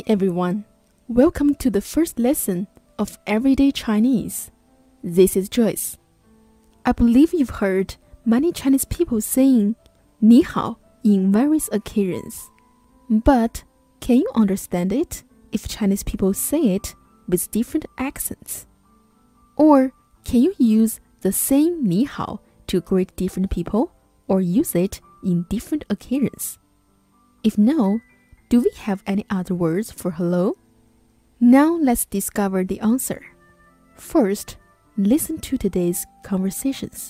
everyone, welcome to the first lesson of Everyday Chinese. This is Joyce. I believe you've heard many Chinese people saying 你好 in various occasions. But can you understand it if Chinese people say it with different accents? Or can you use the same 你好 to greet different people or use it in different occasions? If no, do we have any other words for hello? Now let's discover the answer. First, listen to today's conversations.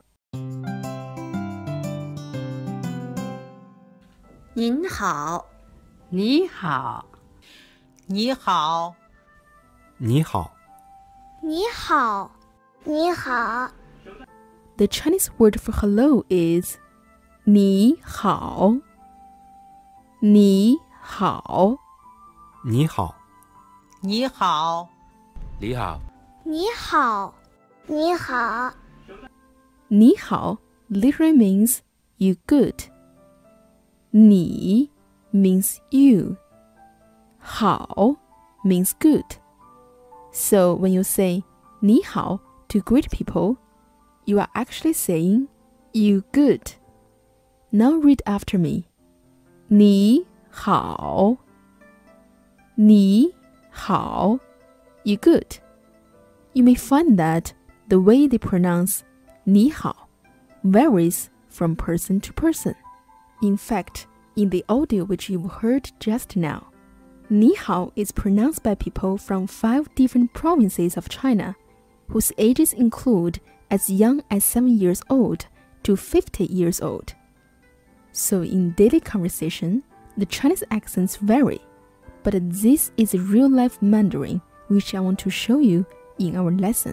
您好， 你好， 你好， 你好， 你好，你好， The Chinese word for hello is 你好，你好。 你好， 你好， 你好， 你好，你好， 你好 literally means you good. 你 means you. 好 means good. So when you say 你好 to greet people, you are actually saying you good. Now read after me. 你好，你好 you good. You may find that the way they pronounce 你好 varies from person to person. In fact, in the audio which you've heard just now, 你好 is pronounced by people from 5 different provinces of China, whose ages include as young as 7 years old to 50 years old. So in daily conversation, the Chinese accents vary, but this is real-life Mandarin which I want to show you in our lesson.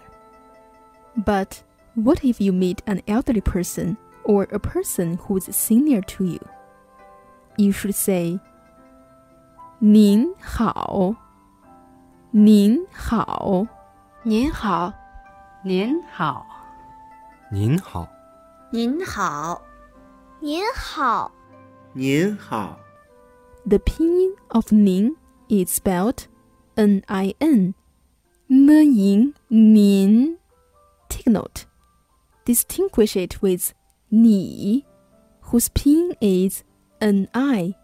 But what if you meet an elderly person or a person who is senior to you? You should say 您好，您好。 您好，您好， 您好， 您好， 您好， 您好， The pinyin of 您 is spelled N-I-N. 您, 您. Take note. Distinguish it with 你, whose pinyin is N-I.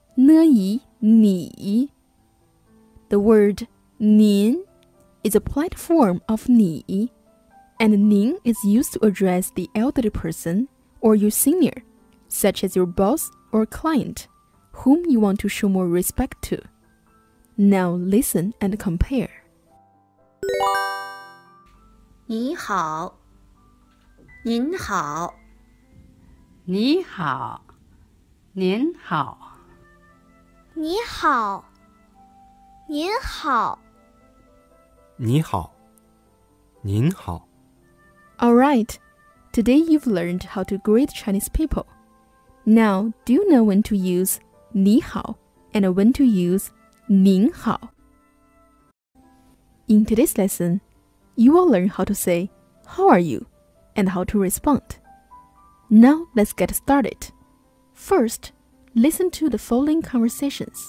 你. The word 您 is a polite form of 你, and 您 is used to address the elderly person or your senior, such as your boss or client, whom you want to show more respect to. Now listen and compare. 你好，您好， 你好，您好， 你好，您好， 你好，您好。 Alright, today you've learned how to greet Chinese people. Now, do you know when to use 你好 and when to use 您好? In today's lesson, you will learn how to say how are you and how to respond. Now let's get started. First, listen to the following conversations.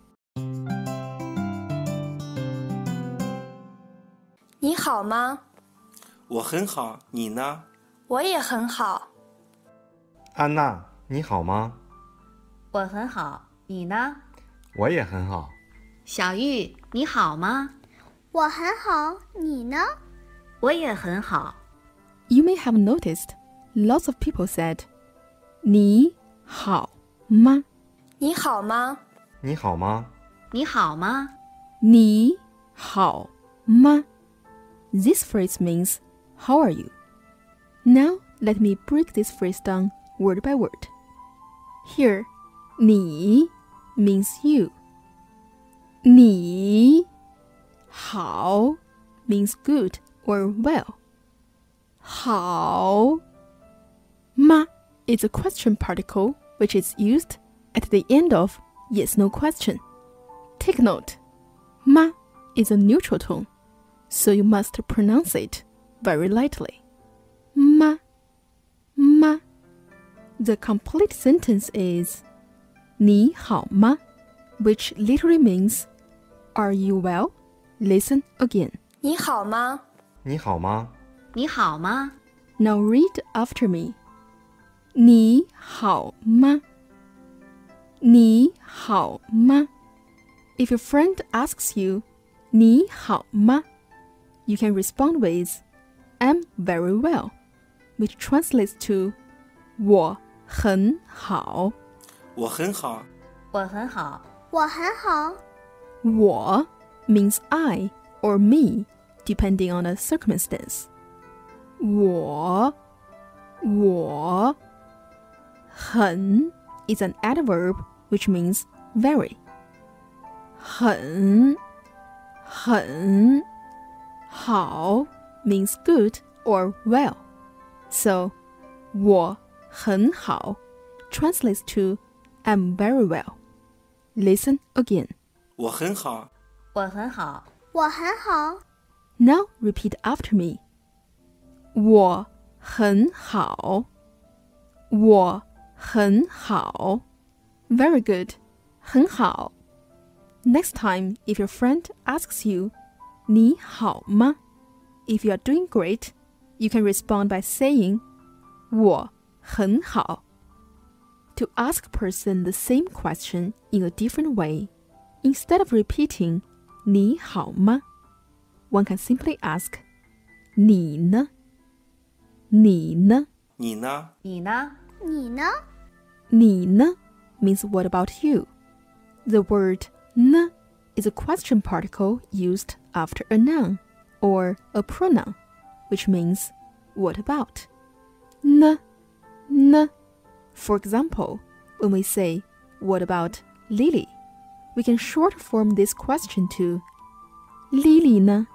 你好吗？ 我很好，你呢？ 我也很好。 安娜，你好吗？ 我很好，你呢？ 我也很好。 小玉，你好吗？ 我很好，你呢？ 我也很好。 You may have noticed lots of people said 你好吗? 你好吗？ 你好吗？ 你好吗？ 你好吗? This phrase means how are you? Now let me break this phrase down word by word. Here, 你 means you. 你好 means good or well. 好吗 is a question particle which is used at the end of yes/no question. Take note, 吗 is a neutral tone, so you must pronounce it very lightly. 吗 The complete sentence is 你好吗, which literally means Are you well? Listen again. 你好吗？ 你好吗？ 你好吗？ Now read after me. 你好吗？你好吗？ If your friend asks you, 你好吗? You can respond with, I'm very well, which translates to 我很好。 我很好。 我很好。 我很好。 我 means I or me, depending on the circumstance. 我很 is an adverb which means very. 很好 means good or well. So 我很好 translates to I'm very well. Listen again. 我很好。 我很好。 我很好。 Now repeat after me. 我很好。我很好。Very good. 很好。Next time, if your friend asks you, 你好吗? If you are doing great, you can respond by saying, 我很好. To ask a person the same question in a different way, instead of repeating, 你好吗? One can simply ask, 你呢?你呢? 你呢? 你呢? 你呢? 你呢 means what about you? The word 呢 is a question particle used after a noun or a pronoun, which means what about? 呢 For example, when we say what about Lily, we can short form this question to Lily呢?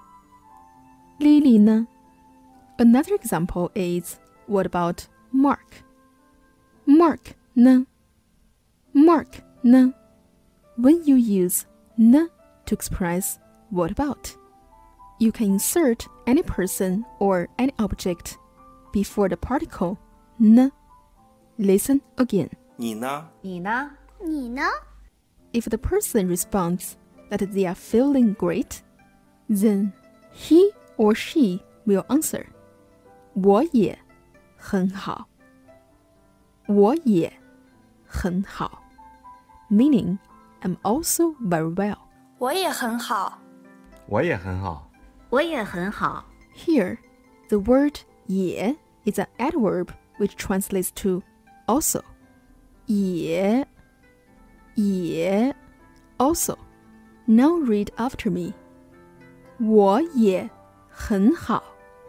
Lily呢? Another example is what about Mark? Mark呢? Mark呢? When you use 呢 to express what about, you can insert any person or any object before the particle 呢. Listen again. 你呢? 你呢? 你呢? If the person responds that they are feeling great, then he or she will answer, 我也很好。我也很好。Meaning, I'm also very well. 我也很好。 我也很好。 我也很好。 Here, the word 也 is an adverb which translates to also. 也 also. Now read after me. 我也很好。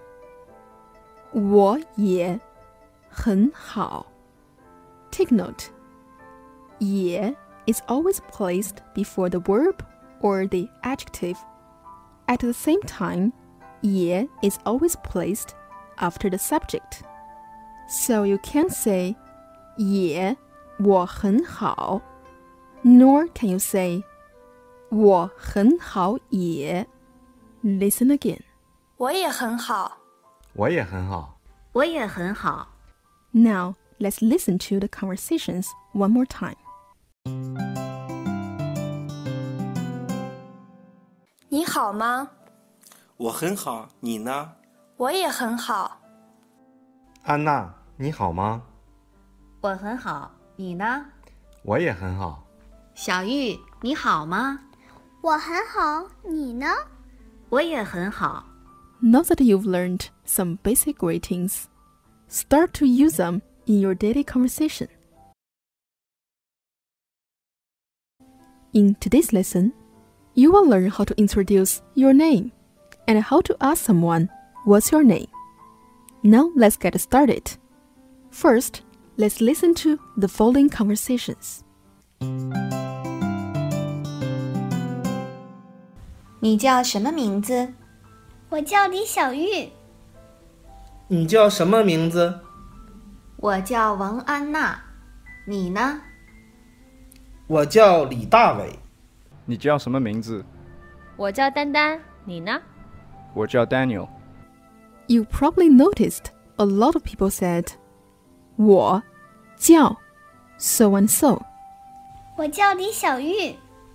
我也很好。Take note. 也 is always placed before the verb or the adjective. At the same time, 也 is always placed after the subject. So you can't say 也我很好, nor can you say 我很好也. Listen again. 我也很好。 我也很好。 我也很好。 Now, let's listen to the conversations one more time. 你好吗？ 我很好，你呢？ 我也很好。 安娜，你好吗？ 我很好，你呢？ 我也很好。 小玉，你好吗？ 我很好，你呢？ 我也很好。 Now that you've learned some basic greetings, start to use them in your daily conversation. In today's lesson, you will learn how to introduce your name and how to ask someone, what's your name? Now let's get started. First, let's listen to the following conversations. 你叫什么名字？ 我叫李小玉。 你叫什么名字？ 我叫王安娜。你呢？ 我叫李大伟。 你叫什么名字？ 我叫丹丹。你呢？ 我叫 Daniel。 You probably noticed a lot of people said 我叫 so and so. 我叫李小玉。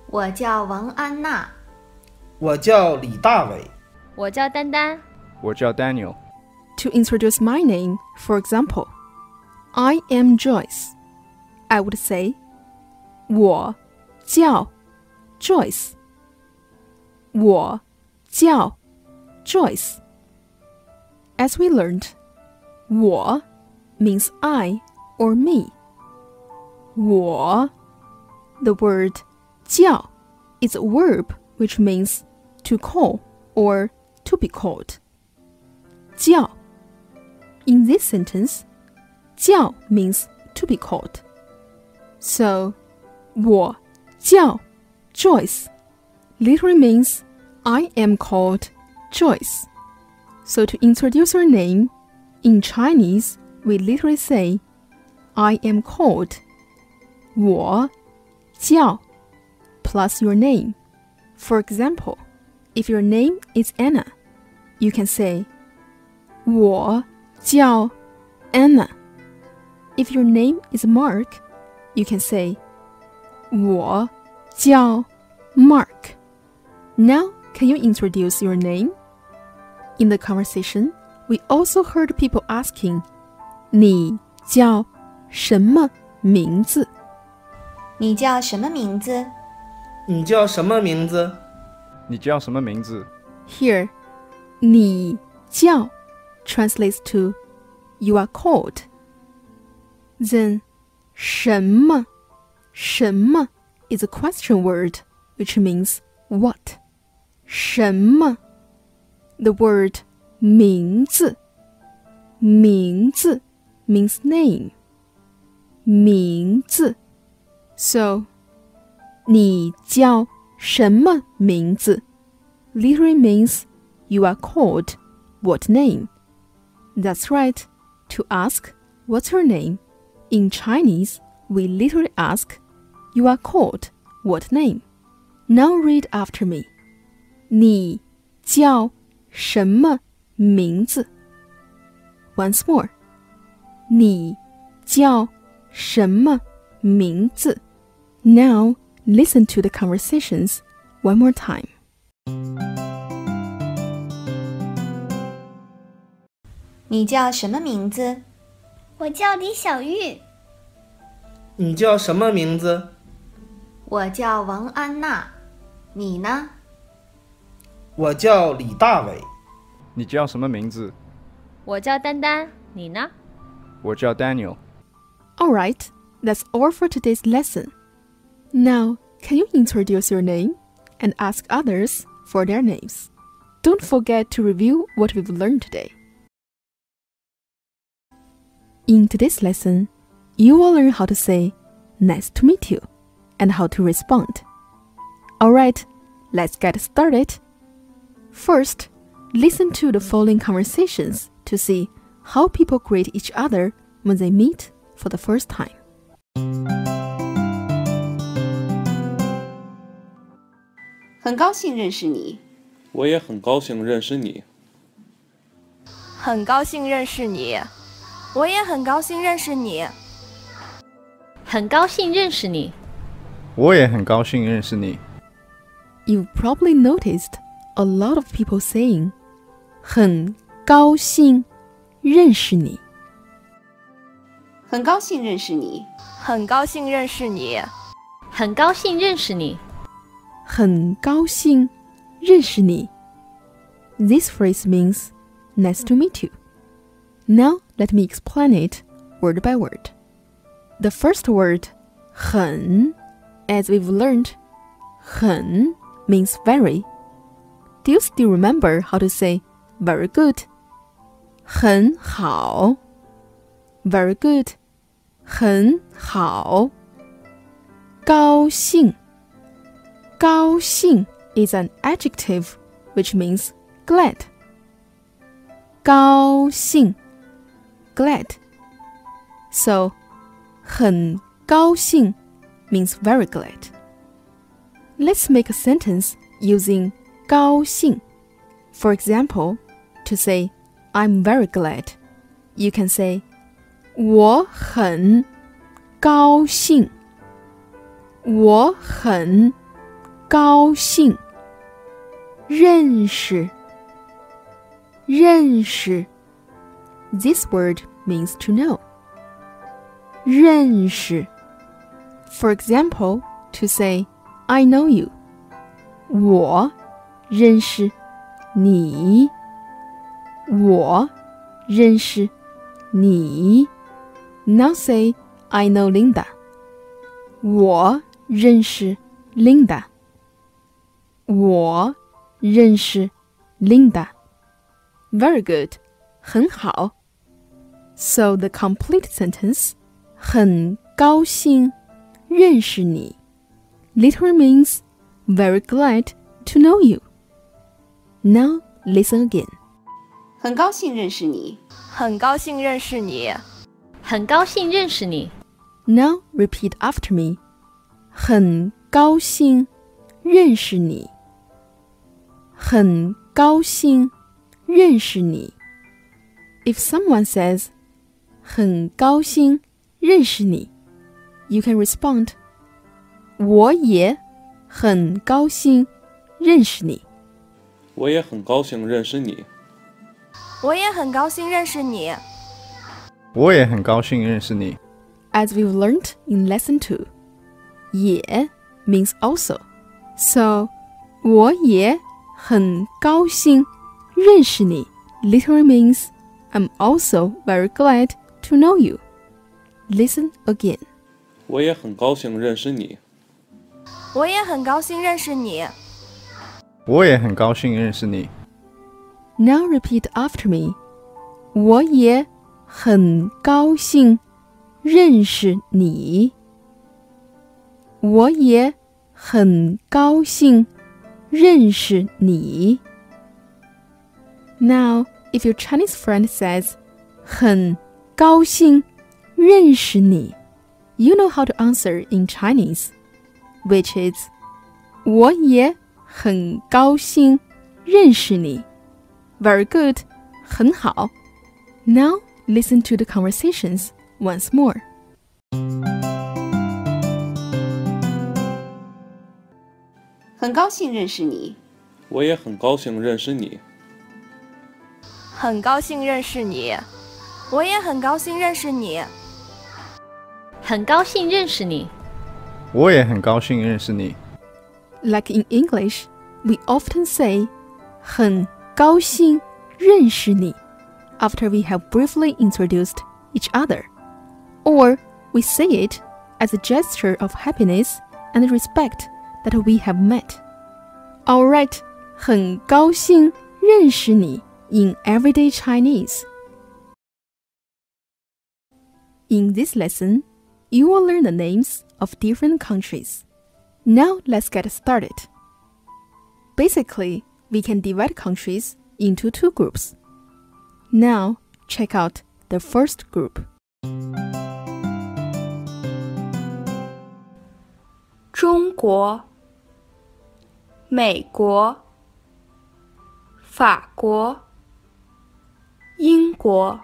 我叫王安娜。 我叫李大伟。 我叫丹丹。 我叫 Daniel。 To introduce my name, for example, I am Joyce. I would say, 我叫 Joyce. 我叫 Joyce. As we learned, 我 means I or me. 我 The word 叫 is a verb which means to call or to be called. 叫 In this sentence, 叫 means to be called. So, 我叫 Joyce literally means I am called Joyce. So to introduce your name, in Chinese, we literally say, I am called. 我叫 plus your name. For example, if your name is Anna, you can say, 我叫 Anna. If your name is Mark, you can say, 我叫 Mark. Now, can you introduce your name? In the conversation, we also heard people asking, 你叫什么名字? 你叫什么名字？ 你叫什么名字？ 你叫什么名字？ Here, 你叫 translates to you are called. Then, 什么is a question word, which means what? 什么 The word 名字 means name. 名字 So, 你叫什么名字 literally means you are called what name. That's right. To ask, what's your name? In Chinese, we literally ask, you are called what name? Now read after me. 你叫什么名字? Once more. 你叫什么名字? Now, listen to the conversations one more time. 你叫什么名字？ 我叫李小玉。 你叫什么名字？ 我叫王安娜。你呢？ 我叫李大伟。 你叫什么名字？ 我叫丹丹。你呢？ 我叫 Daniel。 Alright, that's all for today's lesson. Now, can you introduce your name and ask others for their names? Don't forget to review what we've learned today. In today's lesson, you will learn how to say, nice to meet you, and how to respond. Alright, let's get started. First, listen to the following conversations to see how people greet each other when they meet for the first time. 很高兴认识你。 我也很高兴认识你。 很高兴认识你。我也很高兴认识你。 很高兴认识你。 我也很高兴认识你。 You've probably noticed a lot of people saying, 很高兴认识你。 很高兴认识你。 很高兴认识你。 很高兴认识你。 很高兴认识你。This phrase means nice to meet you. Now let me explain it word by word. The first word, 很, as we've learned, 很 means very. Do you still remember how to say very good? 很好 Very good. 很好。高兴高兴 is an adjective which means glad. 高兴 glad. So, 很高兴 means very glad. Let's make a sentence using 高兴. For example, to say, I'm very glad, you can say, 我很高兴。我很高兴，认识，认识。This word means to know. 认识。For example, to say, I know you. 我认识你。我认识你。Now say, I know Linda. 我认识 Linda. 我认识 Linda. Very good. 很好。So the complete sentence, 很高兴认识你 literally means very glad to know you. Now listen again. 很高兴认识你。 很高兴认识你。 很高兴认识你。 Now repeat after me. 很高兴认识你。很高兴认识你。If someone says, 很高兴认识你 you can respond, 我也很高兴认识你。 我也很高兴认识你。 我也很高兴认识你。 我也很高兴认识你。 As we've learned in lesson 2, 也 means also. So, 我也很高兴认识你 literally means I'm also very glad to know you. Listen again. 我也很高兴认识你。 我也很高兴认识你。 我也很高兴认识你。 Now repeat after me. 我也很高兴认识你。我也很高兴认识你。Now, if your Chinese friend says, 很高兴认识你 you know how to answer in Chinese, which is, 我也很高兴认识你。Very good, 很好。Now, listen to the conversations once more. 很高兴认识你。 我也很高兴认识你。 很高兴认识你。我也很高兴认识你。 很高兴认识你。 我也很高兴认识你。 Like in English, we often say, 很高兴认识你 after we have briefly introduced each other. Or we say it as a gesture of happiness and respect that we have met. Alright, 很高兴认识你 in everyday Chinese. In this lesson, you will learn the names of different countries. Now let's get started. Basically, we can divide countries into 2 groups. Now, check out the first group. 中国、美国、法国、英国、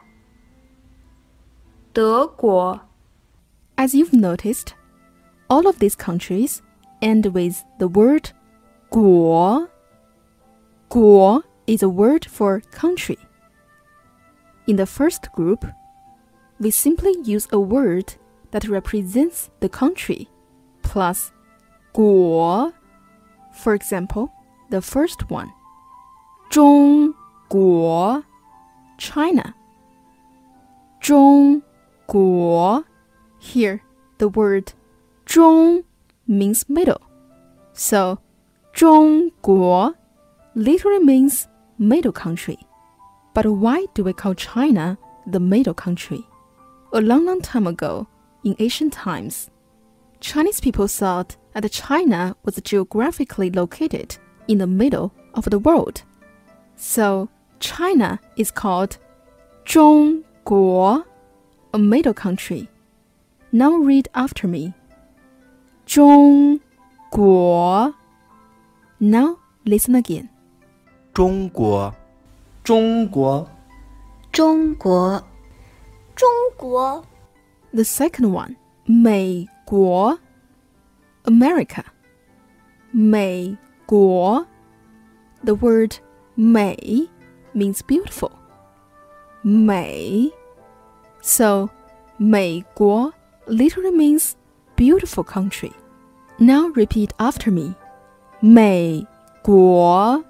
德国。 As you've noticed, all of these countries end with the word 国. 国 is a word for country. In the first group, we simply use a word that represents the country plus 国. For example, the first one, 中国 China. 中国 Here, the word 中 means middle. So, 中国 literally means middle country. But why do we call China the middle country? A long time ago, in ancient times, Chinese people thought that China was geographically located in the middle of the world. So, China is called 中国, a middle country. Now read after me. 中国. Now listen again. 中国，中国， 中国， 中国。 The second one, 美国 America. 美国. The word 美 means beautiful. 美. So, 美国 literally means beautiful country. Now repeat after me. 美国.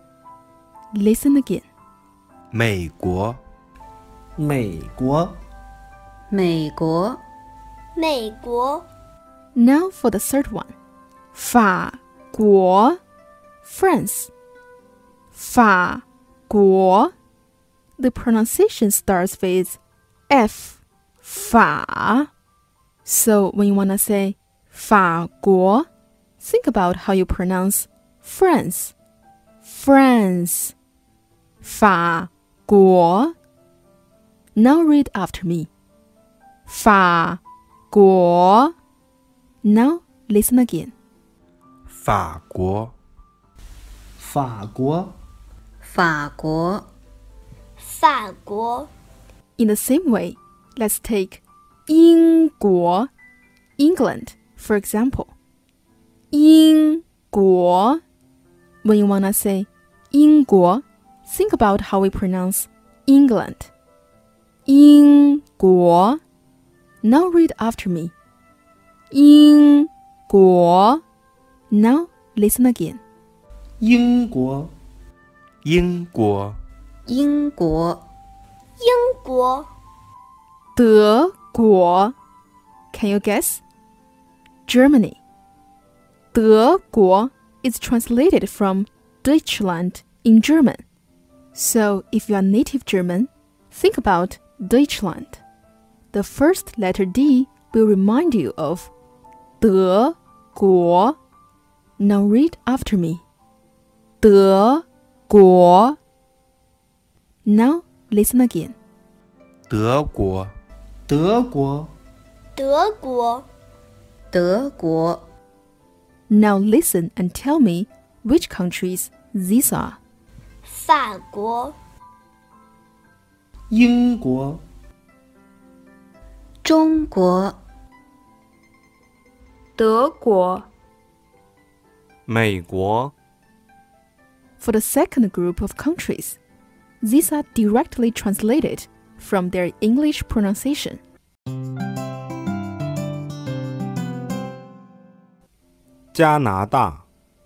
Listen again. 美国， 美国， 美国， 美国。 Now for the third one. 法国 France. 法国. The pronunciation starts with F. 法. So when you want to say 法国, think about how you pronounce France. France. 法国. Now read after me. 法国. Now listen again. 法国， 法国， 法国， 法国。 In the same way, let's take 英国 England, for example. 英国. When you wanna say 英国, think about how we pronounce England. 英国. Now read after me. 英国. Now listen again. 英国， 英国， 英国， 英国。 德国. Can you guess? Germany. 德国 is translated from Deutschland in German. So if you are native German, think about Deutschland. The first letter D will remind you of 德国. Now read after me. 德国. Now listen again. 德国， 德国， 德国。 德国。 Now listen and tell me which countries these are. 法国。 英国， 中国， 德国， 美国 For the second group of countries, these are directly translated from their English pronunciation. 加拿大、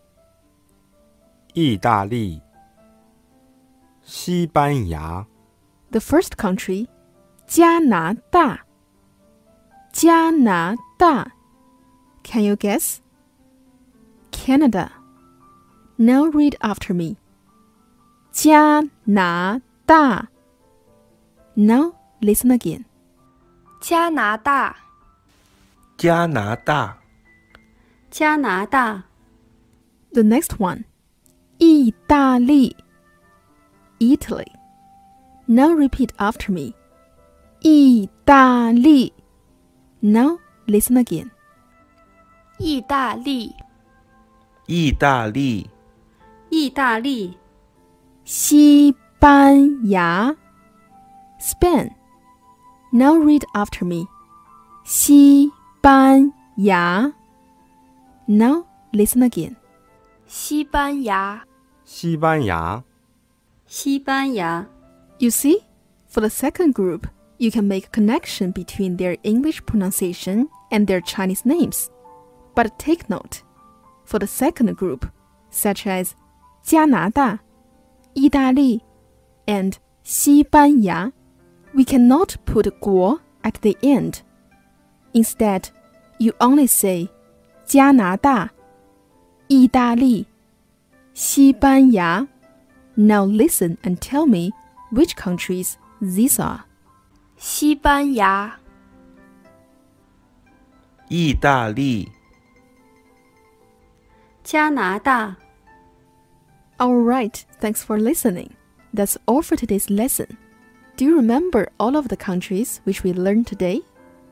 意大利、西班牙。 The first country, 加拿大. 加拿大. Can you guess? Canada. Now read after me. 加拿大. Now listen again. 加拿大， 加拿大， 加拿大， The next one, 意大利. Italy. Now repeat after me. 意大利. Now listen again. 意大利， 意大利， 意大利， 西班牙. Spain. Now read after me. 西班牙. Now listen again. 西班牙， 西班牙。 西班牙。 You see, for the second group, you can make a connection between their English pronunciation and their Chinese names. But take note, for the second group, such as 加拿大, 意大利, and 西班牙, we cannot put 国 at the end. Instead, you only say 加拿大, 意大利, 西班牙. Now listen and tell me which countries these are. 西班牙， 意大利， 加拿大。 Alright, thanks for listening. That's all for today's lesson. Do you remember all of the countries which we learned today?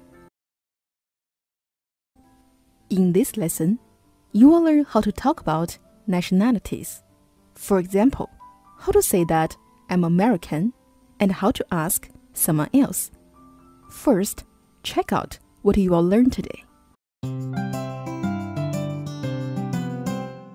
In this lesson, you will learn how to talk about nationalities. For example, how to say that I'm American and how to ask someone else. First, check out what you will learn today.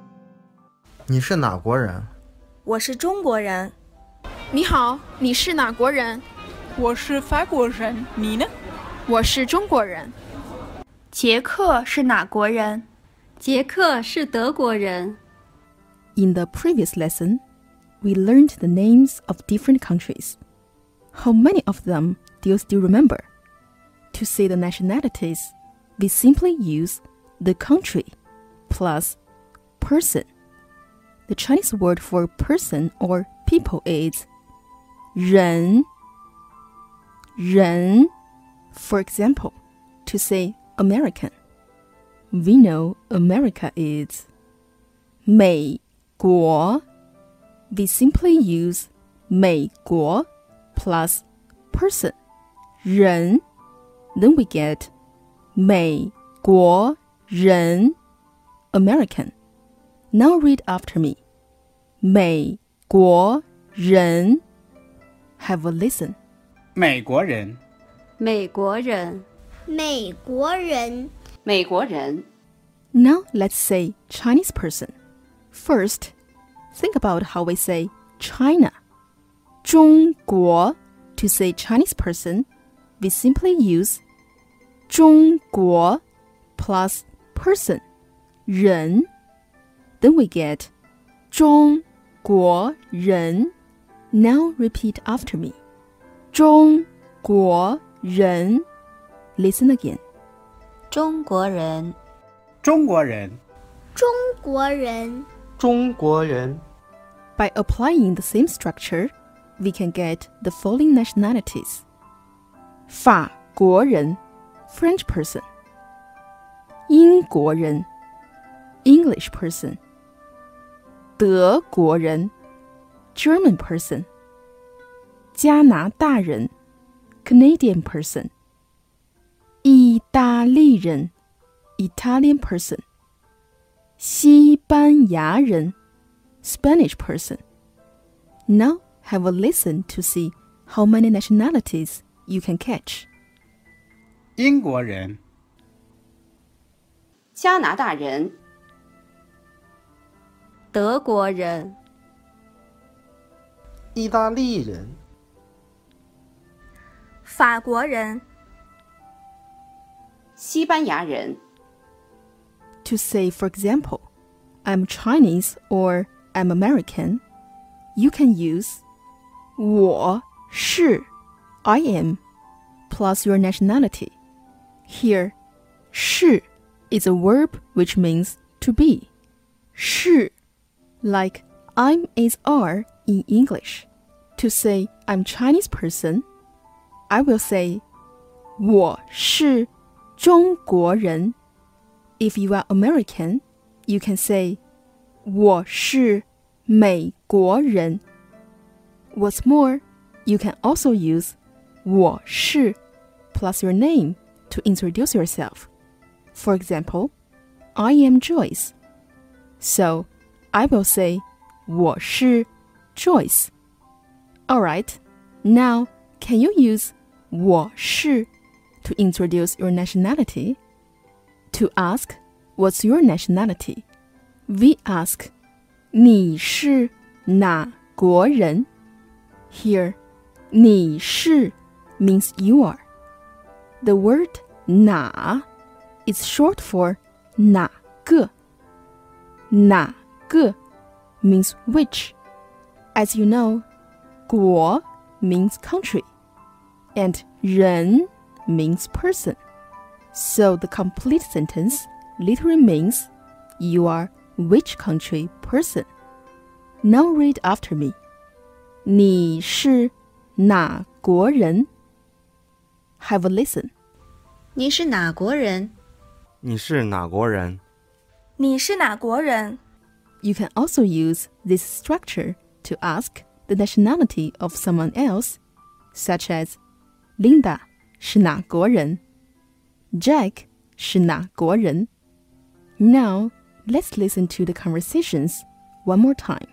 你是哪国人？ 我是中国人。 你好，你是哪国人？ 我是法国人，你呢？ 我是中国人。 捷克是哪国人？ 捷克是德国人。 In the previous lesson, we learned the names of different countries. How many of them do you still remember? To say the nationalities, we simply use the country plus person. The Chinese word for person or people is 人. 人. For example, to say American, we know America is 美国. We simply use 美国 plus person 人. Then we get 美国人 American. Now read after me. 美国人 Have a listen. 美国人， 美国人， 美国人， 美国人。 Now let's say Chinese person. First, think about how we say China. 中国 To say Chinese person, we simply use 中国 plus person 人. Then we get 中国人. Now repeat after me. 中国人. Listen again. 中国人， 中国人， 中国人， 中国人。 By applying the same structure, we can get the following nationalities. 法国人 French person. 英国人 English person. 德国人 German person. 加拿大人 Canadian person. 意大利人 Italian person. 西班牙人 Spanish person. Now have a listen to see how many nationalities you can catch. 英国人， 加拿大人， 德国人， 意大利人， 法国人， 西班牙人。 To say, for example, I'm Chinese or I'm American, you can use 我是 I am plus your nationality. Here, 是 is a verb which means to be. 是 like I'm is are in English. To say I'm Chinese person, I will say 我是中国人. If you are American, you can say 我是美国人. What's more, you can also use 我是 plus your name to introduce yourself. For example, I am Joyce. So, I will say 我是 Joyce. Alright, now can you use 我是 to introduce your nationality? To ask what's your nationality, we ask 你是哪国人? Here, 你是 means you are. The word 哪 is short for 哪个. 哪个 means which. As you know, 国 means country, and 人 means person. So the complete sentence literally means you are which country person. Now read after me. 你是哪国人? Have a listen. 你是哪国人？ 你是哪国人？ 你是哪国人？ You can also use this structure to ask the nationality of someone else, such as Linda 是哪国人? Jack 是哪国人? Now, let's listen to the conversations one more time.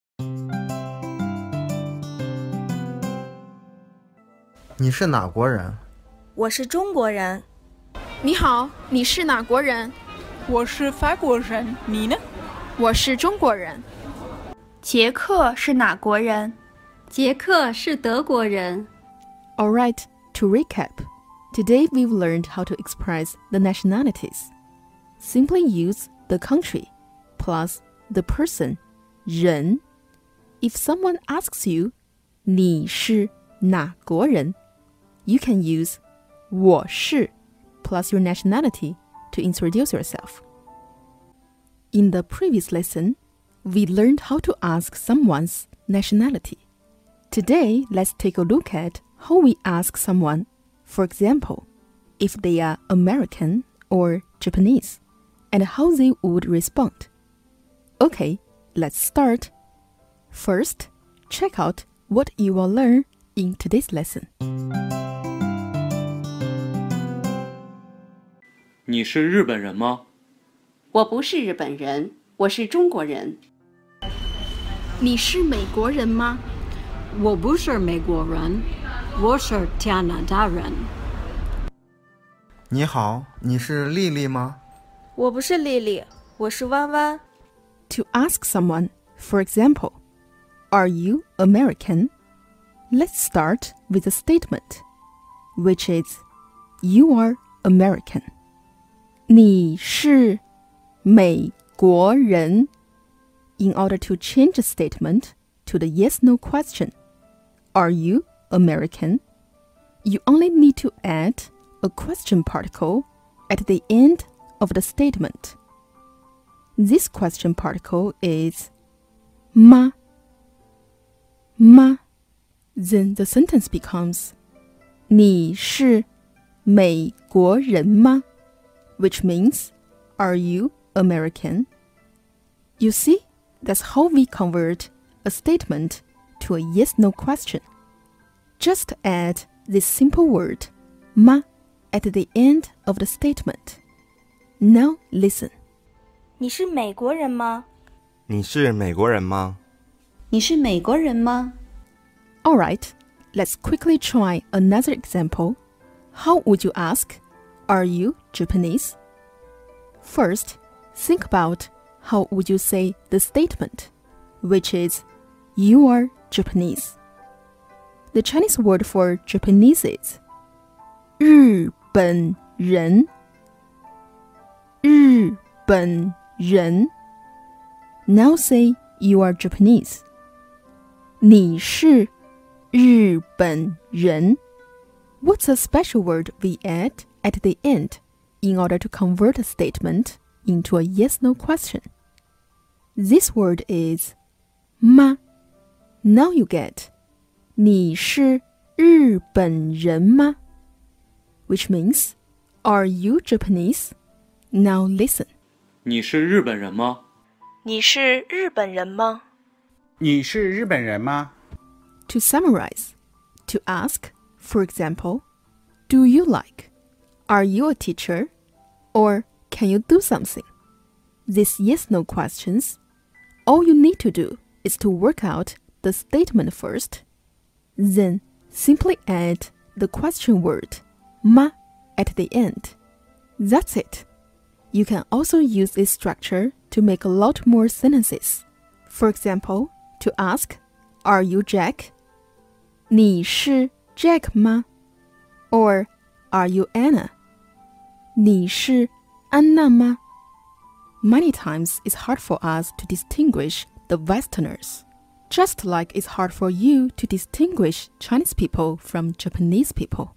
你是哪国人？ 我是中国人。 你好，你是哪国人？ 我是法国人，你呢？ 我是中国人。 捷克是哪国人？ 捷克是德国人。 All right, to recap, today we've learned how to express the nationalities. Simply use the country plus the person, 人. If someone asks you, 你是哪国人? You can use 我是 plus your nationality to introduce yourself. In the previous lesson, we learned how to ask someone's nationality. Today, let's take a look at how we ask someone, for example, if they are American or Japanese, and how they would respond. Okay, let's start. First, check out what you will learn in today's lesson. 你是日本人吗？ 我不是日本人，我是中国人。 你是美国人吗？ 我不是美国人，我是加拿大人。 你好，你是丽丽吗？ 我不是丽丽，我是弯弯。 To ask someone, for example, are you American? Let's start with a statement, which is, you are American. 你是美国人. In order to change the statement to the yes-no question, are you American? You only need to add a question particle at the end of the statement. This question particle is 吗. Then the sentence becomes 你是美国人吗? Which means, are you American? You see, that's how we convert a statement to a yes-no question. Just add this simple word 吗 at the end of the statement. Now listen. 你是美国人吗？ 你是美国人吗？ 你是美国人吗？ All right, let's quickly try another example. How would you ask, are you Japanese? First, think about how would you say the statement, which is, you are Japanese. The Chinese word for Japanese is 日本人. 日本人. Now say you are Japanese. 你是日本人. What's a special word we add at the end in order to convert a statement into a yes-no question? This word is 吗. Now you get 你是日本人吗? Which means, are you Japanese? Now listen. 你是日本人吗？ 你是日本人吗？ 你是日本人吗？ To summarize, to ask, for example, do you like? Are you a teacher? Or can you do something? These yes-no questions, all you need to do is to work out the statement first, then simply add the question word 吗 at the end. That's it. You can also use this structure to make a lot more sentences. For example, to ask, are you Jack? 你是 Jack 吗? Or are you Anna? 你是安娜吗? Many times it's hard for us to distinguish the Westerners, just like it's hard for you to distinguish Chinese people from Japanese people.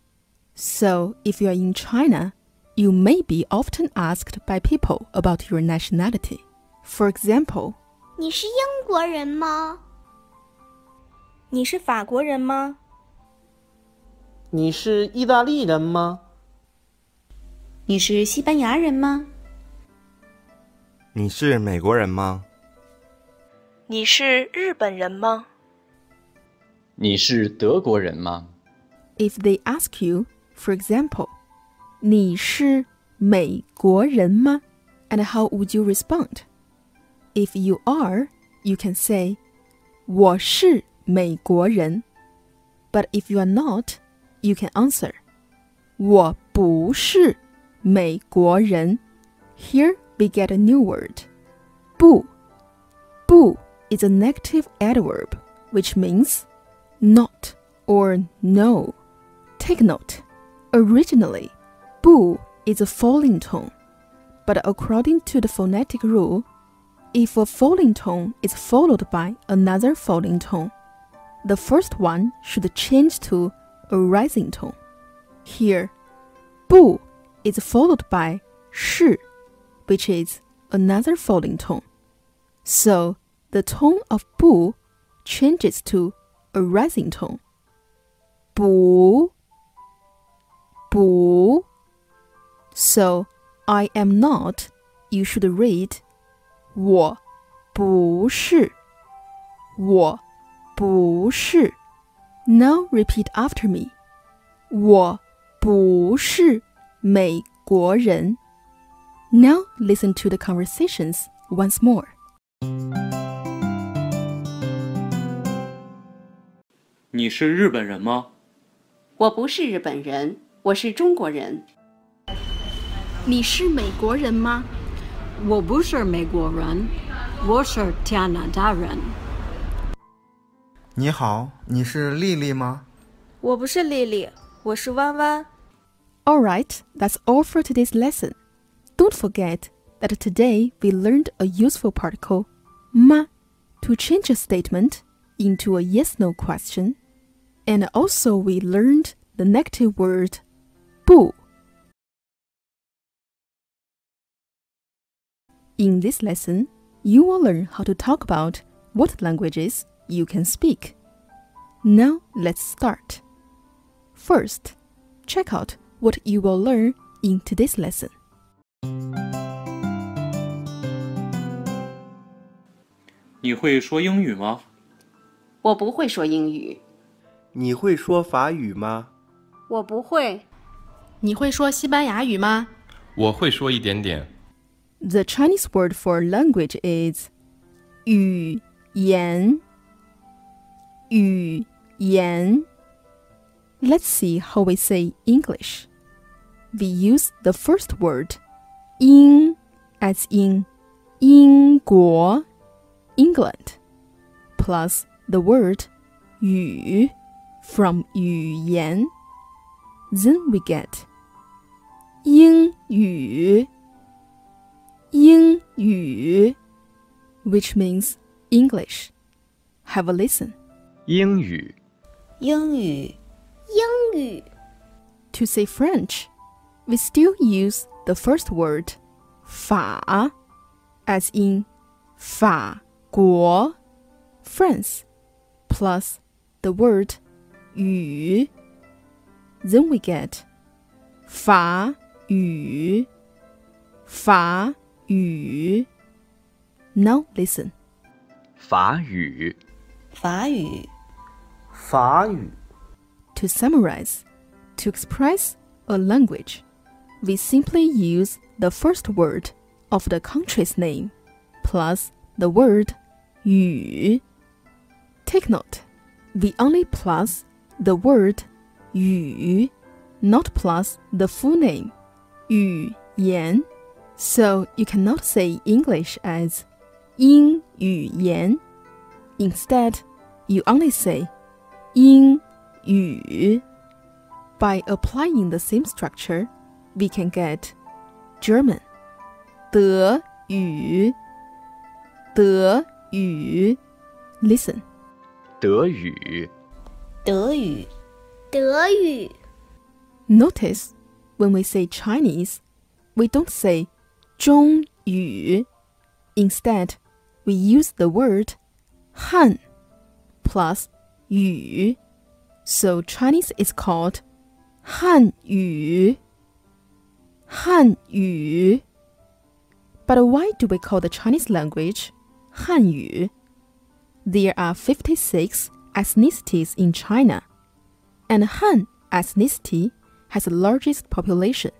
So if you are in China, you may be often asked by people about your nationality. For example, 你是英国人吗？ 你是法国人吗？ 你是意大利人吗？ 你是西班牙人吗？ 你是美国人吗？ 你是日本人吗？ 你是德国人吗？ If they ask you, for example, 你是美国人吗? And how would you respond? If you are, you can say, 我是美国人. But if you are not, you can answer, 我不是美国人. Here we get a new word, 不. is a negative adverb, which means not or no. Take note, originally, 不 is a falling tone, but according to the phonetic rule, if a falling tone is followed by another falling tone, the first one should change to a rising tone. Here, 不 is followed by 是, which is another falling tone. So, the tone of 不 changes to a rising tone. 不 不 So, I am not, you should read 我不是我不是 Now repeat after me. 我不是美国人 Now listen to the conversations once more. 你是日本人吗？ 我不是日本人，我是中国人。 你是美国人吗？ 我不是美国人，我是加拿大人。 你好，你是丽丽吗？ 我不是丽丽，我是弯弯。 Alright, that's all for today's lesson. Don't forget that today we learned a useful particle, ma, to change a statement into a yes-no question. And also we learned the negative word, 不. In this lesson, you will learn how to talk about what languages you can speak. Now let's start. First, check out what you will learn in today's lesson. 你会说英语吗？ 我不会说英语。 你会说法语吗？ 我不会。 你会说西班牙语吗？ 我会说一点点。 The Chinese word for language is 语言。语言。Let's see how we say English. We use the first word, 英 as in 英国 England, plus the word 语 from 语言. Then we get 英语 英语 which means English. Have a listen. 英语英语英语 To say French, we still use the first word 法 as in 法国 France, plus the word 语. Then we get 法语法语 Now listen. 法语法语法语 To summarize, to express a language, we simply use the first word of the country's name plus the word 语. Take note, we only plus the word 语, not plus the full name 语言. So you cannot say English as 英语言. Instead, you only say 英语. By applying the same structure, we can get German 德语德语 Listen. 德语德语德语 Notice, when we say Chinese, we don't say 中语. Instead, we use the word 汉 plus 语. So Chinese is called 汉语汉语 But why do we call the Chinese language 汉语? There are 56 ethnicities in China, and Han ethnicity has the largest population.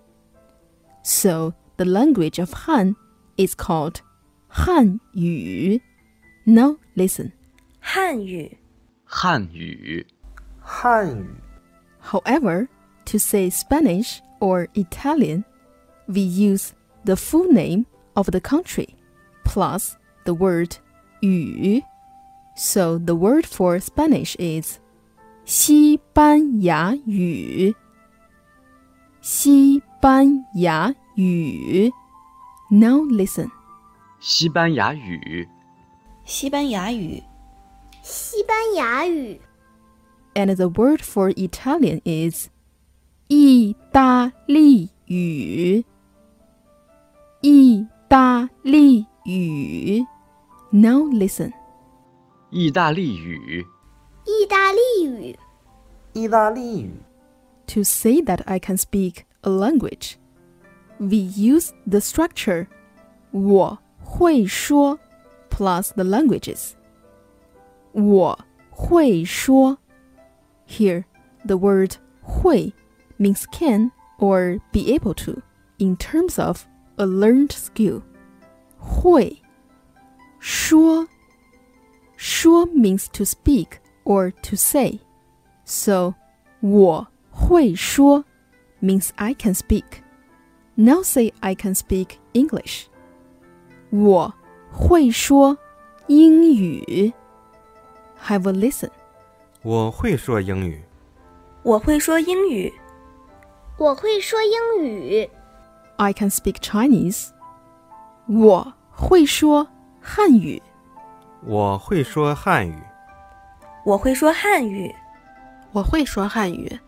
So the language of Han is called 汉语. Now listen. 汉语汉语汉语 However, to say Spanish or Italian, we use the full name of the country plus the word 语 So the word for Spanish is 西班牙语。西班牙语。Now listen. 西班牙语。 西班牙语。 西班牙语。 And the word for Italian is 意大利语。意大利语。Now listen. 意大利语。 意大利语。 意大利语。 To say that I can speak a language, we use the structure 我会说 plus the languages. 我会说。Here, the word 会 means can or be able to in terms of a learned skill. 会说means to speak or to say. So, 我会说 means I can speak. Now say I can speak English. 我会说英语。Have a listen. 我会说英语。 我会说英语。 我会说英语。 I can speak Chinese. 我会说汉语。 我会说汉语。 我会说汉语。 我会说汉语。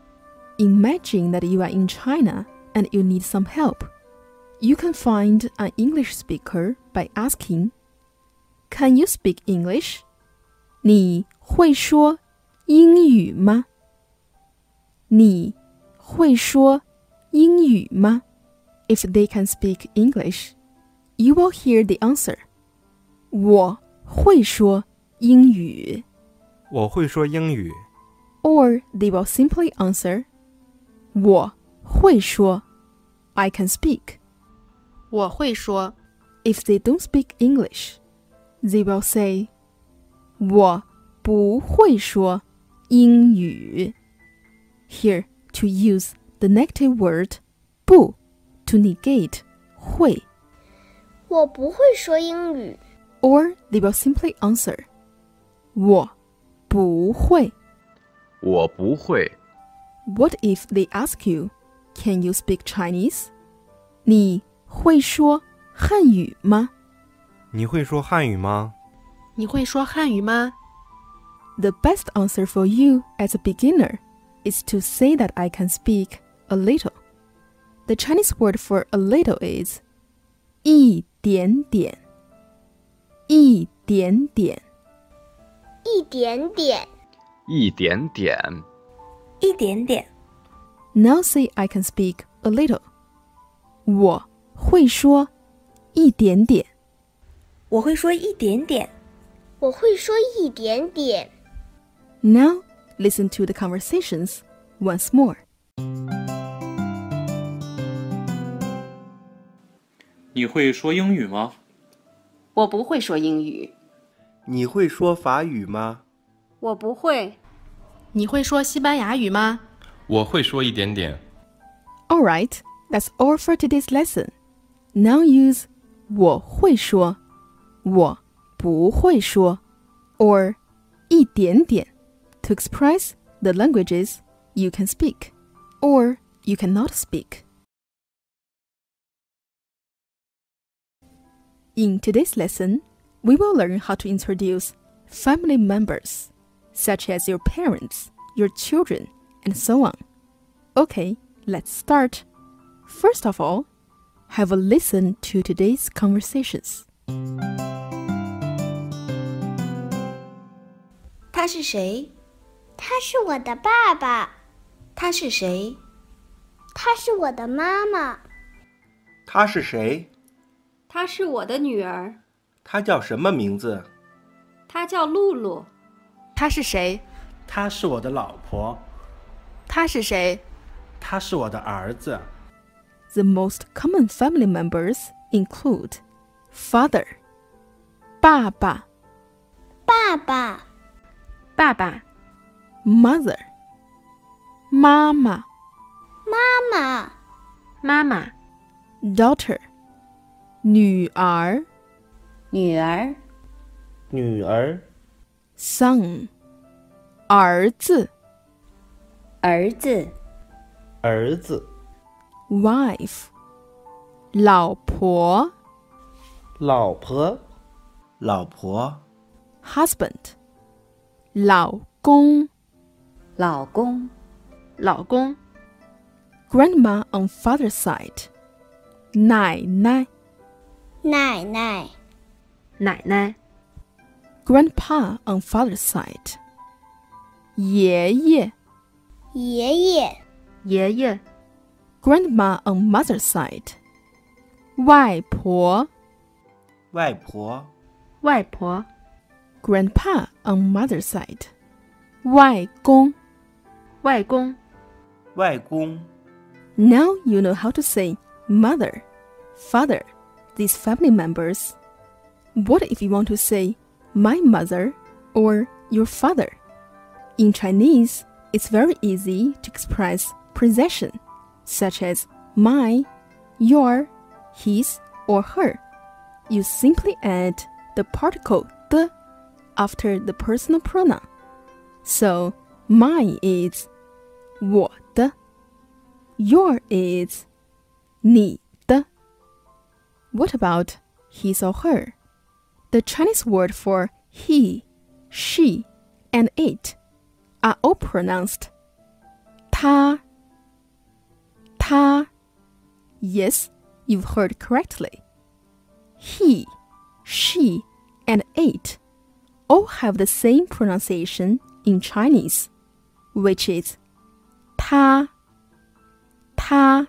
Imagine that you are in China and you need some help. You can find an English speaker by asking, Can you speak English? 你会说英语吗？你会说英语吗？ If they can speak English, you will hear the answer. 我会说英语。 我会说英语。 Or they will simply answer, 我会说 I can speak. 我会说。 If they don't speak English, they will say, 我不会说英语。Here, to use the negative word 不 to negate 会。 我不会说英语。 Or they will simply answer, 我不会。 我不会。 What if they ask you, Can you speak Chinese? 你会说汉语吗？ 你会说汉语吗？ 你会说汉语吗？ The best answer for you as a beginner is to say that I can speak a little. The Chinese word for a little is 一点点。一点点。 一点点。 一点点。 一点点。 Now say I can speak a little. 我会说一点点。 我会说一点点。 我会说一点点。 Now listen to the conversations once more. 你会说英语吗？ 我不会说英语。 你会说法语吗？ 我不会。 你会说西班牙语吗？ 我会说一点点。 All right, that's all for today's lesson. Now use 我会说，我不会说 or 一点点 to express the languages you can speak or you cannot speak. In today's lesson, we will learn how to introduce family members, such as your parents, your children, and so on. Okay, let's start. First of all, have a listen to today's conversations. 他是谁？ 他是我的爸爸。 他是谁？ 他是我的妈妈。 他是谁？ 她是我的女儿。 他叫什么名字？ 她叫露露。 他是谁？ 她是我的老婆。 他是谁？ 他是我的儿子。 The most common family members include father, 爸爸， 爸爸， 爸爸， mother, 妈妈， 妈妈， 妈妈， daughter, 女儿， 女儿， 女儿， son， 儿子， 儿子， 儿子， wife， 老婆， 老婆，老婆， husband， 老公， 老公， 老公， grandma on father's side， 奶奶， 奶奶， 奶奶， grandpa on father's side， 爷爷， 爷爷， 爷爷， grandma on mother's side， 外婆， 外婆， 外婆， grandpa on mother's side， 外公， 外公。 外公。 Now you know how to say mother, father, these family members. What if you want to say my mother or your father? In Chinese, it's very easy to express possession, such as my, your, his, or her. You simply add the particle the after the personal pronoun. So, my is 我的, your is 你的. What about his or her? The Chinese word for he, she, and it are all pronounced 他,他. Yes, you've heard correctly. He, she, and it all have the same pronunciation in Chinese, which is 他, ta.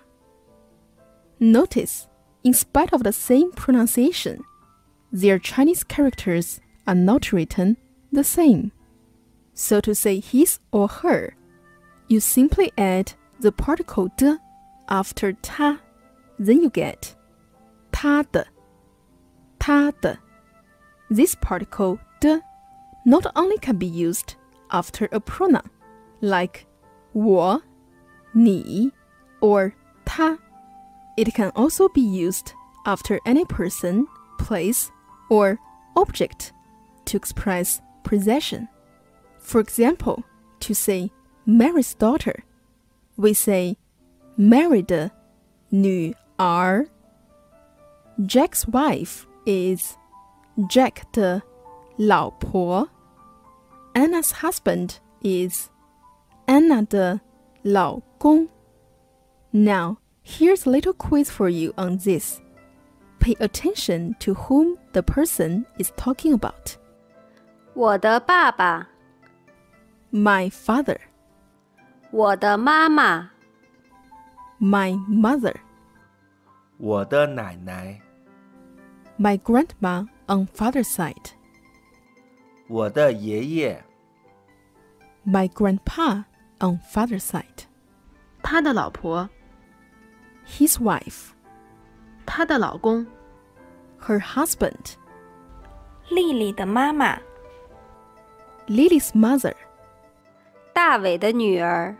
Notice, in spite of the same pronunciation, their Chinese characters are not written the same. So to say his or her, you simply add the particle de after ta, then you get 他的, 他的. This particle de not only can be used after a pronoun, like 我, 你, or 他, it can also be used after any person, place, or object to express possession. For example, to say Mary's daughter, we say Mary 的女儿. Jack's wife is Jack 的老婆. Anna's husband is Anna 的老公. Now, here's a little quiz for you on this. Pay attention to whom the person is talking about. 我的爸爸， My father, 我的妈妈， my mother, 我的奶奶， my grandma on father's side, 我的爷爷， my grandpa on father's side, 他的老婆， his wife, 她的老公， her husband, 丽丽的妈妈， Lily's mother, 大伟的女儿，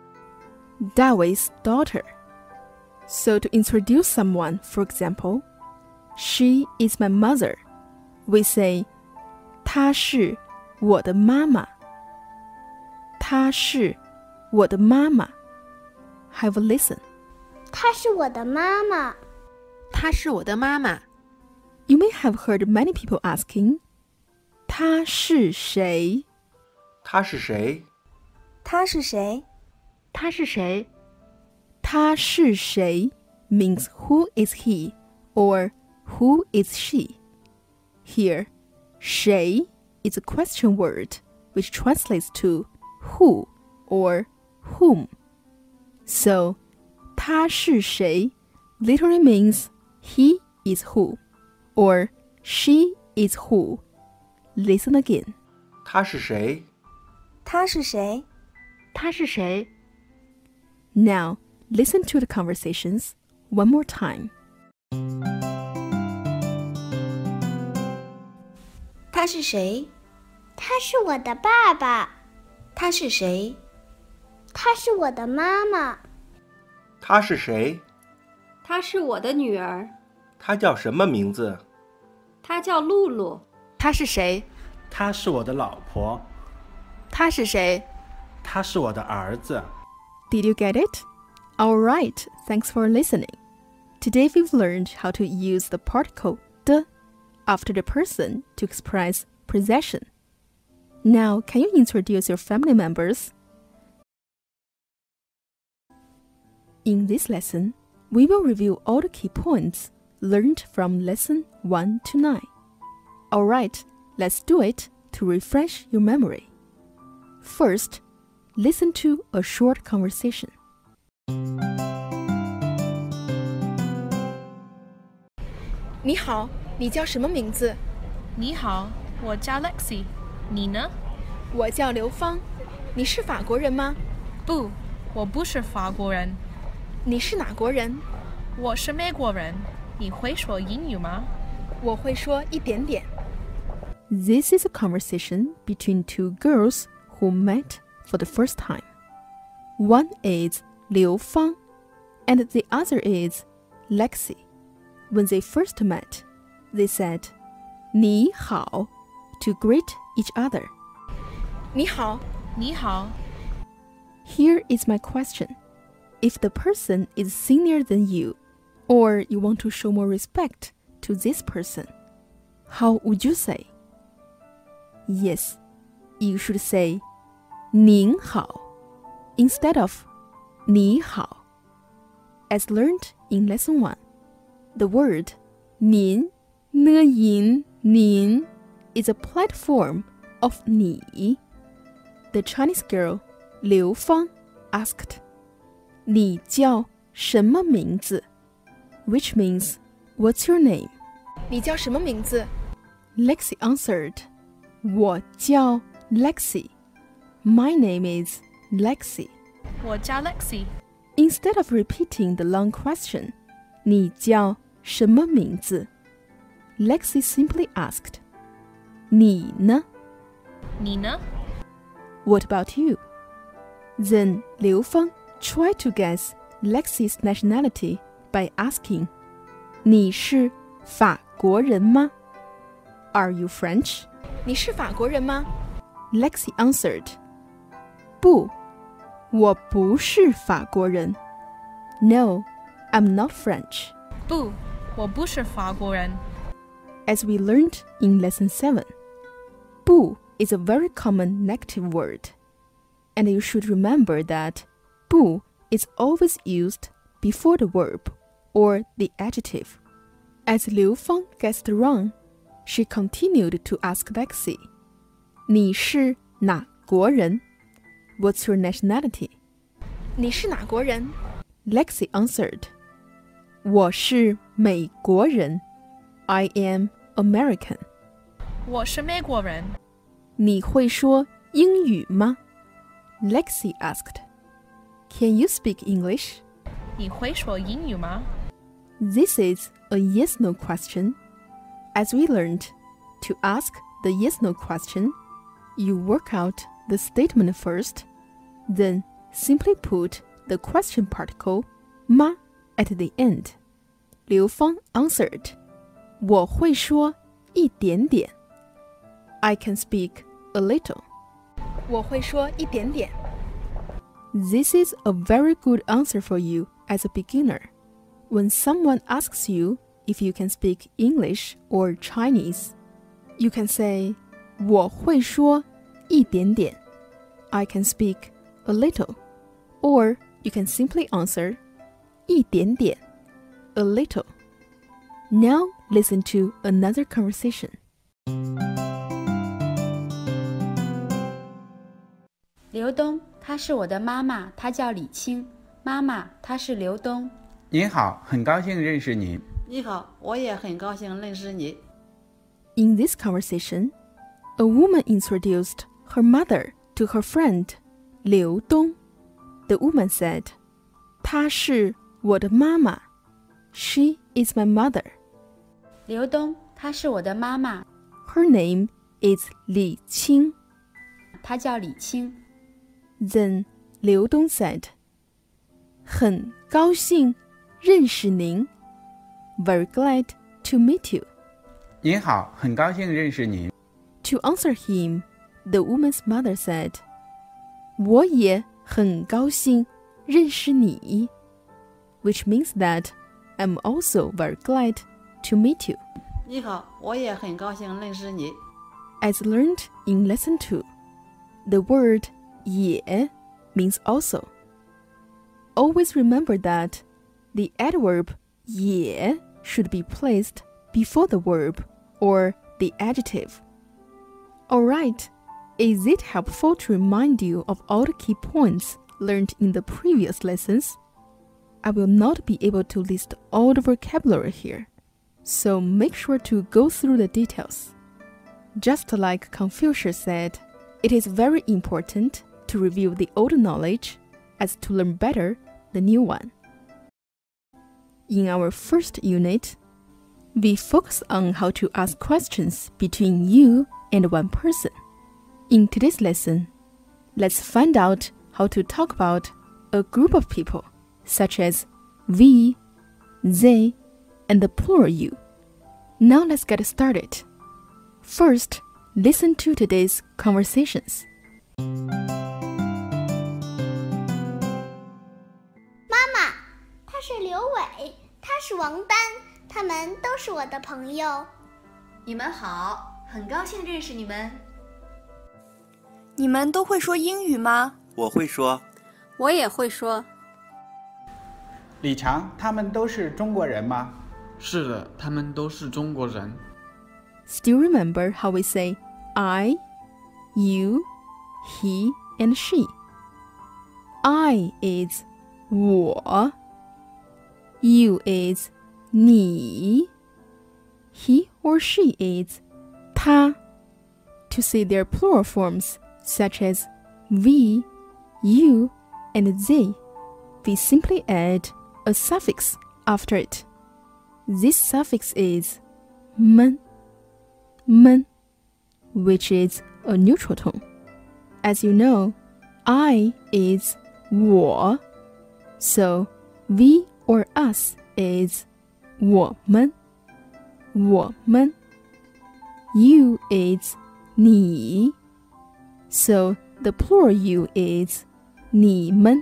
David's daughter. So to introduce someone, for example, she is my mother, we say 她是我的妈妈. 她是我的妈妈. Have a listen. 她是我的妈妈。 她是我的妈妈。 You may have heard many people asking, 她是谁? 他是谁？ 他是谁？ 他是谁？ 他是谁 means who is he or who is she. Here, 谁 is a question word which translates to who or whom. So, 他是谁 literally means he is who or she is who. Listen again. 他是谁？ 他是谁？ 他是谁？ Now, listen to the conversations one more time. 他是谁？ 他是我的爸爸。 他是谁？ 他是我的妈妈。 他是谁？ 她是我的女儿， 他叫什么名字？ 她叫露露。 他是谁？ 她是我的老婆。 他是谁？ 他是我的儿子。 Did you get it? Alright, thanks for listening. Today we've learned how to use the particle 的 after the person to express possession. Now, can you introduce your family members? In this lesson, we will review all the key points learned from lesson 1 to 9. Alright, let's do it to refresh your memory. First, listen to a short conversation. 你好，你叫什么名字？ 你好，我叫 Lexi。你呢？ 我叫刘芳。你是法国人吗？ 不，我不是法国人。 你是哪国人？ 我是美国人。你会说英语吗？ 我会说一点点。 This is a conversation between two girls who met for the first time. One is Liu Fang and the other is Lexi. When they first met, they said 你好 to greet each other. 你好， 你好。 Here is my question. If the person is senior than you, or you want to show more respect to this person, how would you say? Yes, you should say 您好 instead of 你好. As learned in lesson 1, the word 您 您 is a polite form of 你. The Chinese girl Liu Fang asked 你叫什么名字? Which means what's your name? 你叫什么名字？ Lexi answered 我叫 Lexi. My name is Lexi. 我叫 Lexi. Instead of repeating the long question 你叫什么名字? Lexi simply asked 你呢? 你呢? What about you? Then Liu Fang tried to guess Lexi's nationality by asking 你是法国人吗? Are you French? 你是法国人吗？ Lexi answered 不，我不是法国人. No, I'm not French. 不，我不是法国人。 As we learned in lesson 7, 不 is a very common negative word. And you should remember that 不 is always used before the verb or the adjective. As Liu Fang guessed wrong, she continued to ask Lexi, 你是哪国人? What's your nationality? 你是哪国人？ Lexi answered, 我是美国人. I am American. 我是美国人。 你会说英语吗? Lexi asked, Can you speak English? 你会说英语吗？ This is a yes-no question. As we learned, to ask the yes-no question, you work out the statement first, then simply put the question particle 吗 at the end. Liu Fang answered, 我会说一点点. I can speak a little. 我会说一点点。 This is a very good answer for you as a beginner. When someone asks you if you can speak English or Chinese, you can say, 我会说一点点. I can speak a little. Or you can simply answer, 一点点, a little. Now listen to another conversation. 刘东，她是我的妈妈，她叫李青。妈妈，她是刘东。 您好，很高兴认识你。 你好，我也很高兴认识你。 In this conversation, a woman introduced her mother to her friend, Liu Dong. The woman said, 她是我的妈妈. She is my mother. 刘东，她是我的妈妈。 Her name is Li Qing. 她叫李青。 Then Liu Dong said, 很高兴认识您. Very glad to meet you. 您好，很高兴认识您。 To answer him, the woman's mother said, 我也很高兴认识你 which means that I'm also very glad to meet you. 你好，我也很高兴认识你。 As learned in lesson 2, the word 也 means also. Always remember that the adverb 也 should be placed before the verb or the adjective. Alright, is it helpful to remind you of all the key points learned in the previous lessons? I will not be able to list all the vocabulary here, so make sure to go through the details. Just like Confucius said, it is very important to review the old knowledge as to learn better the new one. In our first unit, we focus on how to ask questions between you and one person. In today's lesson, let's find out how to talk about a group of people, such as we, they, and the plural you. Now let's get started. First, listen to today's conversations. 妈妈，他是刘伟，他是王丹，他们都是我的朋友。 你们好，很高兴认识你们。 你们都会说英语吗？ 我会说。 我也会说。 李强，他们都是中国人吗？ 是的，他们都是中国人。 Still remember how we say I, you, he, and she. I is 我 You is 你 He or she is 他 To say their plural forms such as we, you, and they, we simply add a suffix after it. This suffix is 们 which is a neutral tone. As you know, I is 我 so we or us is 我们 You is 你 so the plural you is 你们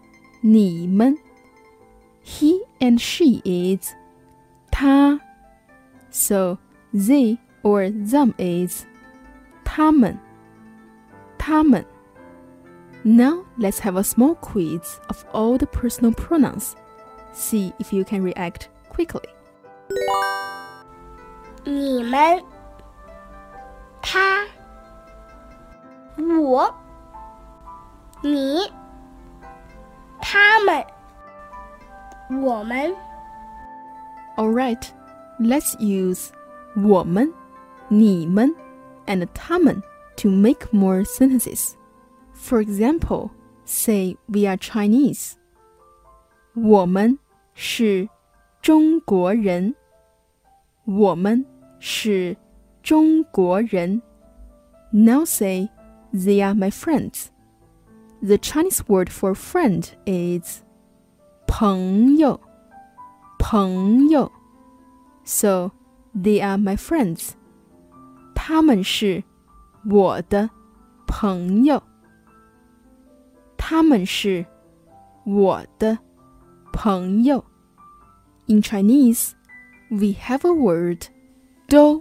He and she is 他 so they or them is 他们 Now let's have a small quiz of all the personal pronouns. See if you can react quickly. 你们，他，我，你，他们，我们。 Alright, let's use 我们 你们 and 他们 to make more sentences. For example, say we are Chinese. 我们是中国人。我们是中国人。Now say they are my friends. The Chinese word for friend is 朋友。So they are my friends. 他们是我的朋友。他们是我的朋友。In Chinese, we have a word 都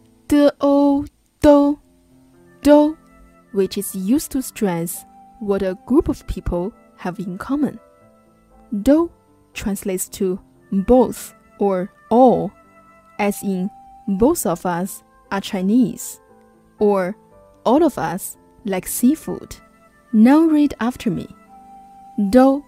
which is used to stress what a group of people have in common. 都 translates to both or all, as in both of us are Chinese, or all of us like seafood. Now read after me. 都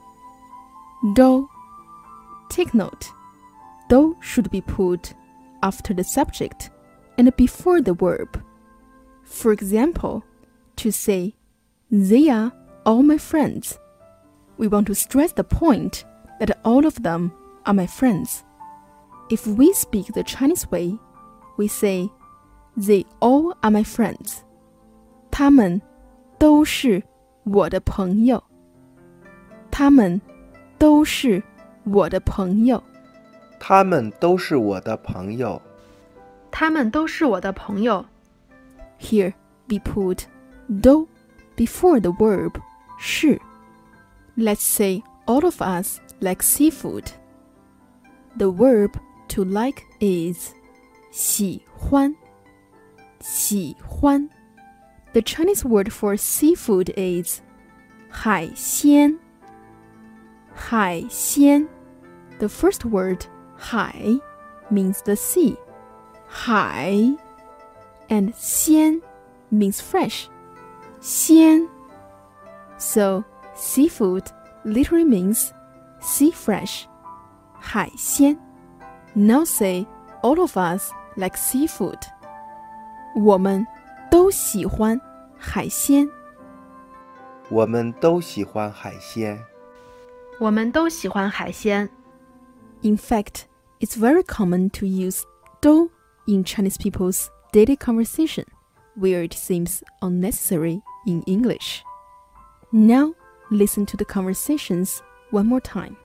Take note. 都 should be put after the subject and before the verb. For example, to say, they are all my friends, we want to stress the point that all of them are my friends. If we speak the Chinese way, we say, they all are my friends. 他们都是我的朋友。他们都是我的朋友。 他们都是我的朋友。 他们都是我的朋友。 Here we put do before the verb 是. Let's say all of us like seafood. The verb to like is 喜欢. 喜欢. The Chinese word for seafood is 海鲜. 海鲜. The first word 海 means the sea. 海 and 鲜 means fresh. 鲜. So seafood literally means sea fresh. 海鲜. Now say all of us like seafood. 我们都喜欢海鲜。 我们都喜欢海鲜。 我们都喜欢海鲜。 In fact, it's very common to use 都 in Chinese people's daily conversation, where it seems unnecessary in English. Now, listen to the conversations one more time.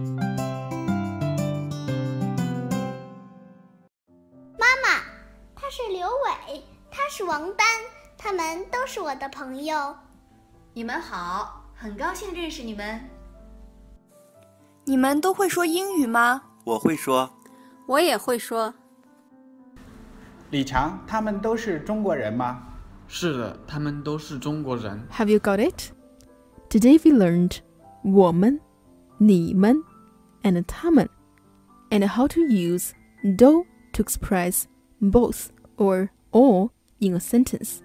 妈妈，他是刘伟，他是王丹，他们都是我的朋友。 你们好，很高兴认识你们。 你们都会说英语吗？ 我会说。 我也会说。 李强，他们都是中国人吗？ 是的，他们都是中国人。 Have you got it? Today we learned 我们、你们 and 他们 and how to use 都 to express both or all in a sentence.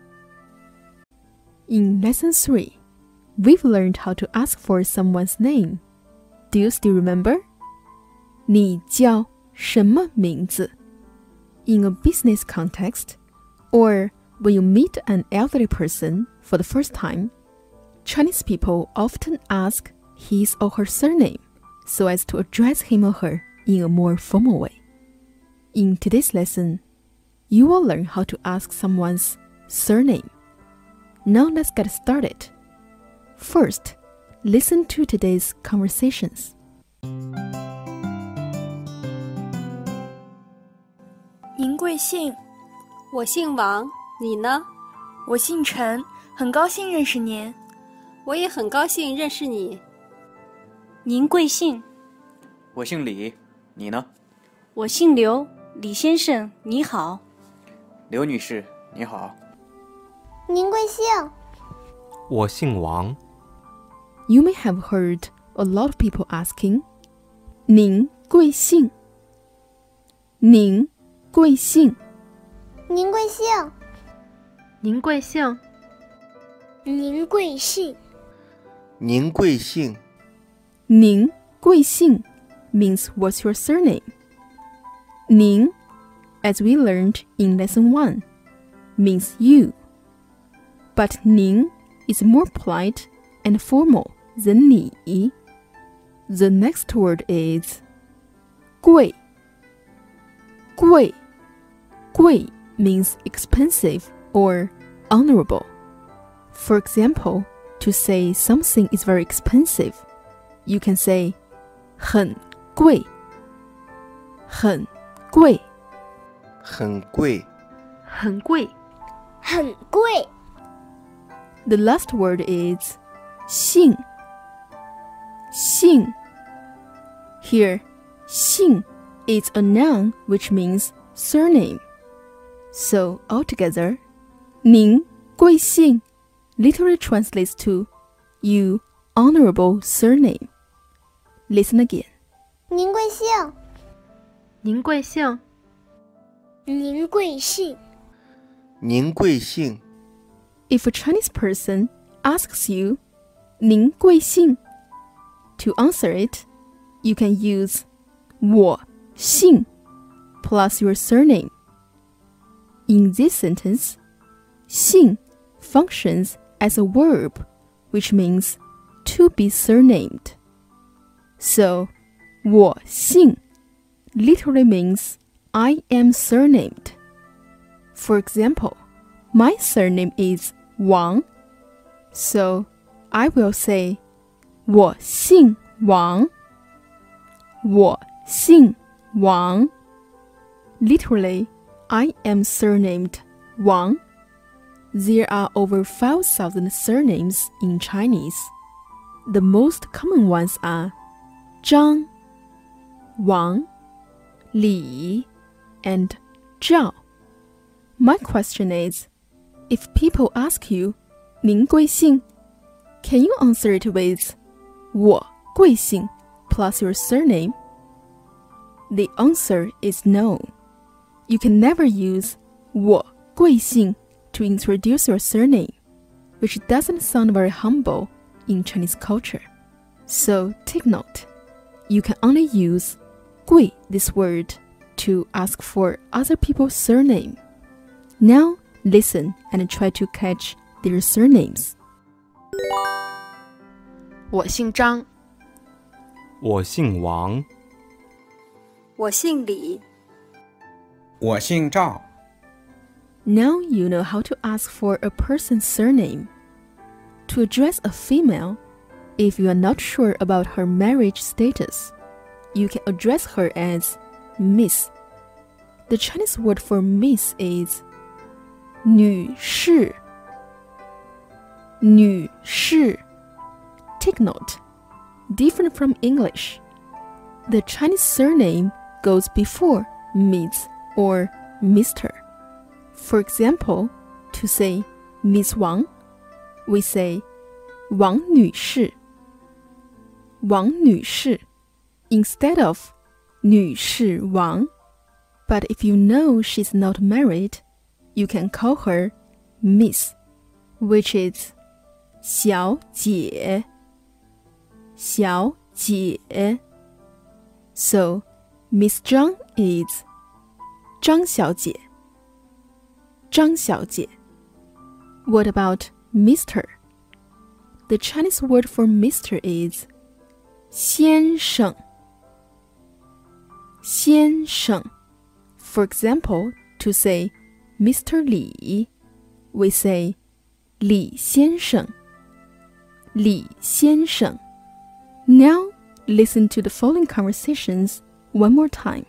In lesson 3, we've learned how to ask for someone's name. Do you still remember? 你叫什么名字? In a business context, or when you meet an elderly person for the first time, Chinese people often ask his or her surname so as to address him or her in a more formal way. In today's lesson, you will learn how to ask someone's surname. Now let's get started. First, listen to today's conversations. 您贵姓？ 我姓王，你呢？ 我姓陈，很高兴认识您。 我也很高兴认识你。 您贵姓？ 我姓李，你呢？ 我姓刘，李先生，你好。 刘女士，你好。 您贵姓？ 我姓王。 You may have heard a lot of people asking, 您贵姓？您贵姓？ 您贵姓？ 您贵姓？ 您贵姓？ 您贵姓？ 您贵姓 means what's your surname? 您, as we learned in lesson 1, means you. But 您 is more polite and formal than 你. The next word is 贵. 贵. 贵 means expensive or honorable. For example, to say something is very expensive, you can say 很贵。很贵。 很贵。 很贵。 很贵。 The last word is 姓。姓。Here, 姓 is a noun which means surname. So altogether, 您贵姓 literally translates to you honorable surname. Listen again. 您贵姓？ 您贵姓？ 您贵姓？ 您贵姓？ If a Chinese person asks you, 您贵姓? To answer it, you can use 我姓 plus your surname. In this sentence, 姓 functions as a verb, which means to be surnamed. So, 我姓 literally means I am surnamed. For example, my surname is Wang, so I will say 我姓王。我姓王。Literally, I am surnamed Wang. There are over 5,000 surnames in Chinese. The most common ones are Zhang, Wang, Li, and Zhao. My question is, if people ask you, 您贵姓? Can you answer it with 我贵姓 plus your surname? The answer is no. You can never use 我贵姓 to introduce your surname, which doesn't sound very humble in Chinese culture. So take note, you can only use 贵 this word to ask for other people's surname. Now listen and try to catch their surnames. 我姓张。 我姓王。 我姓李。 我姓赵。 Now you know how to ask for a person's surname. To address a female, if you are not sure about her marriage status, you can address her as Miss. The Chinese word for Miss is 女士. 女士. Take note, different from English. The Chinese surname goes before Miss or Mr. For example, to say Miss Wang, we say 王女士. 王女士 instead of 女士王. But if you know she's not married, you can call her Miss, which is 小姐. 小姐. So, Miss Zhang is 张小姐. 张小姐. What about Mr.? The Chinese word for Mr. is 先生. 先生. For example, to say Mr. Li, we say 李先生. 李先生. Now, listen to the following conversations one more time.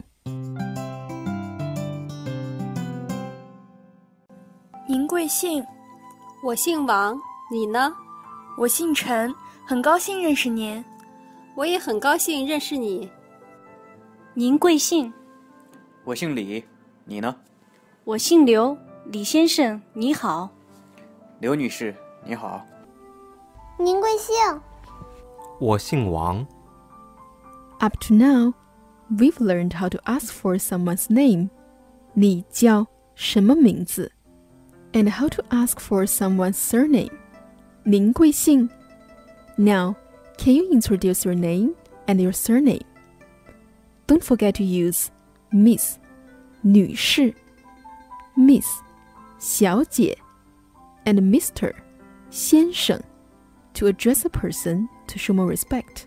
您贵姓？ 我姓王，你呢？ 我姓陈，很高兴认识您。 我也很高兴认识你。 您贵姓？ 我姓李，你呢？ 我姓刘，李先生，你好。 刘女士，你好。 您贵姓？ 我姓王。 Up to now, we've learned how to ask for someone's name. 你叫什么名字? And how to ask for someone's surname. 您贵姓? Now, can you introduce your name and your surname? Don't forget to use Miss, 女士, Miss, 小姐, and Mr, 先生, to address a person to show more respect.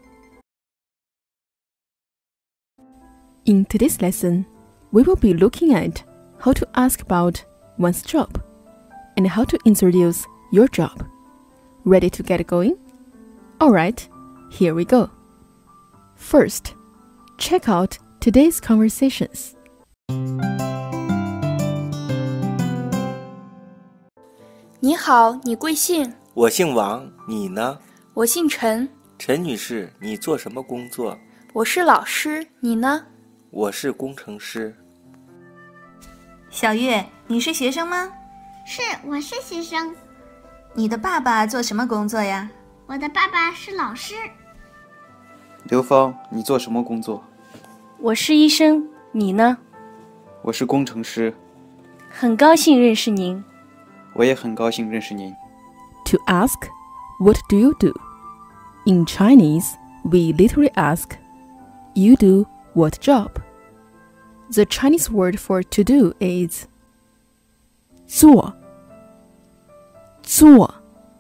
In today's lesson, we will be looking at how to ask about one's job and how to introduce your job. Ready to get going? Alright, here we go. First, check out today's conversations. 你好，你贵姓？ 我姓王，你呢？ 我姓陈。 陈女士，你做什么工作？ 我是老师，你呢？ 我是工程师。 小月，你是学生吗？ 是，我是学生。 你的爸爸做什么工作呀？ 我的爸爸是老师。 刘芳，你做什么工作？ 我是医生，你呢？ 我是工程师。 很高兴认识您。 我也很高兴认识您。 To ask, what do you do? In Chinese, we literally ask, you do what job? The Chinese word for to do is 做. 做.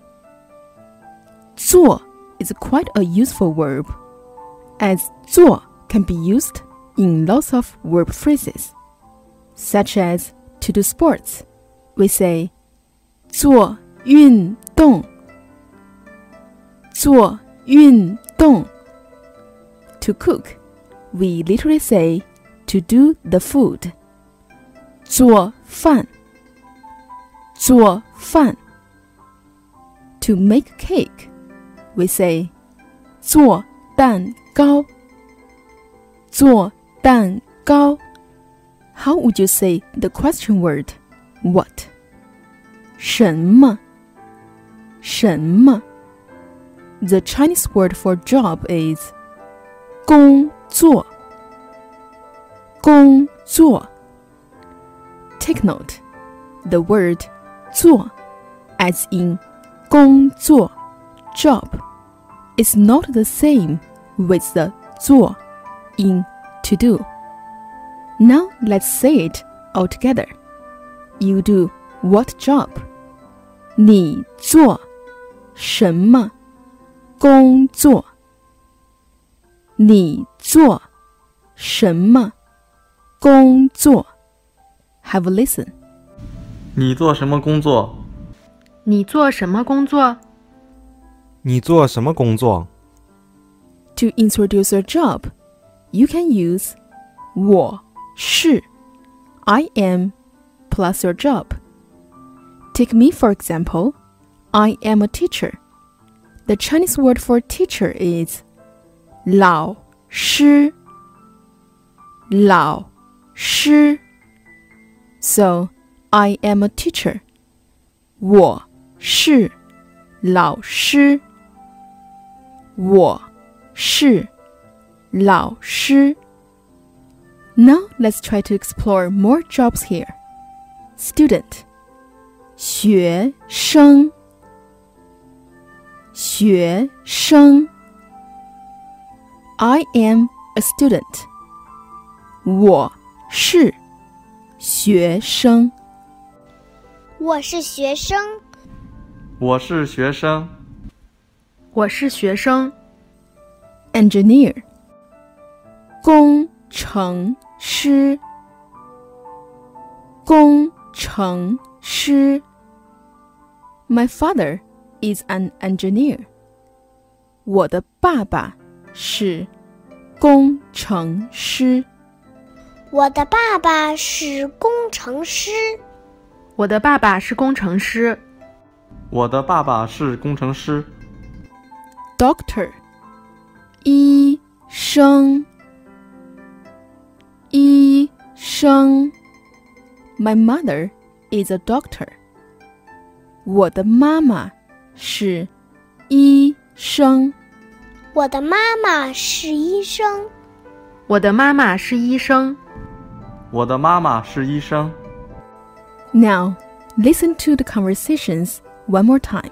做 is quite a useful verb, as 做 can be used in lots of verb phrases, such as to do sports. We say 做运动. 做运动. To cook, we literally say to do the food. 做饭. 做饭。To make cake, we say 做蛋糕。做蛋糕。How would you say the question word what? 什么？什么？ The Chinese word for job is 工作。工作。Take note, the word 做 as in 工作 job is not the same with the 做 in to do. Now let's say it all together. You do what job? 你做什么工作？你做什么工作？ Have a listen. 你做什么工作？ 你做什么工作？ 你做什么工作？ To introduce your job, you can use 我是 I am plus your job. Take me for example. I am a teacher. The Chinese word for teacher is 老师。老师。So, I am a teacher. 我是老师。我是老师。Now let's try to explore more jobs here. Student 学生。学生。I am a student. 我是学生。 我是学生。 我是学生。 我是学生。 Engineer 工程师。工程师。My father is an engineer. 我的爸爸是工程师。 我的爸爸是工程师。 我的爸爸是工程师。 我的爸爸是工程师。 Doctor 医生。医生。My mother is a doctor. 我的妈妈是医生。 我的妈妈是医生。 我的妈妈是医生。 我的妈妈是医生。 Now, listen to the conversations one more time.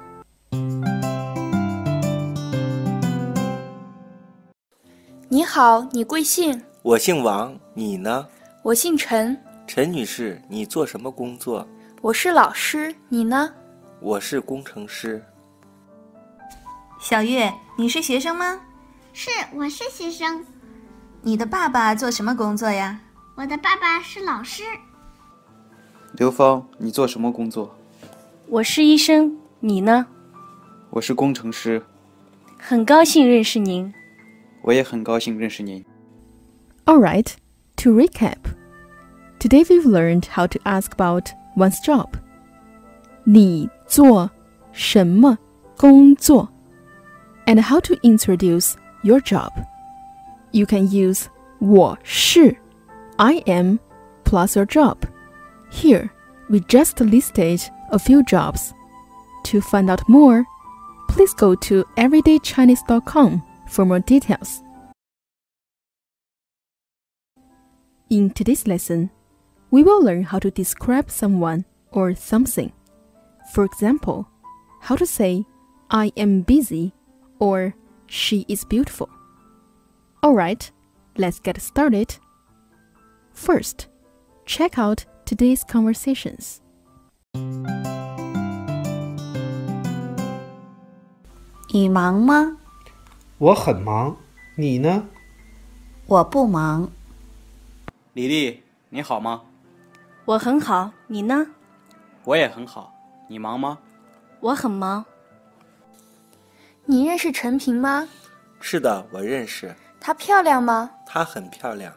你好，你贵姓？ 我姓王，你呢？ 我姓陈。 陈女士，你做什么工作？ 我是老师，你呢？ 我是工程师。 小月，你是学生吗？ 是，我是学生。 你的爸爸做什么工作呀？ 我的爸爸是老师。 刘芳，你做什么工作？ 我是医生，你呢？ 我是工程师。 很高兴认识您。 我也很高兴认识您。 Alright, to recap. Today we've learned how to ask about one's job. 你做什么工作 and how to introduce your job. You can use 我是 I am plus your job. Here, we just listed a few jobs. To find out more, please go to everydaychinese.com for more details. In today's lesson, we will learn how to describe someone or something. For example, how to say, I am busy or she is beautiful. Alright, let's get started. First, check out today's conversations. 你忙吗？ 我很忙，你呢？ 我不忙。 李丽，你好吗？ 我很好，你呢？ 我也很好，你忙吗？ 我很忙。 你认识陈平吗？ 是的，我认识。 她漂亮吗？ 她很漂亮。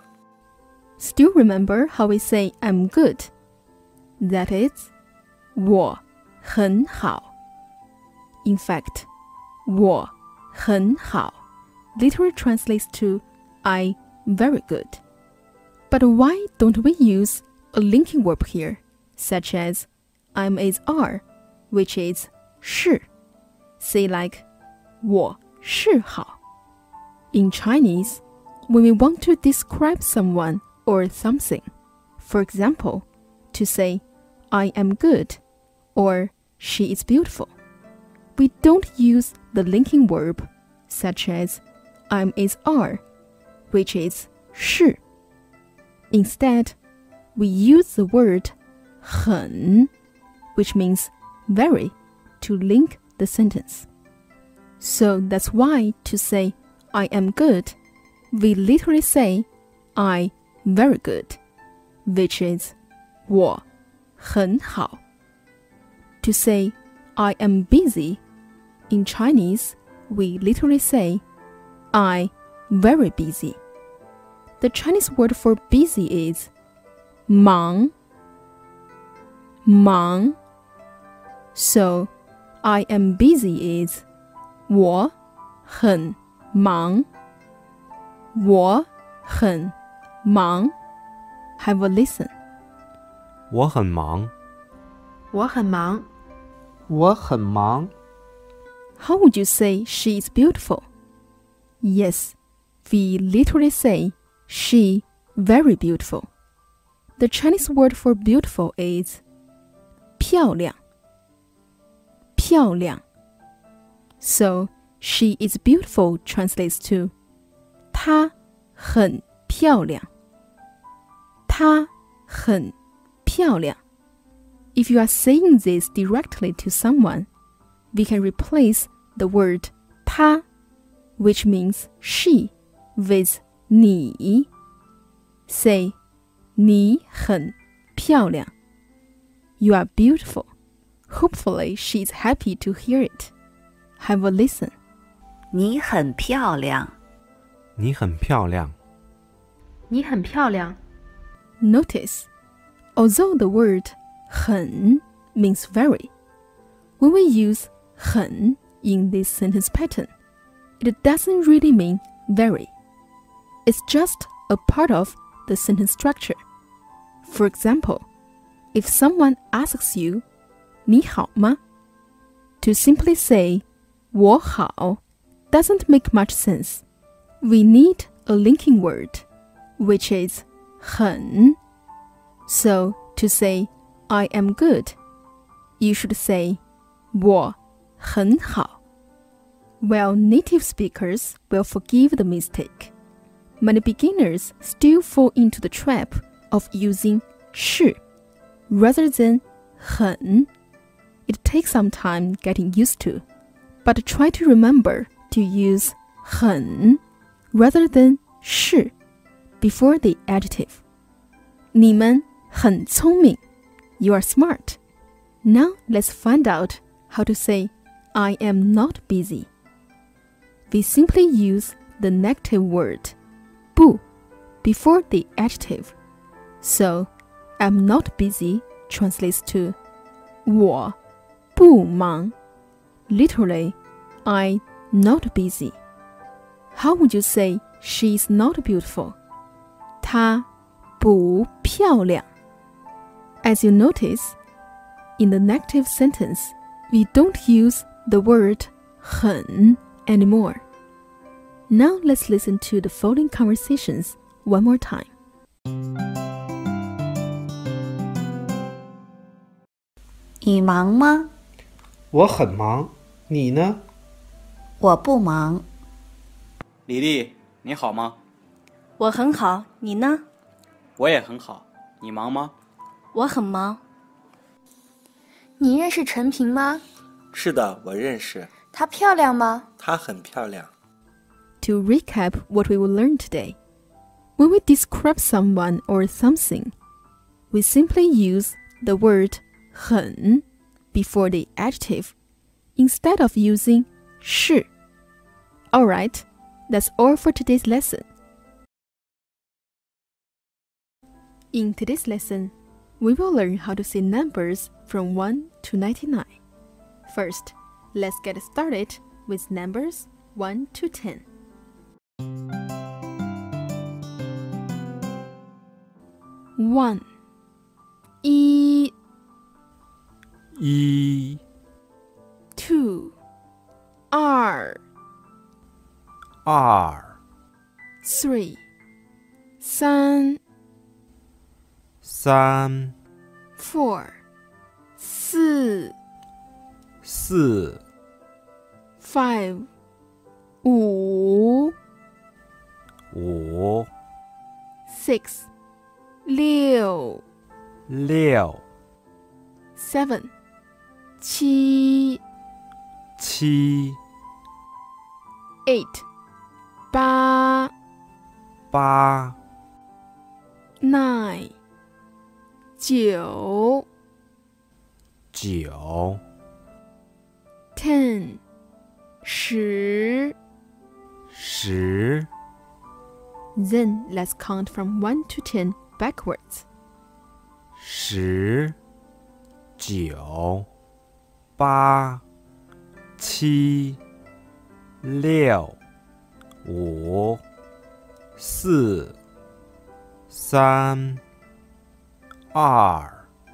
Still remember how we say I'm good? That is, 我很好. In fact, 我很好 literally translates to I very good. But why don't we use a linking verb here, such as I'm is are, which is 是? Say like 我是好. In Chinese, when we want to describe someone or something, for example, to say I am good or she is beautiful, we don't use the linking verb such as I'm is are, which is 是. Instead, we use the word 很, which means very, to link the sentence. So that's why to say I am good, we literally say I very good, which is 我很好. To say I am busy, in Chinese, we literally say I very busy. The Chinese word for busy is 忙. So I am busy is 我很忙. 我很忙. Have a listen. 我很忙。 我很忙。 我很忙。 How would you say she is beautiful? Yes, we literally say she very beautiful. The Chinese word for beautiful is 漂亮. 漂亮. So she is beautiful translates to 她很漂亮. 她很漂亮. If you are saying this directly to someone, we can replace the word 她, which means she, with 你. Say 你很漂亮. You are beautiful. Hopefully she is happy to hear it. Have a listen. 你很漂亮。 你很漂亮。 你很漂亮。 Notice, although the word 很 means very, when we use 很 in this sentence pattern, it doesn't really mean very. It's just a part of the sentence structure. For example, if someone asks you, 你好吗? To simply say 我好 doesn't make much sense. We need a linking word, which is 很. So to say I am good, you should say 我很好. While native speakers will forgive the mistake, many beginners still fall into the trap of using 是 rather than 很. It takes some time getting used to, but try to remember to use 很 rather than 是 before the adjective. 你们很聪明. You are smart. Now let's find out how to say I am not busy. We simply use the negative word 不 before the adjective. So I'm not busy translates to 我不忙. Literally, I not busy. How would you say she is not beautiful? 她不漂亮. As you notice, in the negative sentence, we don't use the word 很 anymore. Now let's listen to the following conversations one more time. 你忙吗？ 我很忙，你呢？ 我不忙。 李丽，你好吗？ 我很好，你呢？ 我也很好，你忙吗？ 我很忙。 你认识陈平吗？ 是的，我认识。 她漂亮吗？ 她很漂亮。 To recap what we will learn today, when we describe someone or something, we simply use the word 很 before the adjective instead of using 是. Alright, that's all for today's lesson. In today's lesson, We will learn how to say numbers from 1 to 99. First, let's get started with numbers 1 to 10. 1 一 2 二 3 三 3 4 四 4 5 五 5 6 六 6 7 七 7 8 八 8 9 九 9 10 十 10 Then let's count from 1 to 10 backwards. 10 9 8 7 6 5 4 3 2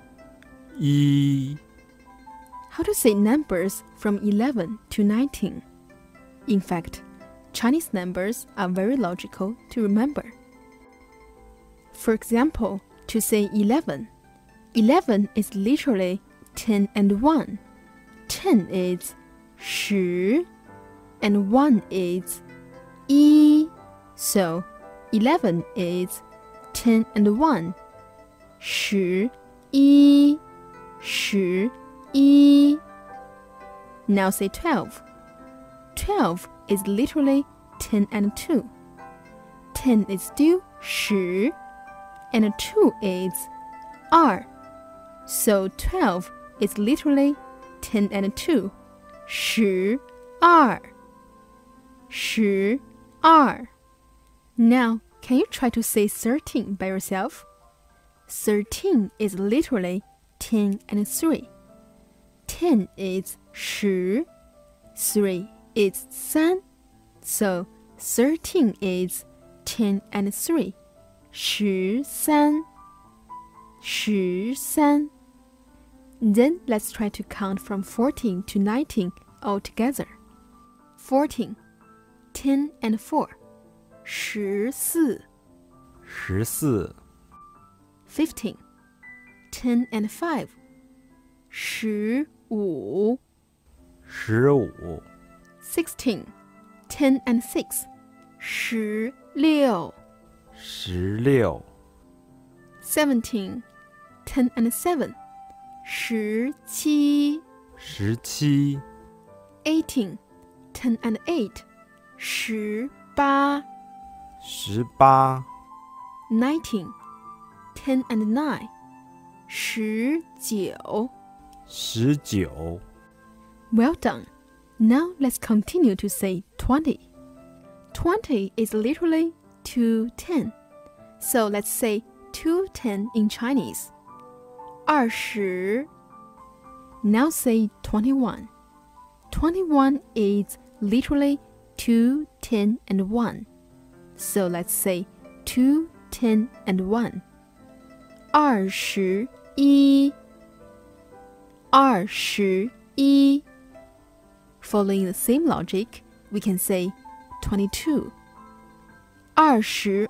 1 How to say numbers from 11 to 19? In fact, Chinese numbers are very logical to remember. For example, to say 11, 11 is literally 10 and 1. 10 is 10 and 1 is 一. So 11 is 10 and 1. 十一 十一. Now say 12. 12 is literally 10 and 2. 10 is still 10 and 2 is 2. So 12 is literally 10 and 2. 12 12. Now, can you try to say 13 by yourself? 13 is literally 10 and 3. 10 is 10, 3 is 3. So 13 is 10 and 3. 13 13. Then let's try to count from 14 to 19 all together. 14 10 and 4 14 14 15 10 and 5 15 15 16 10 and 6 16 16 17 10 and 7 17 17 18 10 and 8 18 18 19 10 and 9 19 19 Well done. Now let's continue to say 20. 20 is literally 210. So let's say 210 in Chinese. 20. Now say 21. 21 is literally 2 10 and 1. So let's say 2 10 and 1. 21 21. Following the same logic, we can say 22 22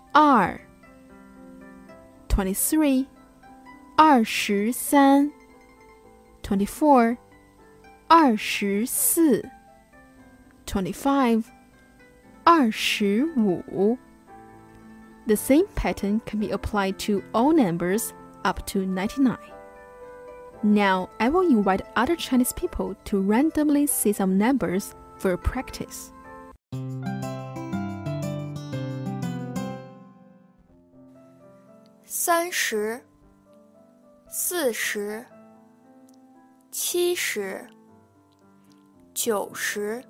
23 23 24 24 25 25. The same pattern can be applied to all numbers up to 99. Now, I will invite other Chinese people to randomly say some numbers for practice. 30 40 70 90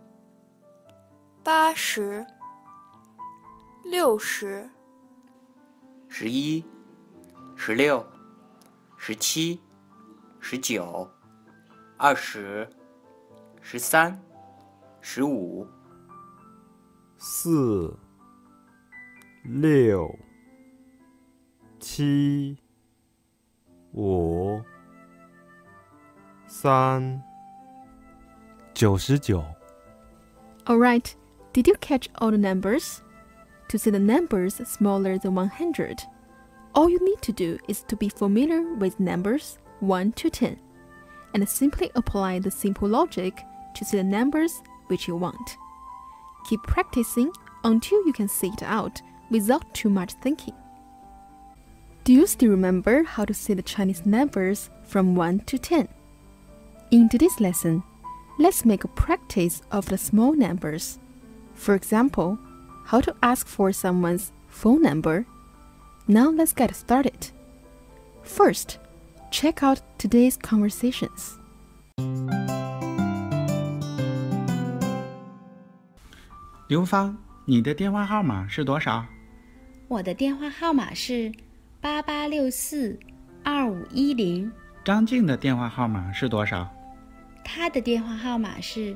80 60 11 16 17、19、20、13、15、 4、6、7、5、3、99。 Alright, did you catch all the numbers? To say the numbers smaller than 100, all you need to do is to be familiar with numbers 1 to 10, and simply apply the simple logic to see the numbers which you want. Keep practicing until you can say it out without too much thinking. Do you still remember how to say the Chinese numbers from 1 to 10? In today's lesson, let's make a practice of the small numbers. For example, how to ask for someone's phone number. Now let's get started. First, check out today's conversations. 刘芳，你的电话号码是多少？ 我的电话号码是88642510。 张静的电话号码是多少？ 他的电话号码是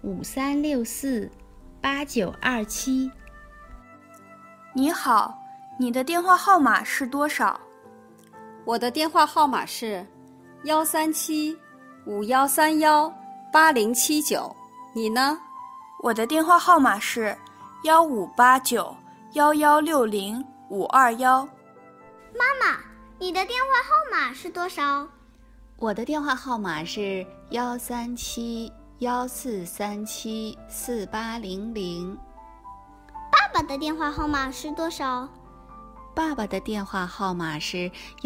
53648927。 你好，你的电话号码是多少？ 我的电话号码是13751318079。你呢？ 我的电话号码是15891160521521。 妈妈，你的电话号码是多少？ 我的电话号码是13714374800。 爸爸的电话号码是多少？ 爸爸的电话号码是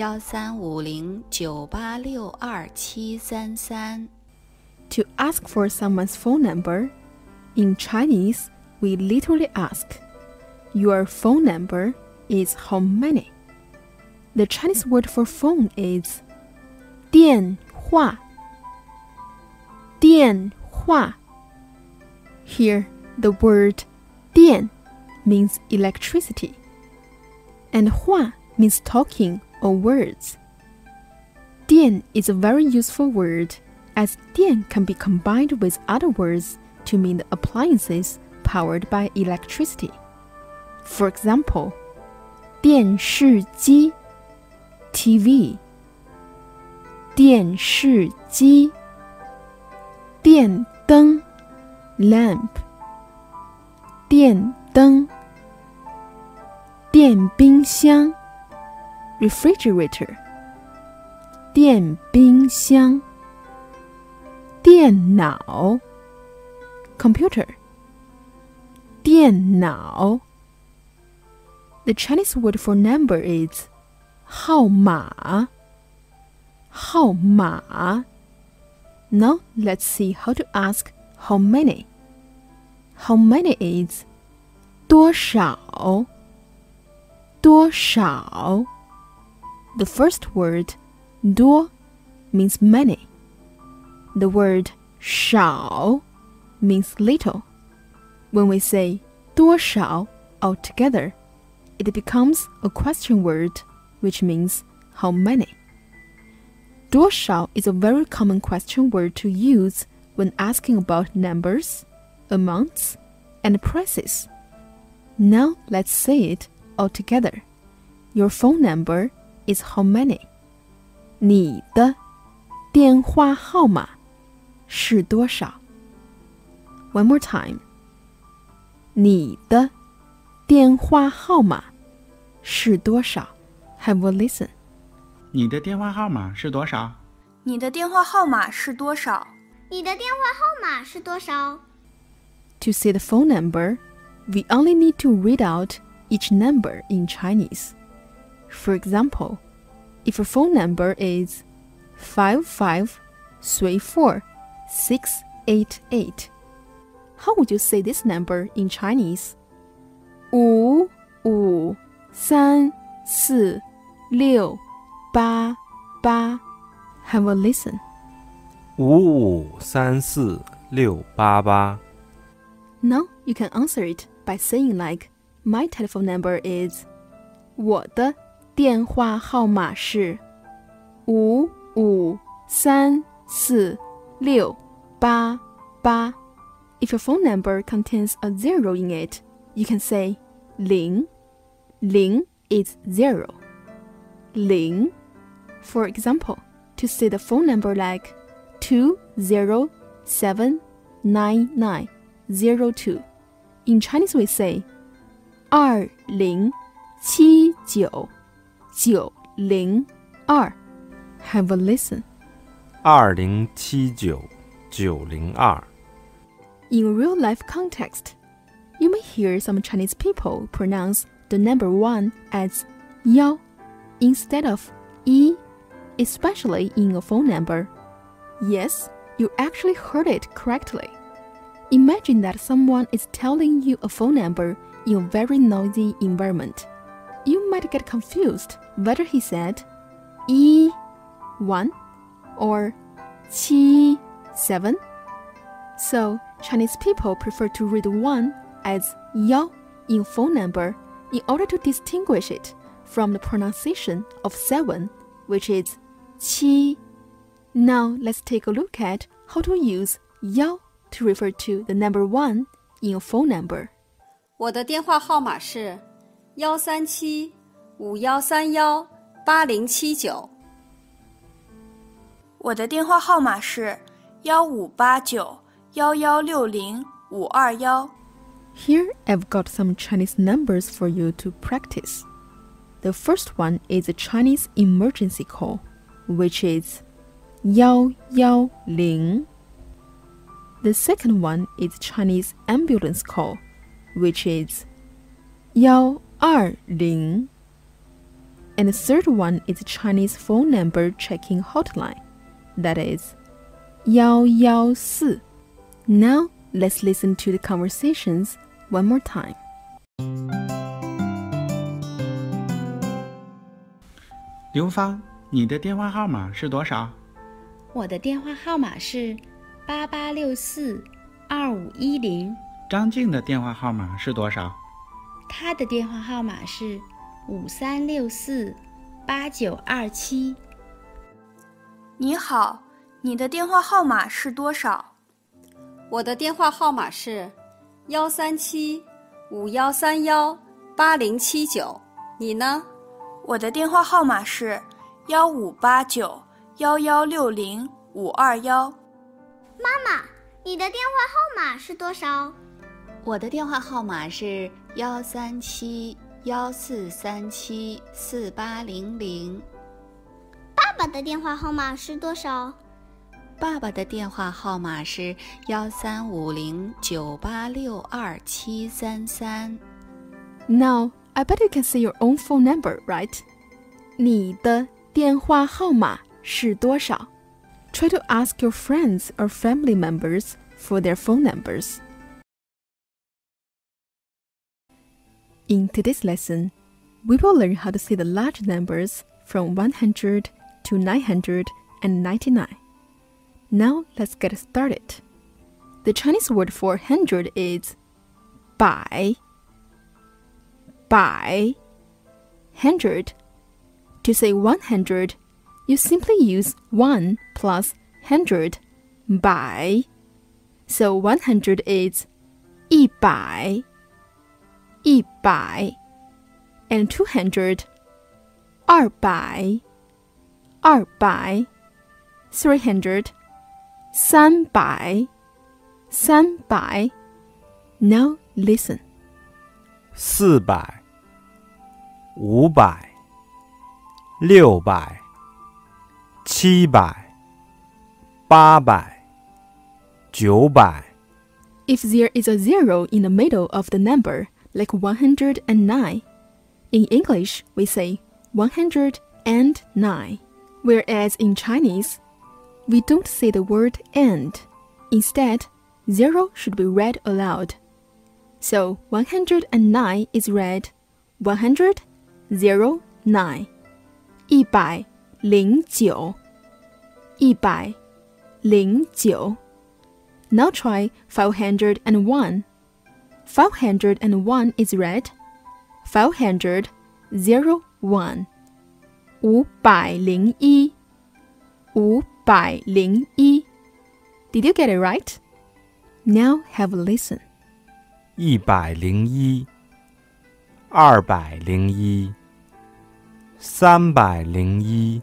13509862733。 To ask for someone's phone number, in Chinese, we literally ask, your phone number is how many? The Chinese word for phone is 电话. 电话. Here, the word 电 means electricity, and 话 means talking or words. 电 is a very useful word, as 电 can be combined with other words to mean the appliances powered by electricity. For example, 电视机 TV, 电视机，电灯 lamp, 电灯，电冰箱 refrigerator, 电冰箱，电脑 computer, 电脑。The Chinese word for number is 号码。号码。Now let's see how to ask how many. How many is 多少？多少？ The first word 多 means many. The word 少 means little. When we say 多少 altogether, it becomes a question word, which means how many. 多少 is a very common question word to use when asking about numbers, amounts, and prices. Now let's say it all together. Your phone number is how many? 你的电话号码是多少？ One more time. 你的电话号码是多少？ Have a listen. 你的电话号码是多少？ 你的电话号码是多少？ 你的电话号码是多少？ To say the phone number, we only need to read out each number in Chinese. For example, if a phone number is 5534688, how would you say this number in Chinese? 5534688. Have a listen. 5534688. Now you can answer it by saying like, my telephone number is 我的电话号码是 55346888. If your phone number contains a 0 in it, you can say 0. 0 is 0. 0. For example, to say the phone number like 2079902. In Chinese we say 2079902. Have a listen. 2079902. In real life context, you may hear some Chinese people pronounce the number 1 as 1 instead of 1, especially in a phone number. Yes, you actually heard it correctly. Imagine that someone is telling you a phone number in a very noisy environment. You might get confused whether he said 1 or 7. So, Chinese people prefer to read 1 as 1 in phone number in order to distinguish it from the pronunciation of 7, which is 7. Now, let's take a look at how to use 1 to refer to the number 1 in a phone number. 我的电话号码是13751318079。 我的电话号码是158911605221。 Here I've got some Chinese numbers for you to practice. The first one is a Chinese emergency call, which is 110. The second one is Chinese ambulance call, which is 120. And the third one is Chinese phone number checking hotline, that is 114. Now let's listen to the conversations one more time. 刘芳，你的电话号码是多少？ 我的电话号码是88642510。 张静的电话号码是多少？ 他的电话号码是53648927。 你好，你的电话号码是多少？ 我的电话号码是13751318079。你呢？ 我的电话号码是158911605221。 妈妈，你的电话号码是多少？ 我的电话号码是13714374800。 爸爸的电话号码是多少？ 爸爸的电话号码是13509862733。 Now, I bet you can say your own phone number, right? 你的电话号码是多少? Try to ask your friends or family members for their phone numbers. In today's lesson, we will learn how to say the large numbers from 100 to 999. Now let's get started. The Chinese word for 100 is 百. 100. To say 100, you simply use 1 plus 100, 百. So 100 is 100. 100. And 200, 200. 200. 300, 300. 300. Now listen. 400 500 600 700 800 900. If there is a 0 in the middle of the number, like 109, in English we say 109, whereas in Chinese, we don't say the word and. Instead, 0 should be read aloud. So 109 is read 109. 109. 109. Now try 501. 501 is read 501. 501. 501. Did you get it right? Now have a listen. 101 201 301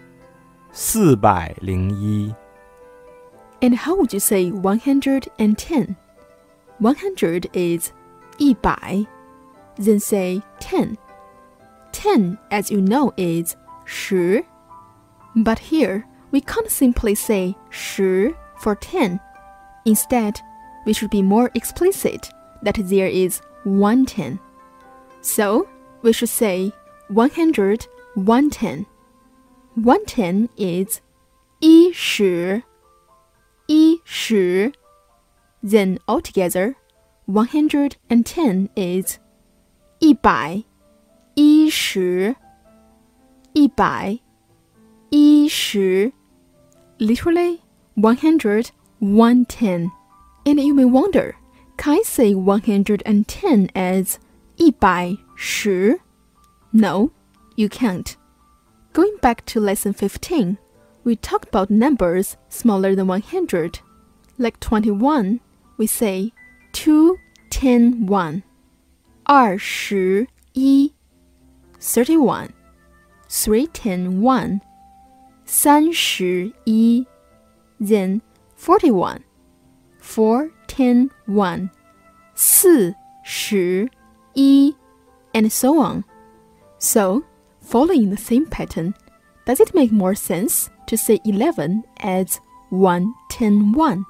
401 And how would you say 110? 100 is 100. Then say 10. 10, as you know, is 10. But here, we can't simply say 10 for 10. Instead, we should be more explicit that there is 110. So, we should say 100, 110. 110 is 10. 10. Then altogether, 110 is 110. 110. Literally, 100, 110. And you may wonder, can I say 110 as 110? No, you can't. Going back to lesson 15, we talked about numbers smaller than 100. Like 21, we say 2, 10, 1. 21, 31, 3, 10, 1. 31, then 41, 4, 10, 1. 41, and so on. So, following the same pattern, does it make more sense to say 11 as 1, 10, 1?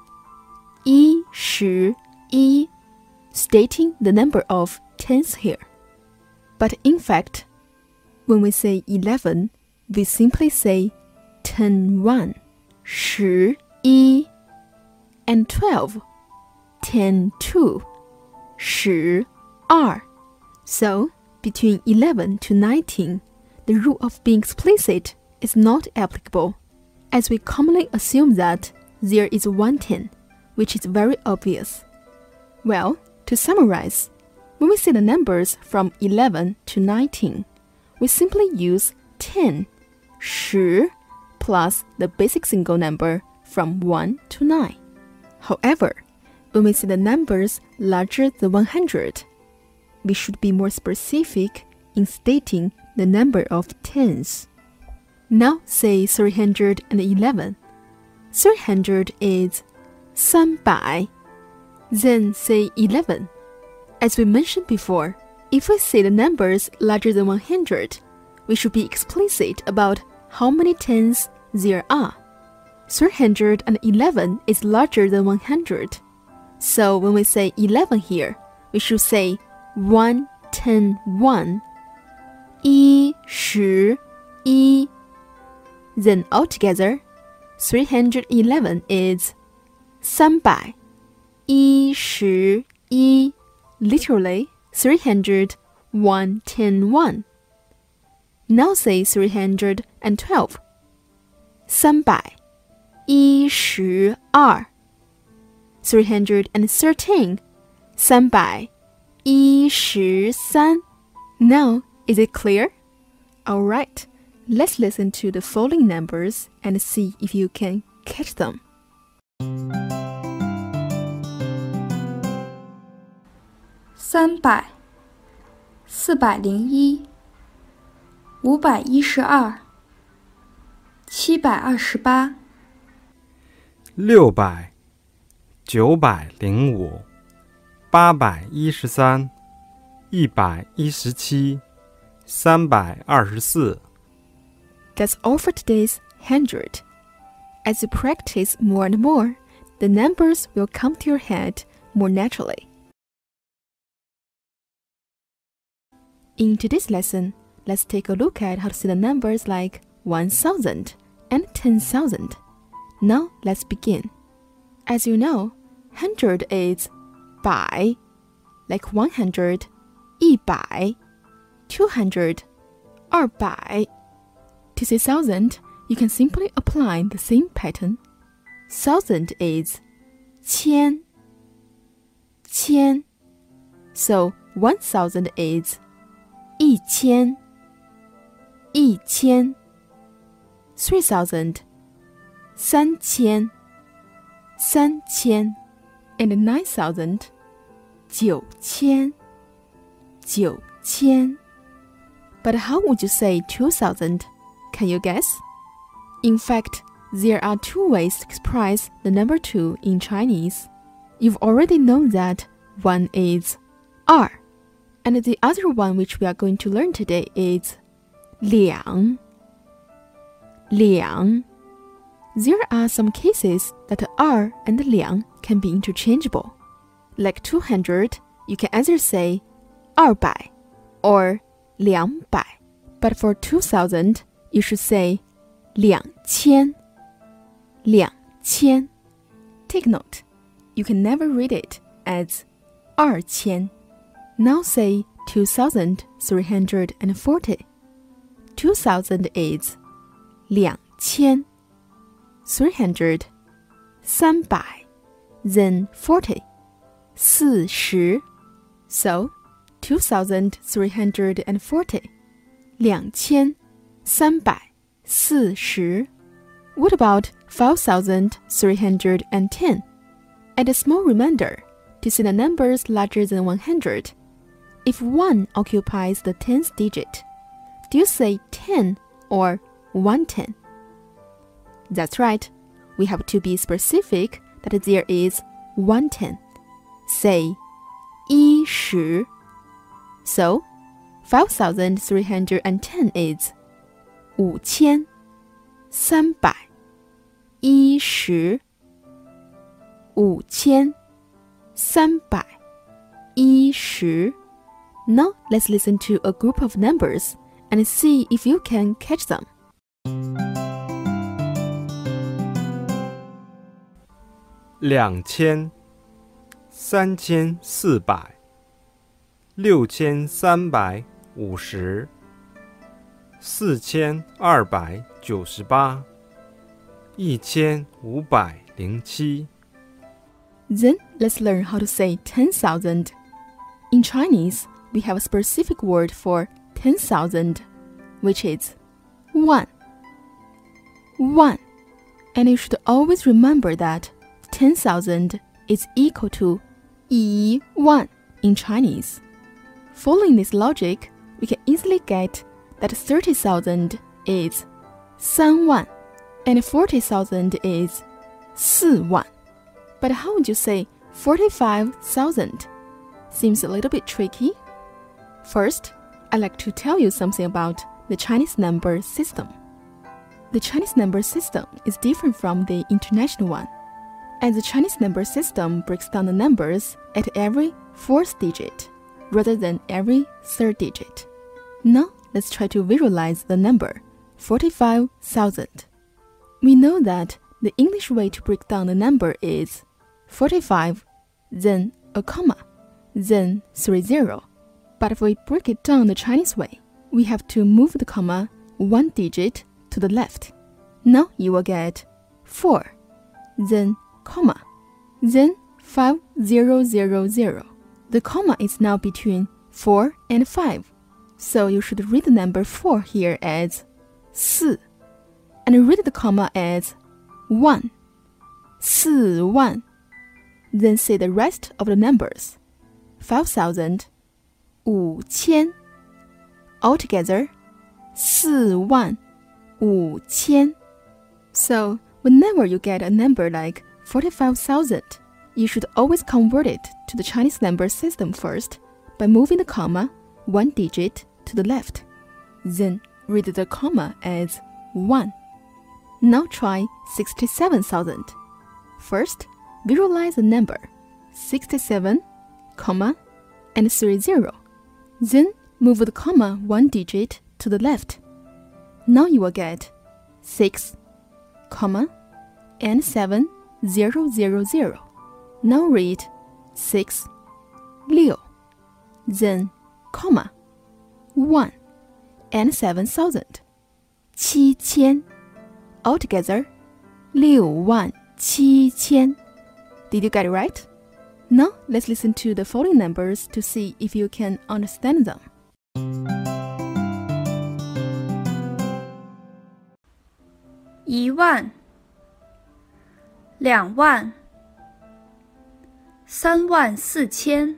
11, stating the number of tens here. But in fact, when we say 11, we simply say 10, 1, 11, and 12, 10, 2, 12. So, between 11 to 19, the rule of being explicit is not applicable, as we commonly assume that there is 110, which is very obvious. Well, to summarize, when we say the numbers from 11 to 19, we simply use 10, 10, plus the basic single number from 1 to 9. However, when we say the numbers larger than 100, we should be more specific in stating the number of tens. Now say 311. 300 is 300. Then say 11. As we mentioned before, if we say the numbers larger than 100, we should be explicit about how many tens there are. 311 is larger than 100. So when we say 11 here, we should say 1, 10, 1. 11. Then altogether, 311 is 311. Literally, 300, 1, 10, 1. Now say 312. 312. 313. 313. Now, is it clear? Alright, let's listen to the following numbers and see if you can catch them. 300 401 512 728 600 905 813 117 324. That's all for today's 100. As you practice more and more, the numbers will come to your head more naturally. In today's lesson, let's take a look at how to say the numbers like 1,000 and 10,000. Now let's begin. As you know, 100 is 百, like 100, 100, 200, 200. To say 1,000, you can simply apply the same pattern. 1,000 is 千, 千. So 1,000 is 1000, 1000. 3,000 3000 3000 and 9000 9000 9000. But how would you say 2000? Can you guess? In fact, there are two ways to express the number 2 in Chinese. You've already known that one is 2, and the other one which we are going to learn today is 2. 2. There are some cases that 2 and 2 can be interchangeable. Like 200, you can either say 200 or 200. But for 2000, you should say 2000. 2000. Take note, you can never read it as 2000. Now say 2340. 2000 is 2000. 300, 300, then 40, 40. So 2340, 2340. What about 5310? Add a small reminder to see the numbers larger than 100. If 1 occupies the 10th digit, do you say 10 or 110? That's right, we have to be specific that there is 110. Say 10. So 5310 is 5310. 5310. Now let's listen to a group of numbers and see if you can catch them. 2000 3400 6350 4298 1507. Then let's learn how to say 10,000. In Chinese, we have a specific word for 10,000, which is 1. 1. And you should always remember that 10,000 is equal to 1 in Chinese. Following this logic, we can easily get that 30,000 is 3万 and 40,000 is 4万. But how would you say 45,000? Seems a little bit tricky. First, I'd like to tell you something about the Chinese number system. The Chinese number system is different from the international one, as the Chinese number system breaks down the numbers at every 4th digit rather than every 3rd digit. Now, let's try to visualize the number 45,000. We know that the English way to break down the number is 45, then a comma, then 30. But if we break it down the Chinese way, we have to move the comma 1 digit to the left. Now you will get 4, then comma, then 5000. The comma is now between 4 and 5, so you should read the number 4 here as 4, and read the comma as 1, 4万. Then say the rest of the numbers, 5,000, 5000. Altogether, 45000. So, whenever you get a number like 45,000, you should always convert it to the Chinese number system first by moving the comma 1 digit to the left. Then read the comma as 1. Now try 67,000. First, visualize the number 67, comma, and 30. Then move the comma 1 digit to the left. Now you will get 6, comma, and 7000. Now read 6, 6, then comma, 1, and 7,000. 7000. Altogether, 67000. Did you get it right? Now let's listen to the following numbers to see if you can understand them. 1万 2万，3万4千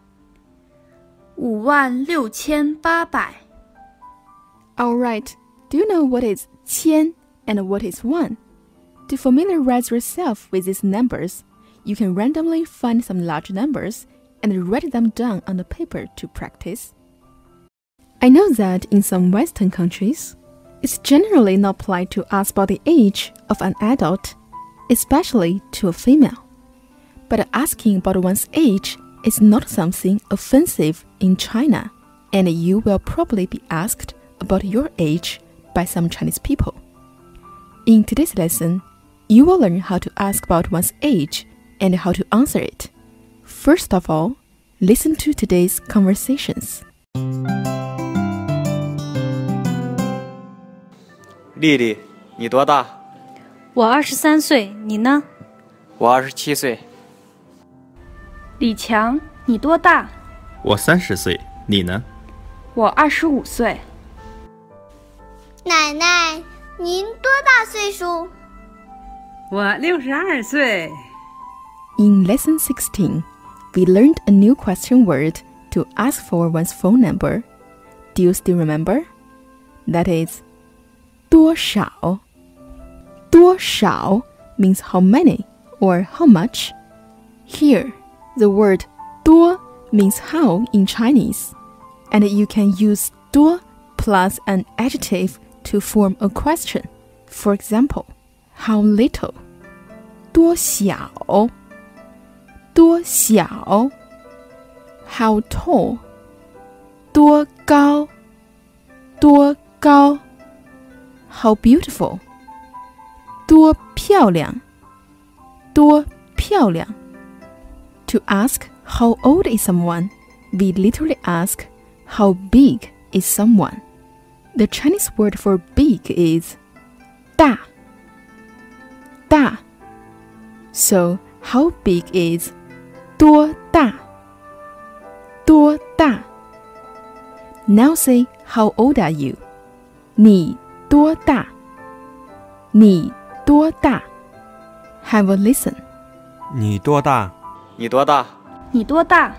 ，5万6千800。 Alright, do you know what is 千 and what is 1? To familiarize yourself with these numbers, you can randomly find some large numbers and write them down on the paper to practice. I know that in some Western countries, it's generally not polite to ask about the age of an adult, especially to a female. But asking about one's age is not something offensive in China, and you will probably be asked about your age by some Chinese people. In today's lesson, you will learn how to ask about one's age and how to answer it. First of all, listen to today's conversations. 丽丽，你多大？ 我23岁，你呢？ 我27岁。 李强，你多大？ 我30岁，你呢？ 我25岁。 奶奶，您多大岁数？ 我62岁。 In Lesson 16, we learned a new question word to ask for one's phone number. Do you still remember? That is, 多少. 多少 means how many or how much. Here, the word 多 means how in Chinese, and you can use 多 plus an adjective to form a question. For example, how little? 多小? 多小? How tall? 多高? 多高? How beautiful? 多漂亮? 多漂亮? To ask how old is someone, we literally ask how big is someone. The Chinese word for big is 大. 大. So, how big is 多大? 多大? Now say, how old are you? 你多大? 你多大? Have a listen. 你多大？ 你多大？ 你多大？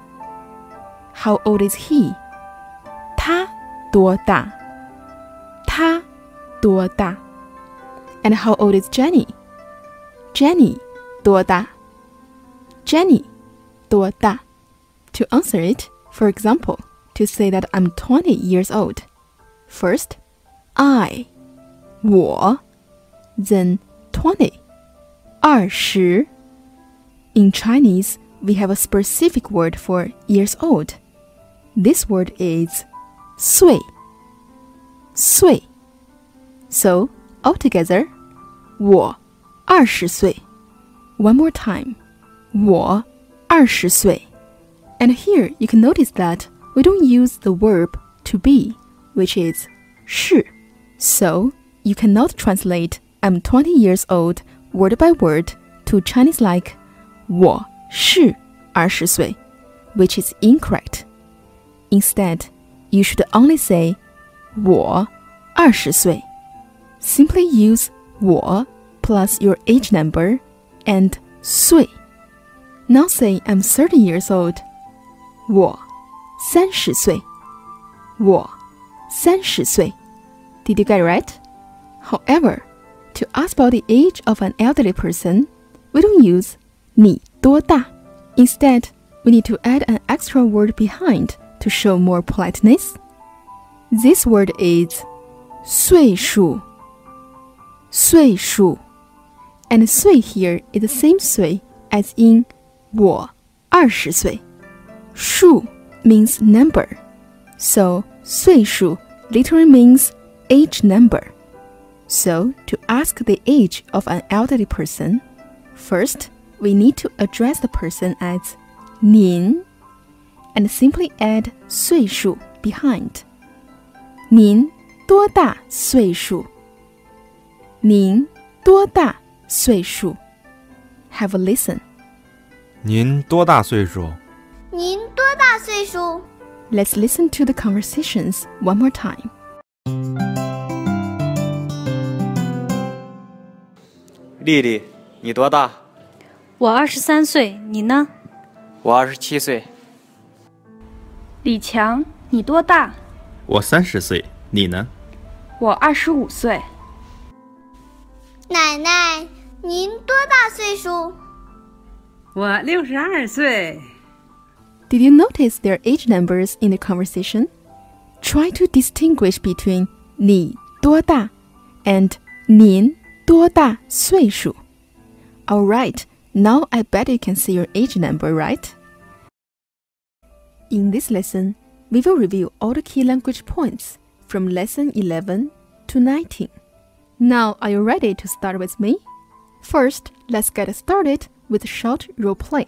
How old is he? 他多大？他多大？ And how old is Jenny? Jenny 多大？ Jenny 多大？ To answer it, for example, to say that I'm 20 years old. First, I 我 then 20 20. In Chinese, we have a specific word for years old. This word is 岁 岁. So, altogether, 我20岁. One more time. 我20岁. And here you can notice that we don't use the verb to be, which is 是. So, you cannot translate I'm 20 years old word by word to Chinese like 我是20岁, which is incorrect. Instead, you should only say 我20岁. Simply use 我 plus your age number and 岁. Now say I'm 30 years old. 我30岁. 我30岁. Did you get it right? However, to ask about the age of an elderly person, we don't use 你多大. Instead, we need to add an extra word behind to show more politeness. This word is 岁数. 岁数. And 岁 here is the same 岁 as in 我20岁. 数 means number. So, 岁数 literally means age number. So, to ask the age of an elderly person, first, we need to address the person as 您 and simply add 岁数 behind. 您多大岁数? 您多大岁数? Have a listen. 您多大岁数？ 您多大岁数？ Let's listen to the conversations one more time. 丽丽， 你多大？ 我23岁，你呢？ 我27岁。 李强，你多大？ 我30岁，你呢？ 我25岁。 奶奶，您多大岁数？ 我62岁。 Did you notice their age numbers in the conversation? Try to distinguish between 你多大 and 您多大岁数. Alright, now I bet you can see your age number, right? In this lesson, we will review all the key language points from lesson 11 to 19. Now, are you ready to start with me? First, let's get started with a short role play.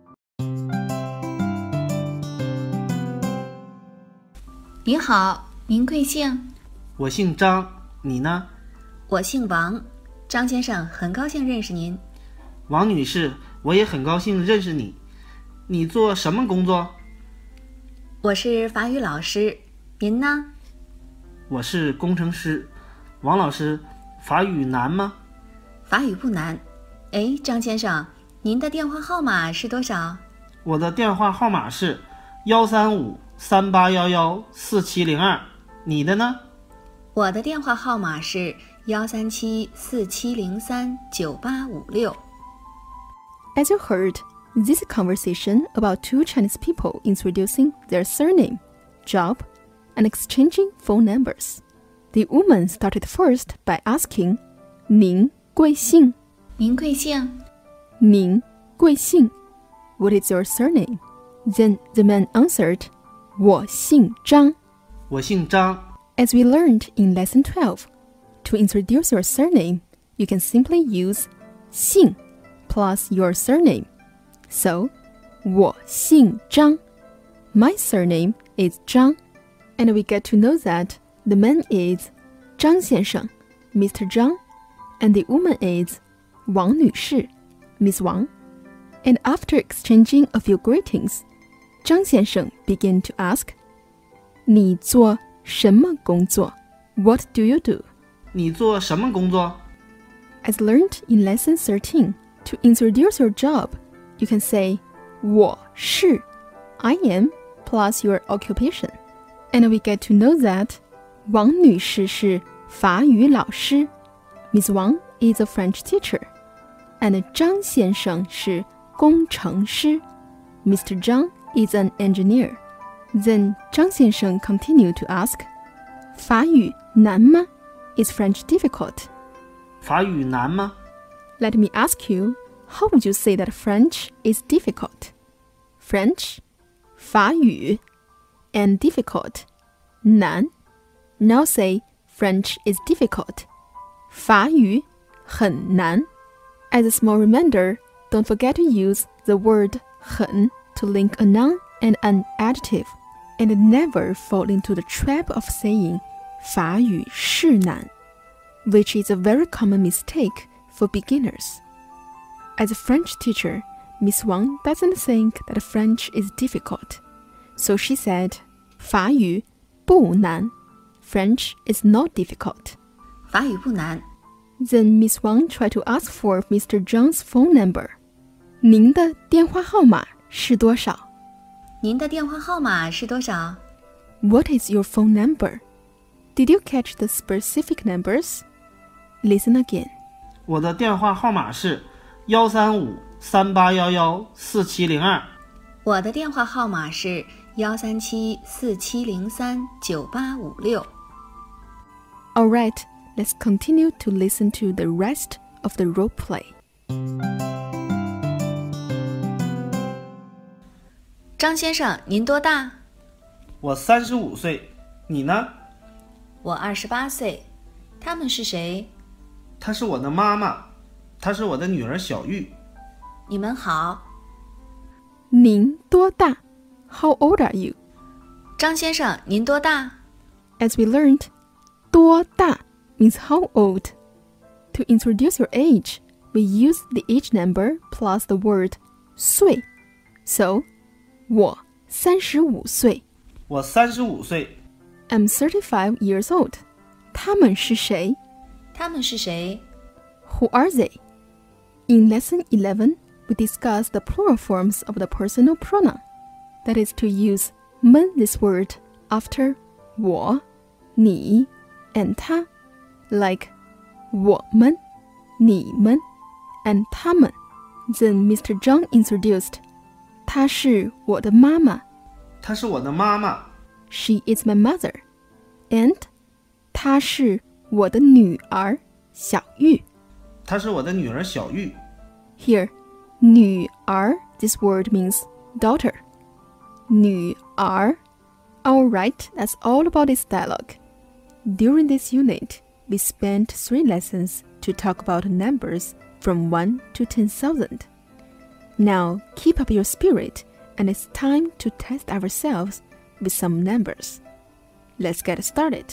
你好，您贵姓？ 我姓张，你呢？ 我姓王。张先生，很高兴认识您。 王女士，我也很高兴认识你。你做什么工作？ 我是法语老师。您呢？ 我是工程师。王老师，法语难吗？ 法语不难。哎，张先生，您的电话号码是多少？ 我的电话号码是13538114702。你的呢？ 我的电话号码是13747039856。 As you heard, this is a conversation about two Chinese people introducing their surname, job, and exchanging phone numbers. The woman started first by asking, 您贵姓? 您贵姓? 您贵姓? What is your surname? Then the man answered, 我姓张. 我姓张. As we learned in lesson 12, to introduce your surname, you can simply use 姓 plus your surname. So, 我姓张. My surname is 张. And we get to know that the man is 张先生, Mr. Zhang, and the woman is 王女士, Miss Wang. And after exchanging a few greetings, 张先生 began to ask, 你做什么工作? What do you do? 你做什么工作? As learned in lesson 13, to introduce your job, you can say 我是 I am plus your occupation. And we get to know that 王女士是法语老师, Miss Wang is a French teacher, and 张先生是工程师, Mr. Zhang is an engineer. Then 张先生 continued to ask, 法语难吗? Is French difficult? 法语难吗? Let me ask you, how would you say that French is difficult? French, 法语, and difficult, 难. Now say French is difficult. 法语很难. As a small reminder, don't forget to use the word 很 to link a noun and an adjective, and never fall into the trap of saying 法语是难, which is a very common mistake for beginners. As a French teacher, Miss Wang doesn't think that French is difficult, so she said 法语不难. French is not difficult. 法语不难. Then Miss Wang tried to ask for Mr. Zhang's phone number. 您的电话号码是多少? 您的电话号码是多少? What is your phone number? Did you catch the specific numbers? Listen again. 我的电话号码是13538114702。 我的电话号码是13747039856。 Alright, let's continue to listen to the rest of the role play. 张先生，您多大？ 我35岁，你呢？ 我28岁。他们是谁？ 她是我的妈妈，她是我的女儿小玉。 你们好。 您多大? How old are you? 张先生，您多大? As we learned, 多大 means how old. To introduce your age, we use the age number plus the word 岁. So, 我35岁。 我35岁。 I'm 35 years old. 他们是谁? 他们是谁? Who are they? In Lesson 11, we discussed the plural forms of the personal pronoun. That is to use 们 this word after 我、你 and 他, like 我们、你们 and 他们. Then Mr. Zhang introduced 她是我的妈妈。 她是我的妈妈。 She is my mother. And 她是我的女儿小玉。 她是我的女儿小玉。 Here, 女儿 this word means daughter. 女儿. Alright, that's all about this dialogue. During this unit, we spent 3 lessons to talk about numbers from 1 to 10,000. Now, keep up your spirit, and it's time to test ourselves with some numbers. Let's get started.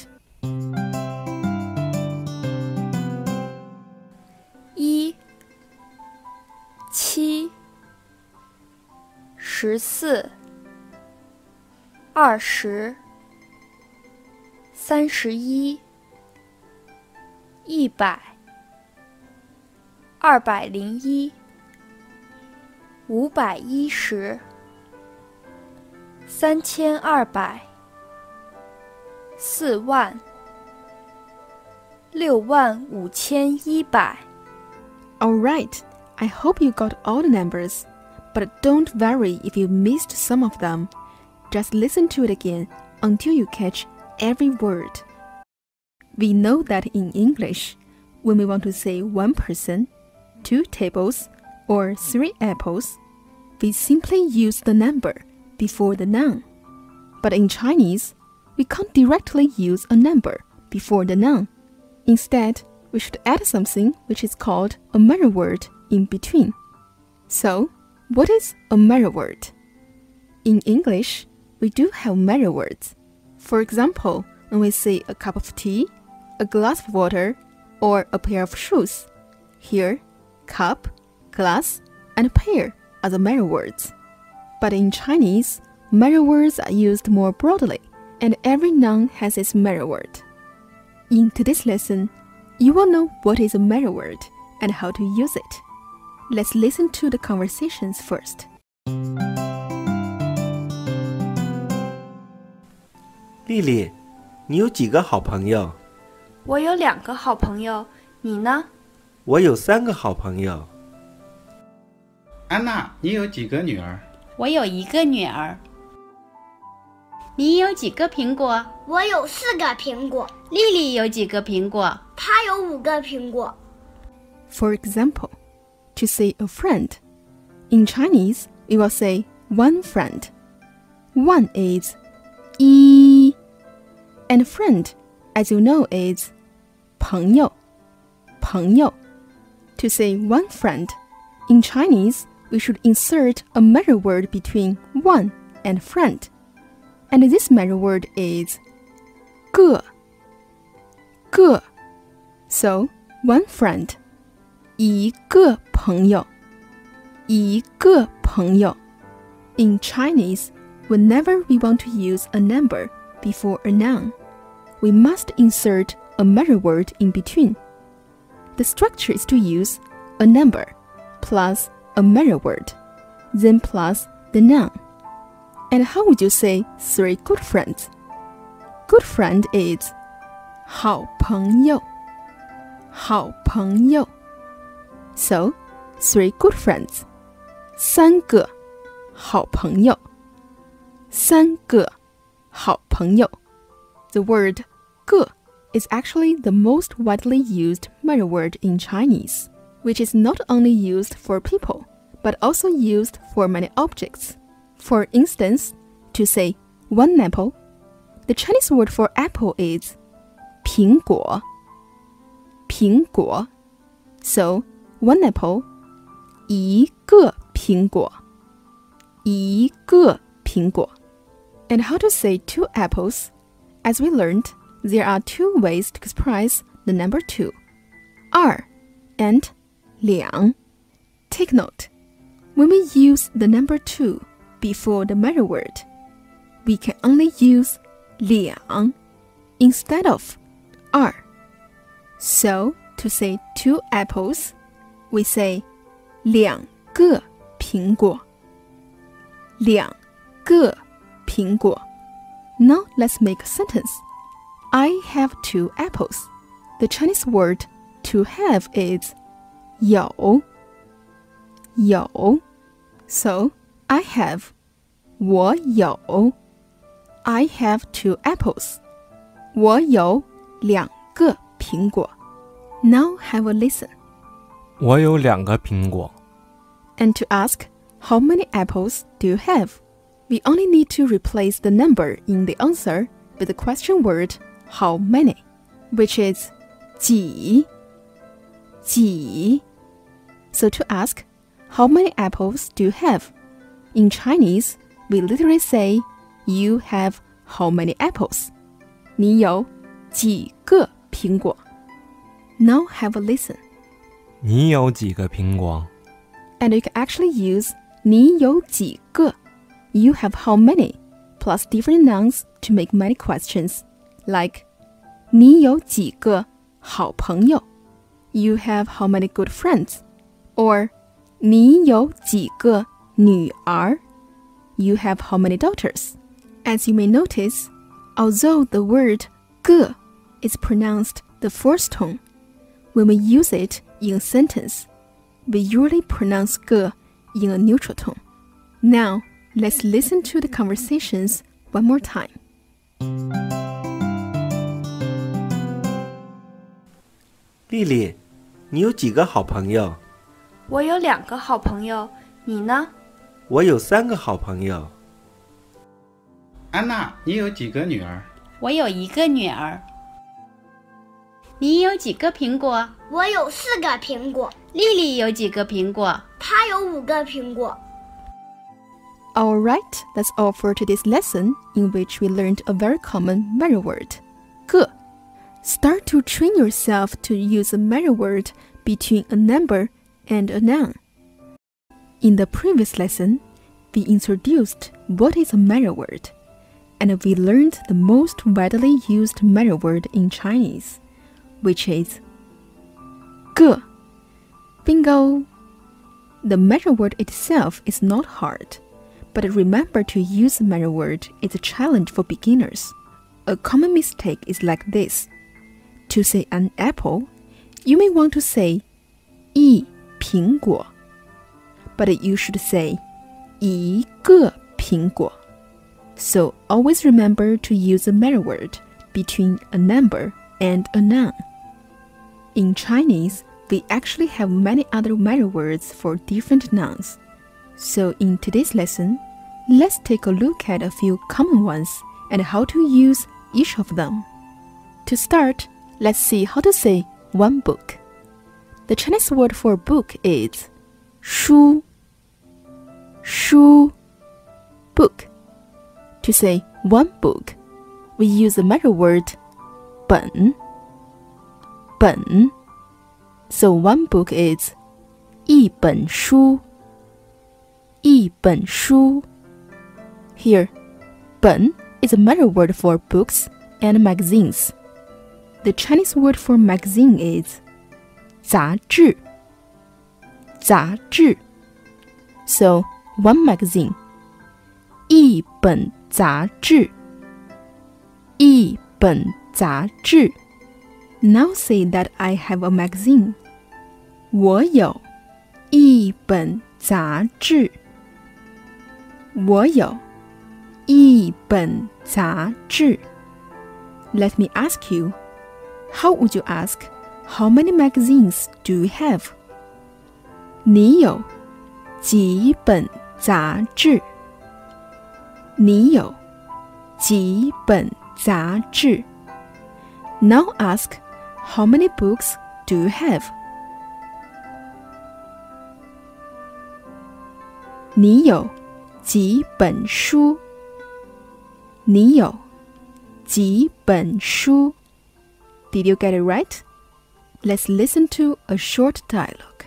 1、7、14、20、31、100、201、510、3200、4万、65100。 Alright, I hope you got all the numbers, but don't worry if you missed some of them. Just listen to it again until you catch every word. We know that in English, when we want to say 1 person, 2 tables, or 3 apples, we simply use the number before the noun. But in Chinese, we can't directly use a number before the noun. Instead, we should add something which is called a mirror word in between. So, what is a mirror word? In English, we do have mirror words. For example, when we say a cup of tea, a glass of water, or a pair of shoes, here, cup, glass, and pair are the mirror words. But in Chinese, mirror words are used more broadly, and every noun has its mirror word. In today's lesson, you will know what is a mirror word and how to use it. Let's listen to the conversations first. 丽丽，你有几个好朋友？ 我有2个好朋友，你呢？ 我有3个好朋友。 安娜，你有几个女儿？ 我有1个女儿。你有几个苹果？ 我有4个苹果。 丽丽有几个苹果？ 她有5个苹果。 For example, to say a friend, in Chinese, we will say one friend. One is 一 and friend, as you know, is 朋友, 朋友. To say one friend, in Chinese, we should insert a mirror word between one and friend. And this mirror word is 个, 个. So, one friend, 一个朋友, 一个朋友. In Chinese, whenever we want to use a number before a noun, we must insert a mirror word in between. The structure is to use a number plus a mirror word, then plus the noun. And how would you say 3 good friends? Good friend is 好朋友, 好朋友. So, 3 good friends. 3个好朋友. 3个好朋友. The word 个 is actually the most widely used mirror word in Chinese, which is not only used for people, but also used for many objects. For instance, to say 1 apple, the Chinese word for apple is 苹果, 苹果. So, 1 apple, 一个苹果, 一个苹果. And how to say 2 apples? As we learned, there are 2 ways to express the number 2, 2 and 两. Take note, when we use the number 2 before the mirror word, we can only use 两 instead of 2. So, to say 2 apples, we say 2个苹果。2个苹果。Now let's make a sentence. I have 2 apples. The Chinese word to have is 有 So I have 我有 I have 2 apples. 我有2个苹果。Now have a listen. 我有2个苹果。 And to ask, how many apples do you have? We only need to replace the number in the answer with the question word how many, which is 几 So to ask, how many apples do you have? In Chinese, we literally say, you have how many apples? 你有几个苹果？ Now have a listen. 你有几个苹果？ And you can actually use 你有几个 You have how many plus different nouns to make many questions, like 你有几个好朋友 You have how many good friends? Or 你有几个女儿 You have how many daughters? As you may notice, although the word 个 is pronounced the first tone, when we use it in a sentence, we usually pronounce 个 in a neutral tone. Now, let's listen to the conversations one more time. 丽丽，你有几个好朋友？ 我有2个好朋友，你呢？ 我有3个好朋友。 安娜，你有几个女儿？ 我有1个女儿。你有几个苹果？ 我有4个苹果。 丽丽有几个苹果？ 她有5个苹果。 Alright, that's all for today's lesson, in which we learned a very common measure word, 个. Start to train yourself to use a measure word between a number and a noun. In the previous lesson, we introduced what is a measure word, and we learned the most widely used measure word in Chinese, which is 个. Bingo! The measure word itself is not hard, but remember to use the measure word is a challenge for beginners. A common mistake is like this. To say an apple, you may want to say 一苹果, but you should say 一个苹果. So always remember to use a measure word between a number and a noun. In Chinese, we actually have many other measure words for different nouns. So in today's lesson, let's take a look at a few common ones and how to use each of them. To start, let's see how to say one book. The Chinese word for book is 书 book. To say one book, we use the measure word 本 So one book is 一本书 Here, 本 is a measure word for books and magazines. The Chinese word for magazine is 杂志 So one magazine 一本杂志 Now say that I have a magazine. 我有一本杂志 Let me ask you, how would you ask, how many magazines do you have? 你有几本杂志 Now ask, how many books do you have? 你有几本书 Did you get it right? Let's listen to a short dialogue.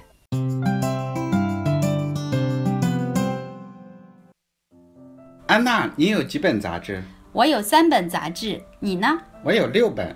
安娜，你有几本杂志？ 我有3本杂志，你呢？ 我有6本。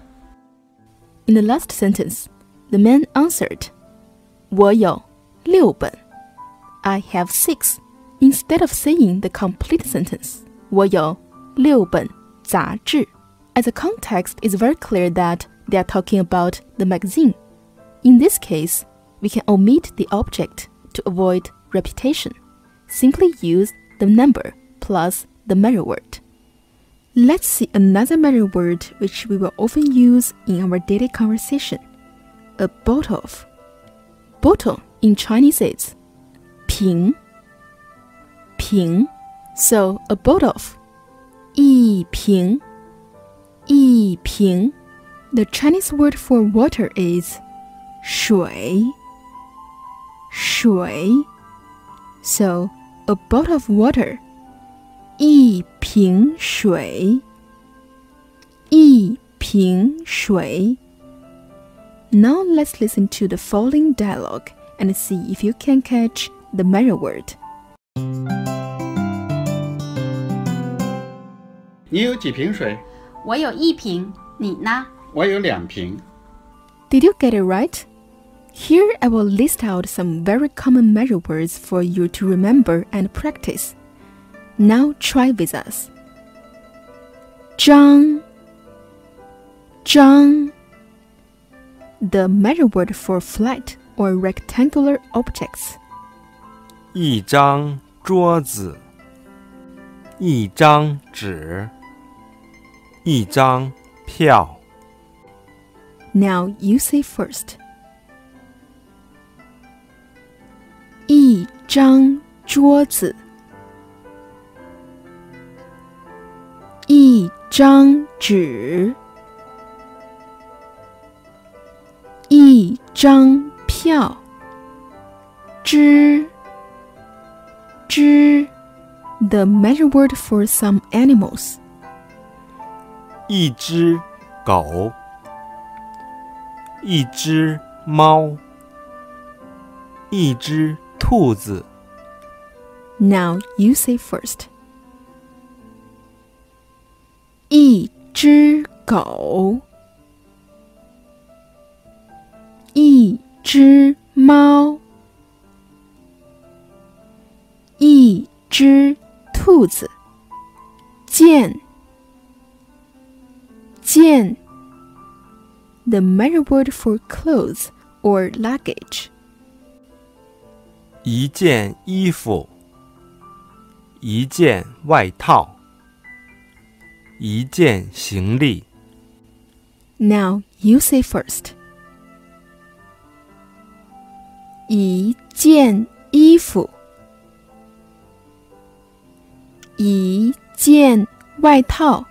In the last sentence, the man answered, 我有6本。 I have 6 instead of saying the complete sentence. 我有6本杂志. As the context is very clear that they are talking about the magazine. In this case, we can omit the object to avoid repetition. Simply use the number plus the measure word. Let's see another measure word which we will often use in our daily conversation. A bottle of. Bottle in Chinese is 瓶. 瓶. So a bottle of. 一瓶. 一瓶. The Chinese word for water is 水. 水. So a bottle of water. 一瓶水. 一瓶水. Now let's listen to the following dialogue and see if you can catch the measure word. 你有几瓶水？ 我有1瓶，你呢？ 我有2瓶。 Did you get it right? Here I will list out some very common measure words for you to remember and practice. Now try with us. 张 张 The measure word for flat or rectangular objects. 一张桌子，一张纸，一张票。 Now you say first. 一张桌子，一张纸，一张票。只 The measure word for some animals. 一只狗，一只猫，一只兔子。 Now you say first. 一只狗，一只猫，一只兔子。件 The measure word for clothes or luggage. 一件衣服，一件外套，一件行李。 Now you say first. 一件衣服，一件外套，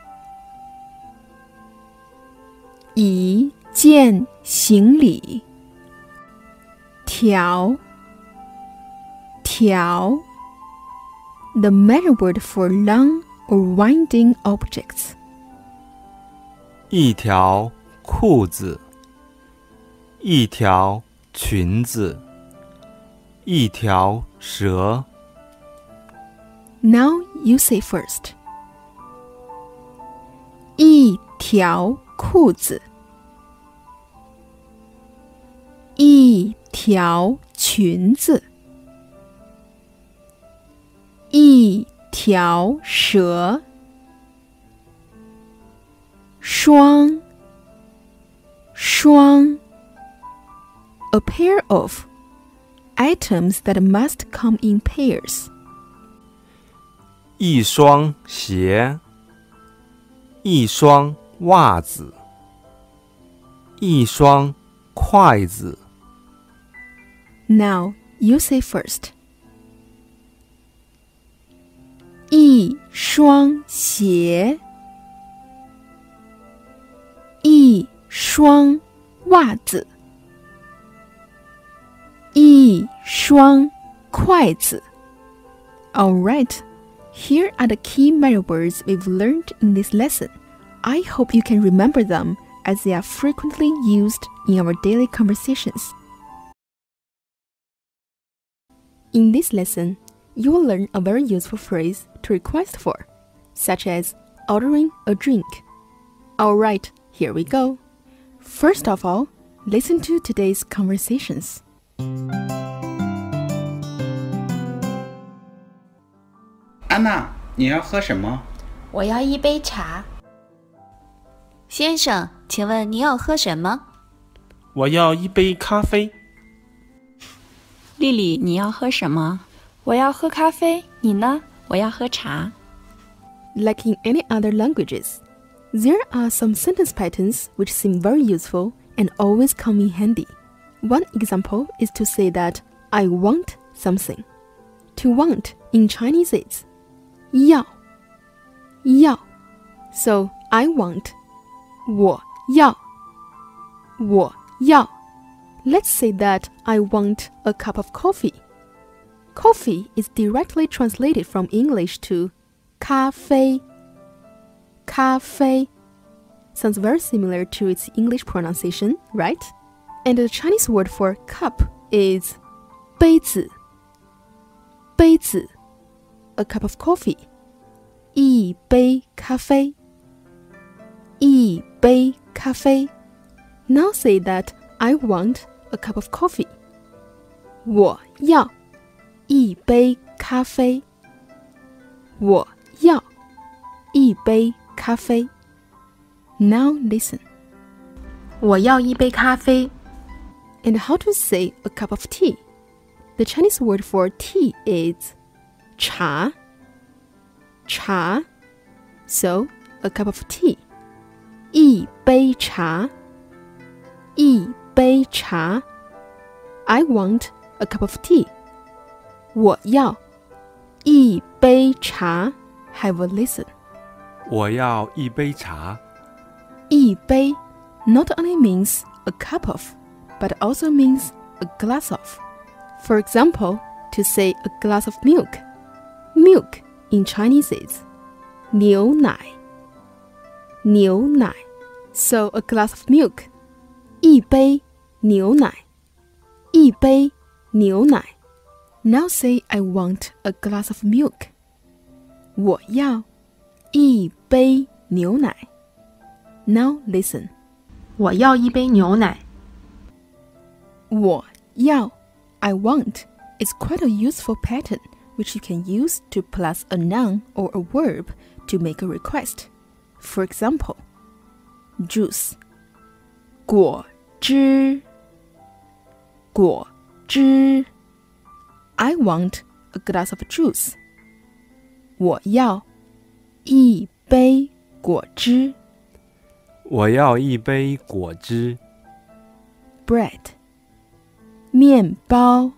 一件行李。条 The measure word for long or winding objects. 一条裤子，一条裙子，一条蛇。 Now you say first. 一条裤子，一条裙子，一条蛇。双 A pair of items that must come in pairs. 一双鞋，一双袜子，一双筷子。 Now you say first. 一双鞋，一双袜子，一双筷子。All right. Here are the key measure words we've learned in this lesson. I hope you can remember them as they are frequently used in our daily conversations. In this lesson, you will learn a very useful phrase to request for, such as ordering a drink. Alright, here we go. First of all, listen to today's conversations. 安娜，你要喝什么？ 我要一杯茶。 先生，请问你要喝什么？ 我要一杯咖啡。 丽丽，你要喝什么？ 我要喝咖啡，你呢？我要喝茶。 Like in any other languages, there are some sentence patterns which seem very useful and always come in handy. One example is to say that I want something. To want in Chinese is 要 So I want 我要 Let's say that I want a cup of coffee. Coffee is directly translated from English to 咖啡 Sounds very similar to its English pronunciation, right? And the Chinese word for cup is 杯子 A cup of coffee 一杯咖啡 Now say that I want a cup of coffee. 我要一杯咖啡 我要一杯咖啡 Now listen. 我要一杯咖啡。 And how to say a cup of tea? The Chinese word for tea is 茶 So a cup of tea 一杯茶 I want a cup of tea. 我要一杯茶 Have a listen. 我要一杯茶。 一杯 not only means a cup of, but also means a glass of. For example, to say a glass of milk. Milk in Chinese is 牛奶 So a glass of milk 一杯牛奶 Now say I want a glass of milk. 我要一杯牛奶 Now listen. 我要一杯牛奶。 我要 I want is quite a useful pattern which you can use to plus a noun or a verb to make a request. For example, juice 果汁 I want a glass of juice. 我要一杯果汁。 我要一杯果汁。 Bread 面包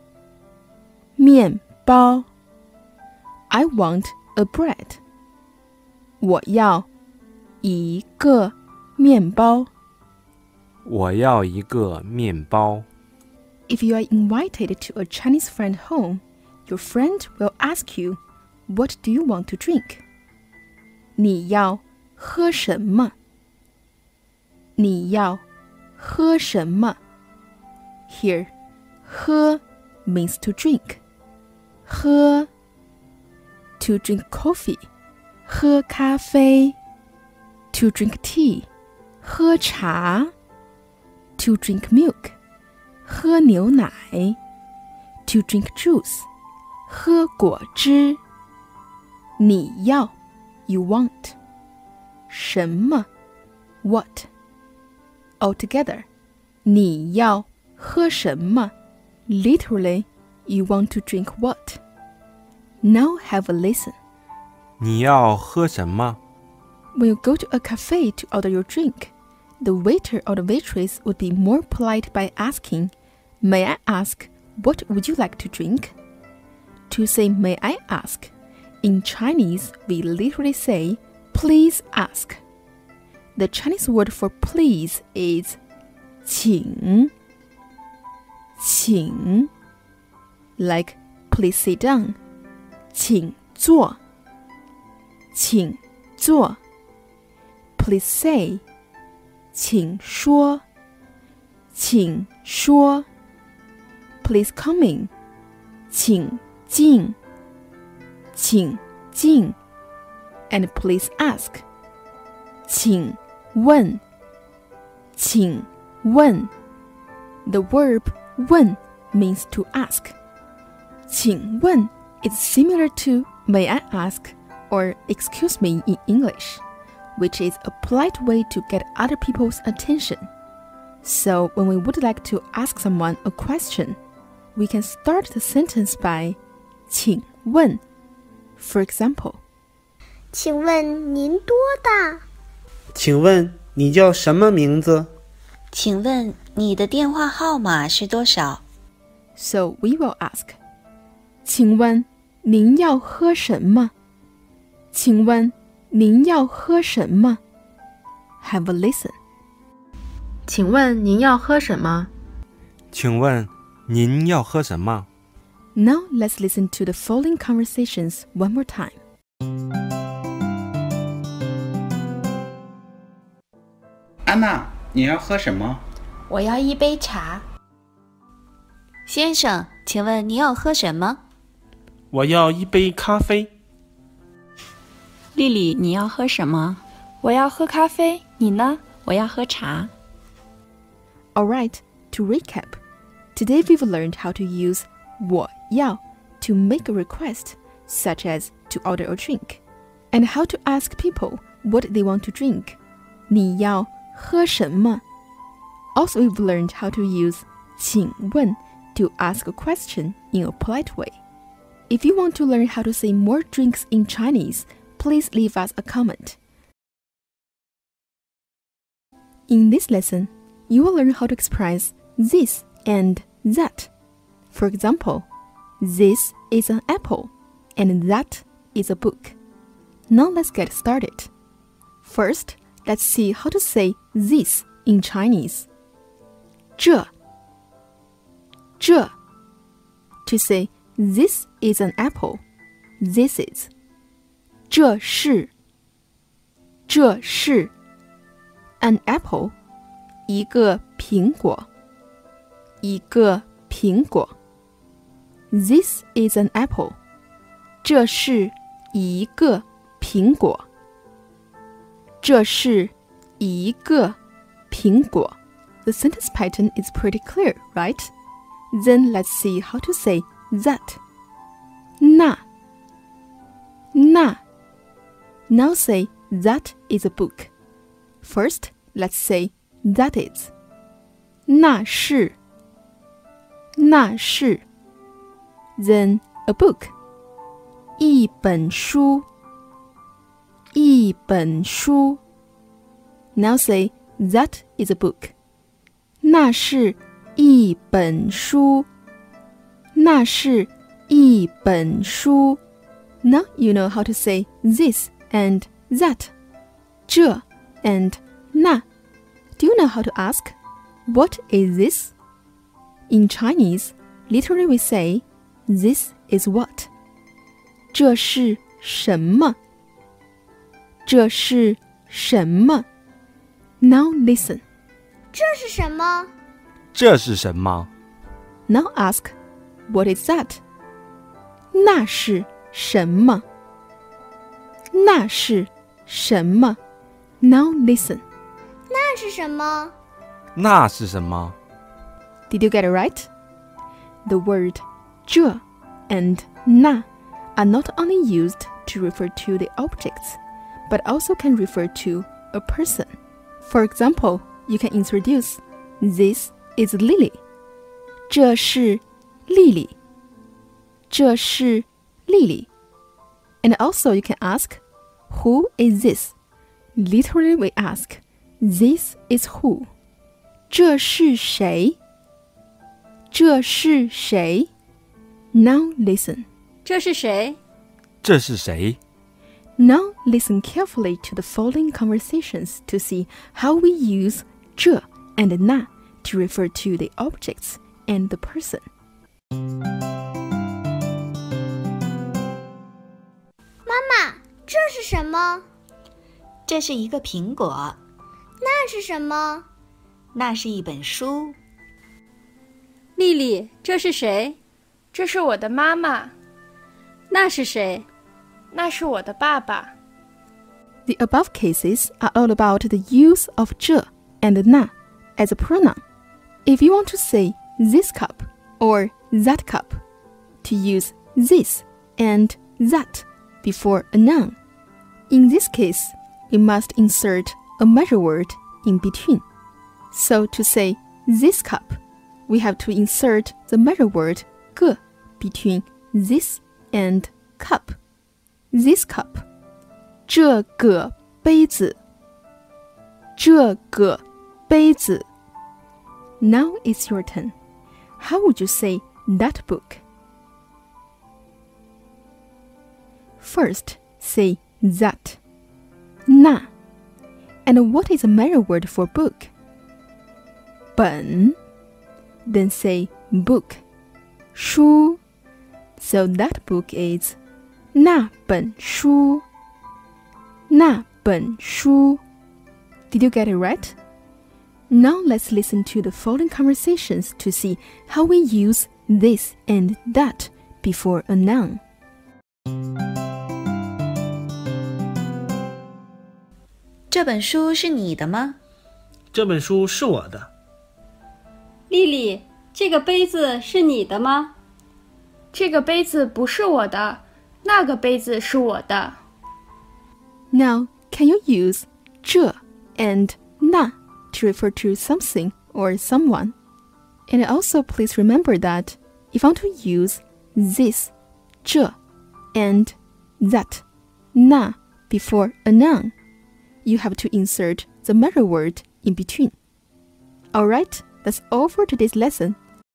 I want a bread. 我要一个面包。 我要一个面包。 If you are invited to a Chinese friend home, your friend will ask you, "What do you want to drink?" 你要喝什么？你要喝什么？ Here, 喝 means to drink. 喝 to drink coffee. 喝咖啡 to drink tea. 喝茶 to drink milk. 喝牛奶 to drink juice. 喝果汁你要 you want. 什么 what. Altogether, 你要喝什么 Literally, you want to drink what? Now have a listen. 你要喝什么？ When you go to a cafe to order your drink, the waiter or the waitress would be more polite by asking, "May I ask, what would you like to drink?" To say "May I ask," in Chinese we literally say, "Please ask." The Chinese word for please is 请 Like please sit down 请坐 Please say 请说 Please come in 请进 And please ask 请问 The verb 问 means to ask. 请问 is similar to may I ask or excuse me in English, which is a polite way to get other people's attention. So when we would like to ask someone a question, we can start the sentence by 请问. For example, 请问您多大？ 请问你叫什么名字？ 请问你的电话号码是多少？ So we will ask, 请问您要喝什么？请问您要喝什么？ Have a listen. 请问您要喝什么？ 请问您要喝什么？ Now let's listen to the following conversations one more time. 安娜，你要喝什么？ 我要一杯茶。 先生，请问你要喝什么？ 我要一杯咖啡。 丽丽，你要喝什么？ 我要喝咖啡，你呢？我要喝茶。 Alright, to recap, today we've learned how to use 我要 to make a request, such as to order a drink, and how to ask people what they want to drink. 你要喝什么? Also, we've learned how to use 请问 to ask a question in a polite way. If you want to learn how to say more drinks in Chinese, please leave us a comment. In this lesson, you will learn how to express this and that. For example, this is an apple and that is a book. Now let's get started. First, let's see how to say this in Chinese. 这 To say this is an apple, this is. 这是 an apple, 一个苹果 This is an apple. 这是一个苹果 这是一个苹果 The sentence pattern is pretty clear, right? Then let's see how to say that. 那 Now say that is a book. First, let's say that is. 那是 Then a book. 一本书 Now say that is a book. 那是一本书 Now you know how to say this and that. 这 and 那 Do you know how to ask, what is this? In Chinese, literally we say, this is what? 这是什么? Now listen. 这是什么？ 这是什么？ Now ask, what is that? 那是什么？ Now listen. 那是什么？ 那是什么？ Did you get it right? The word 这 and 那 are not only used to refer to the objects, but also can refer to a person. For example, you can introduce, this is Lily. 这是丽丽 And also you can ask, who is this? Literally we ask, this is who? 这是谁 Now listen. 这是谁？ 这是谁？ Now listen carefully to the following conversations to see how we use 这 and 那 to refer to the objects and the person. 妈妈，这是什么？ 这是一个苹果。 那是什么？ 那是一本书。 丽丽，这是谁？ 这是我的妈妈。 那是谁？ 那是我的爸爸。 The above cases are all about the use of 这 and 那 as a pronoun. If you want to say this cup or that cup, to use this and that before a noun. In this case, we must insert a measure word in between. So to say this cup, we have to insert the measure word 个 between this and cup. This cup. 这个杯子。这个杯子。Now it's your turn. How would you say that book? First, say that. 那. And what is a measure word for book? 本. Then say book. 书. So that book is 那本书。那本书。Did you get it right? Now let's listen to the following conversations to see how we use this and that before a noun. 这本书是你的吗？ 这本书是我的。 丽丽，这个杯子是你的吗？ 这个杯子不是我的，那个杯子是我的。 Now, can you use 这 and 那 to refer to something or someone? And also please remember that if you want to use this, 这 and that, 那 before a noun, you have to insert the measure word in between. Alright, that's all for today's lesson.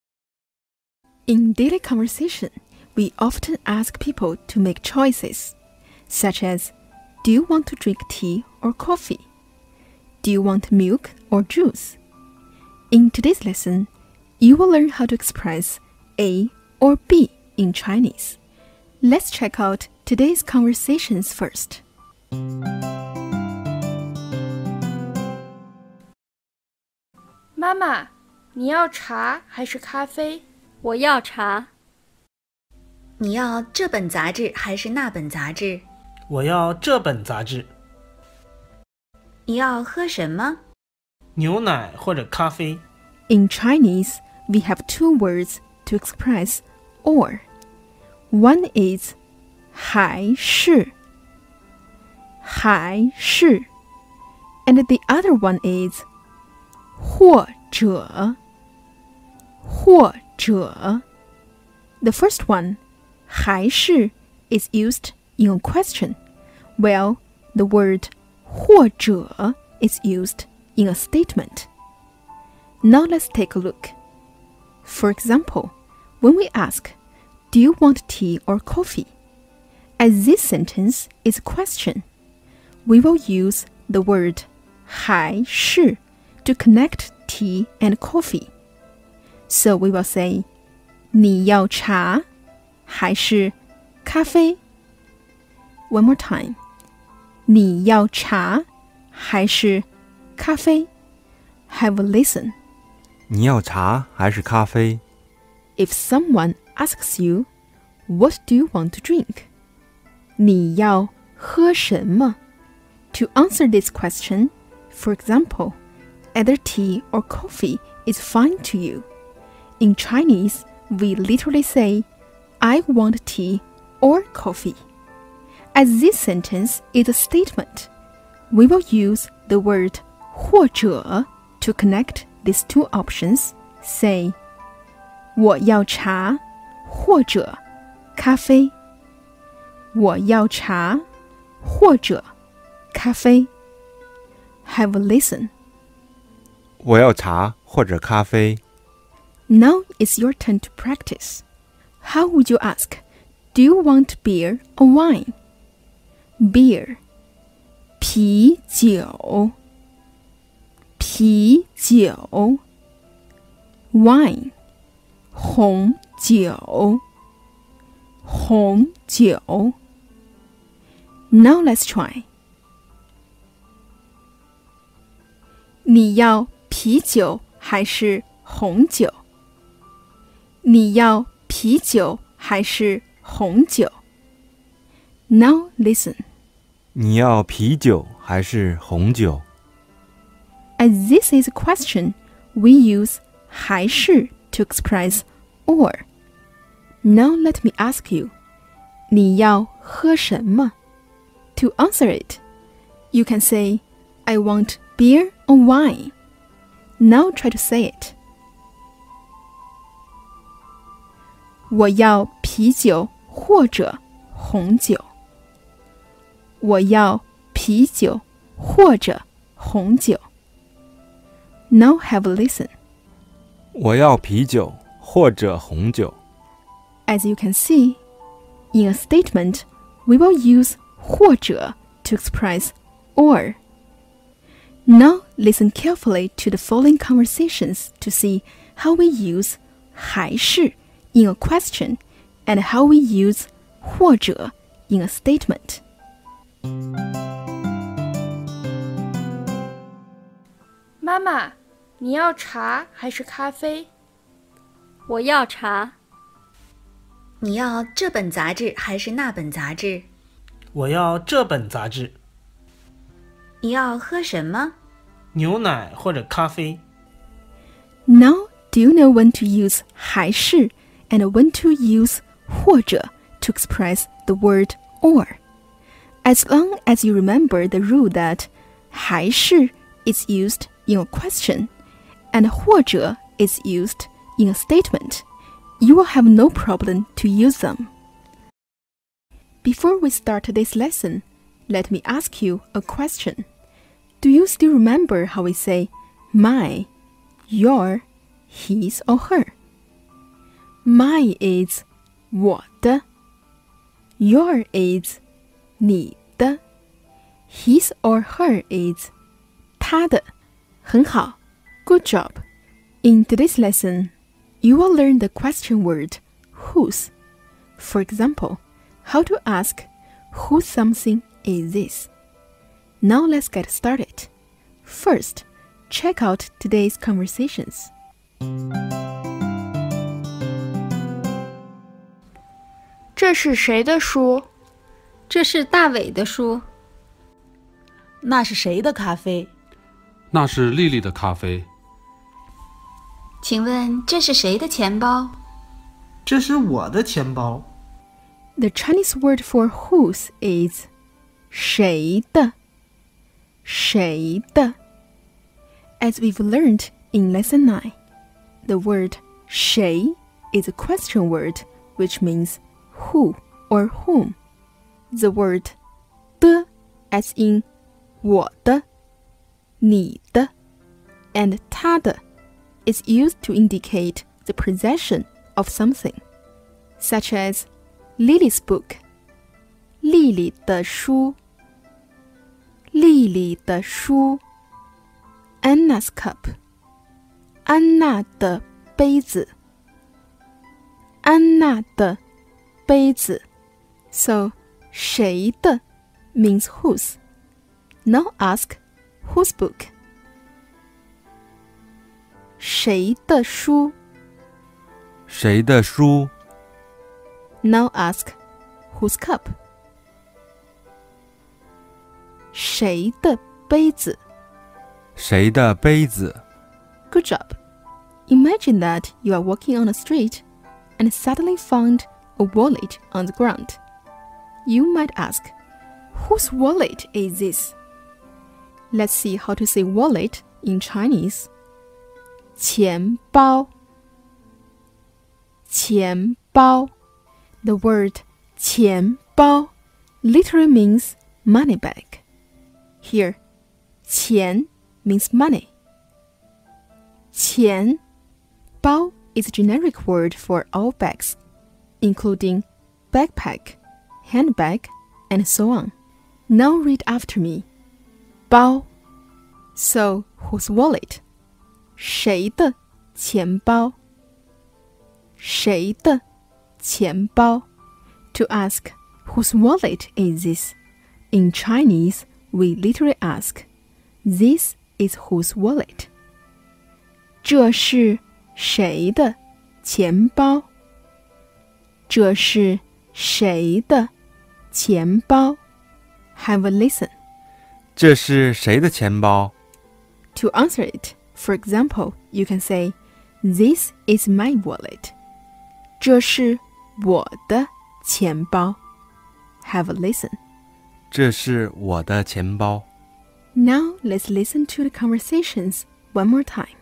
In daily conversation, we often ask people to make choices, such as, do you want to drink tea or coffee? Do you want milk or juice? In today's lesson, you will learn how to express A or B in Chinese. Let's check out today's conversations first. 妈妈，你要茶还是咖啡？ 我要茶。 你要这本杂志还是那本杂志？ 我要这本杂志。 你要喝什么？ 牛奶或者咖啡。 In Chinese, we have two words to express or. One is 还是 and the other one is 或者 The first one, 还是 is used in a question, while the word 或者 is used in a statement. Now let's take a look. For example, when we ask, do you want tea or coffee? As this sentence is a question, we will use the word 还是 to connect tea and coffee. So we will say, 你要茶还是咖啡? One more time. 你要茶还是咖啡? Have a listen. 你要茶还是咖啡? If someone asks you, what do you want to drink? 你要喝什么? To answer this question, for example, either tea or coffee is fine to you. In Chinese, we literally say, I want tea or coffee. As this sentence is a statement, we will use the word 或者 to connect these two options. Say, 我要茶或者咖啡。我要茶或者咖啡。Have a listen. 我要茶或者咖啡。 Now it's your turn to practice. How would you ask? Do you want beer or wine? Beer. 啤酒。啤酒。Wine. 红酒。红酒。Now let's try. 你要啤酒还是红酒？你要啤酒还是红酒？ Now listen. 你要啤酒还是红酒？ As this is a question, we use 还是 to express or. Now let me ask you. 你要喝什么? To answer it, you can say, I want beer or wine. Now try to say it. 我要啤酒或者红酒。我要啤酒或者红酒。Now have a listen. 我要啤酒或者红酒。 As you can see, in a statement, we will use 或者 to express or. Now listen carefully to the following conversations to see how we use 还是 in a question and how we use 或者 in a statement. 妈妈，你要茶还是咖啡？ 我要茶。 你要这本杂志还是那本杂志？ 我要这本杂志。 你要喝什么？ 牛奶或者咖啡。 Now, do you know when to use 还是 and when to use 或者 to express the word or? As long as you remember the rule that 还是 is used in a question and 或者 is used in a statement, you will have no problem to use them. Before we start today's lesson, let me ask you a question. Do you still remember how we say my, your, his or her? My is 我的 Your is 你的 His or her is 他的很好 Good job. In today's lesson, you will learn the question word whose. For example, how to ask whose something is this. Now let's get started. First, check out today's conversations. 这是谁的书？ 这是大伟的书。 那是谁的咖啡？ 那是丽丽的咖啡。 请问这是谁的钱包？ 这是我的钱包。 The Chinese word for whose is 谁的谁的 As we've learned in lesson 9, the word 谁 is a question word which means who or whom. The word 的 as in 我的你的 and 他的 is used to indicate the possession of something, such as Lily's book, 丽丽的书丽丽的书 Anna's cup, 安娜的杯子安娜的杯子 So, 谁的 means whose. Now ask whose book. 谁的书谁的书 Now ask whose cup. 谁的杯子谁的杯子 Good job. Imagine that you are walking on the street and suddenly found a wallet on the ground. You might ask, whose wallet is this? Let's see how to say wallet in Chinese. 钱包钱包 The word 钱包 literally means money bag. Here, 钱 means money. 钱包 is a generic word for all bags, including backpack, handbag, and so on. Now read after me. 包 So, whose wallet? 谁的钱包谁的钱包 To ask, whose wallet is this? In Chinese, we literally ask, this is whose wallet? 这是谁的钱包这是谁的钱包 Have a listen. 这是谁的钱包 To answer it, for example, you can say, This is my wallet. 这是我的钱包 Have a listen. 这是我的钱包。 Now let's listen to the conversations one more time.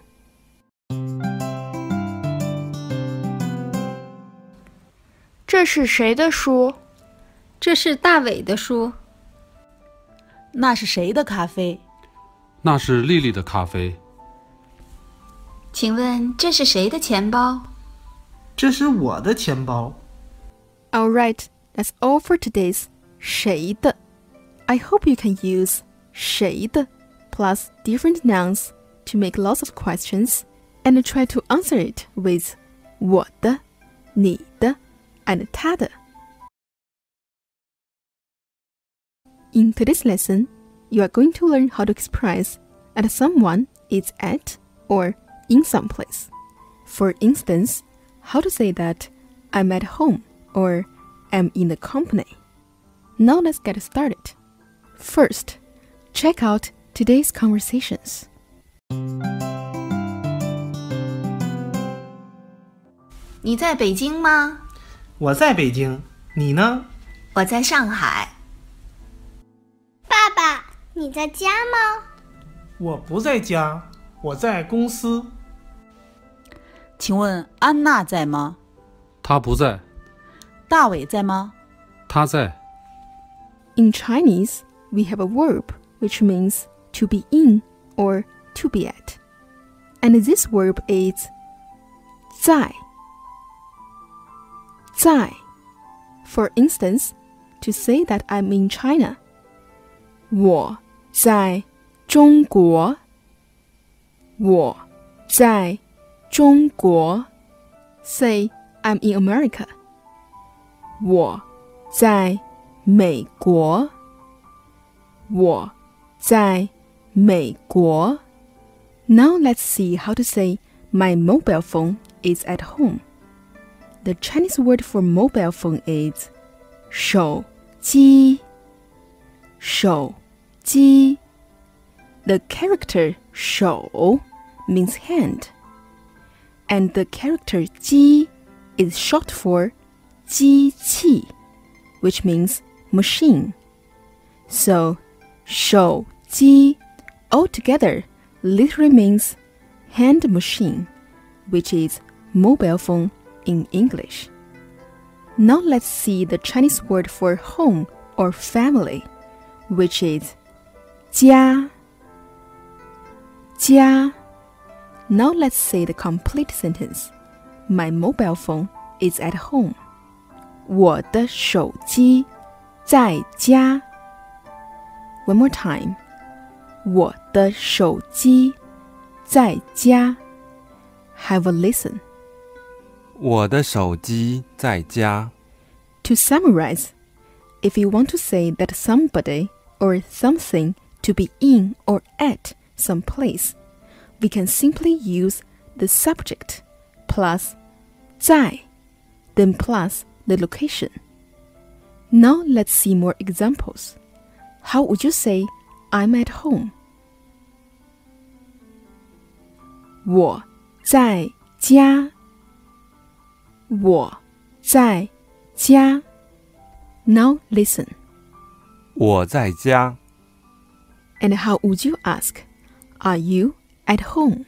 这是谁的书？ 这是大伟的书。 那是谁的咖啡？ 那是丽丽的咖啡。 请问这是谁的钱包？ 这是我的钱包。 Alright, that's all for today's 谁的. I hope you can use 谁的 plus different nouns to make lots of questions and try to answer it with 我的、你的 and 他的. In today's lesson, you are going to learn how to express that someone is at or in some place. For instance, how to say that I'm at home or I'm in the company. Now let's get started. First, check out today's conversations. 你在北京吗？ 我在北京，你呢？ 我在上海。 爸爸，你在家吗？ 我不在家，我在公司。 请问安娜在吗？ 她不在。 大伟在吗？ 他在。 In Chinese, we have a verb which means to be in or to be at. And this verb is 在. 在. For instance, to say that I'm in China. 我在中国。我在中国。Say I'm in America. 我在美国。我在美国。Now let's see how to say my mobile phone is at home. The Chinese word for mobile phone is 手机。手机。The character 手 means hand, and the character 机 is short for 机器, which means machine. So, 手机 altogether literally means hand machine, which is mobile phone in English. Now let's see the Chinese word for home or family, which is 家. 家. Now let's say the complete sentence. My mobile phone is at home. 我的手机在家。One more time. 我的手机在家。Have a listen. 我的手机在家。 To summarize, if you want to say that somebody or something to be in or at some place, we can simply use the subject plus 在, then plus the location. Now let's see more examples. How would you say I'm at home? 我在家。我在家。Now listen. 我在家。 And how would you ask? Are you at home?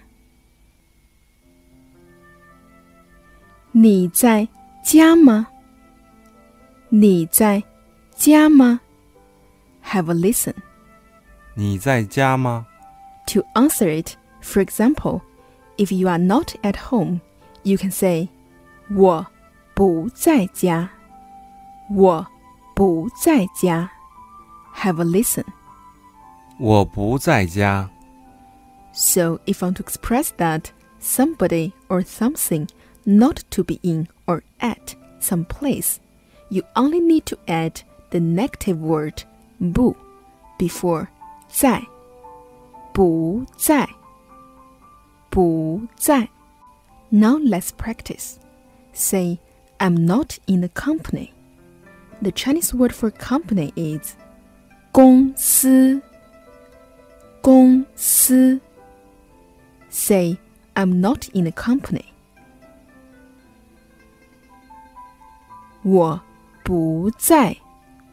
你在家吗？你在家吗？ Have a listen. 你在家吗？ To answer it, for example, if you are not at home, you can say 我不在家。我不在家。Have a listen. 我不在家。 So if you want to express that somebody or something not to be in or at some place, you only need to add the negative word 不 before 在。不在。不在。Now let's practice. Say, I'm not in the company. The Chinese word for company is 公司。公司。Say, I'm not in the company. 我不在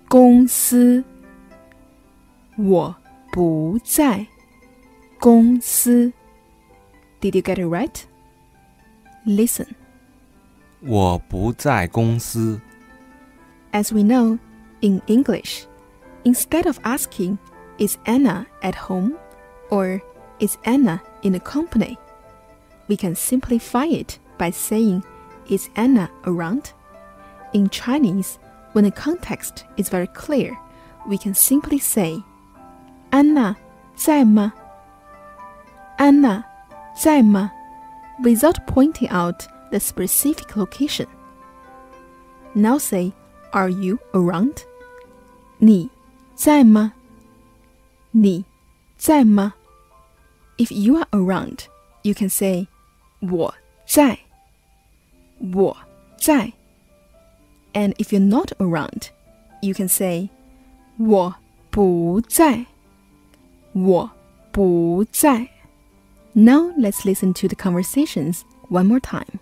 公司。我不在公司。Did you get it right? Listen. 我不在公司。 As we know, in English, instead of asking, is Anna at home? Or is Anna in the company? We can simplify it by saying, is Anna around? In Chinese, when the context is very clear, we can simply say, 安娜在吗？安娜在吗？ without pointing out the specific location. Now say, are you around? 你在吗？你在吗？ If you are around, you can say, 我在。我在。And if you're not around, you can say, 我不在。我不在。Now let's listen to the conversations one more time.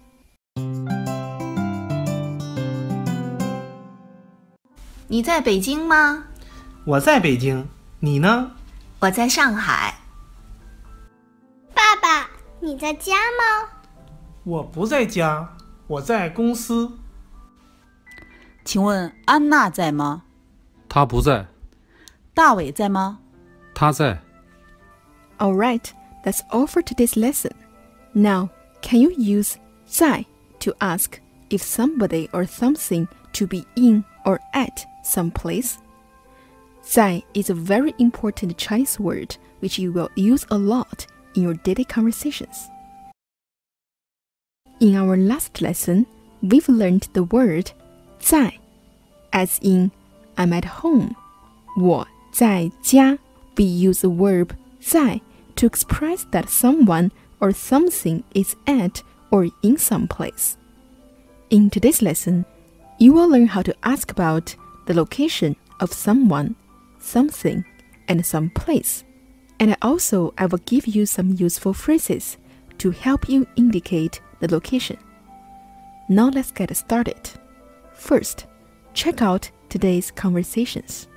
你在北京吗？ 我在北京，你呢？ 我在上海。 爸爸，你在家吗？ 我不在家，我在公司。 请问安娜在吗？ 她不在。 大伟在吗？ 他在。 All right, that's all for today's lesson. Now, can you use 在 to ask if somebody or something to be in or at some place? 在 is a very important Chinese word which you will use a lot in your daily conversations. In our last lesson, we've learned the word 在 as in I'm at home. 我在家. We use the verb 在 to express that someone or something is at or in some place. In today's lesson, you will learn how to ask about the location of someone, something, and some place. And also, I will give you some useful phrases to help you indicate the location. Now let's get started. First, check out today's conversations.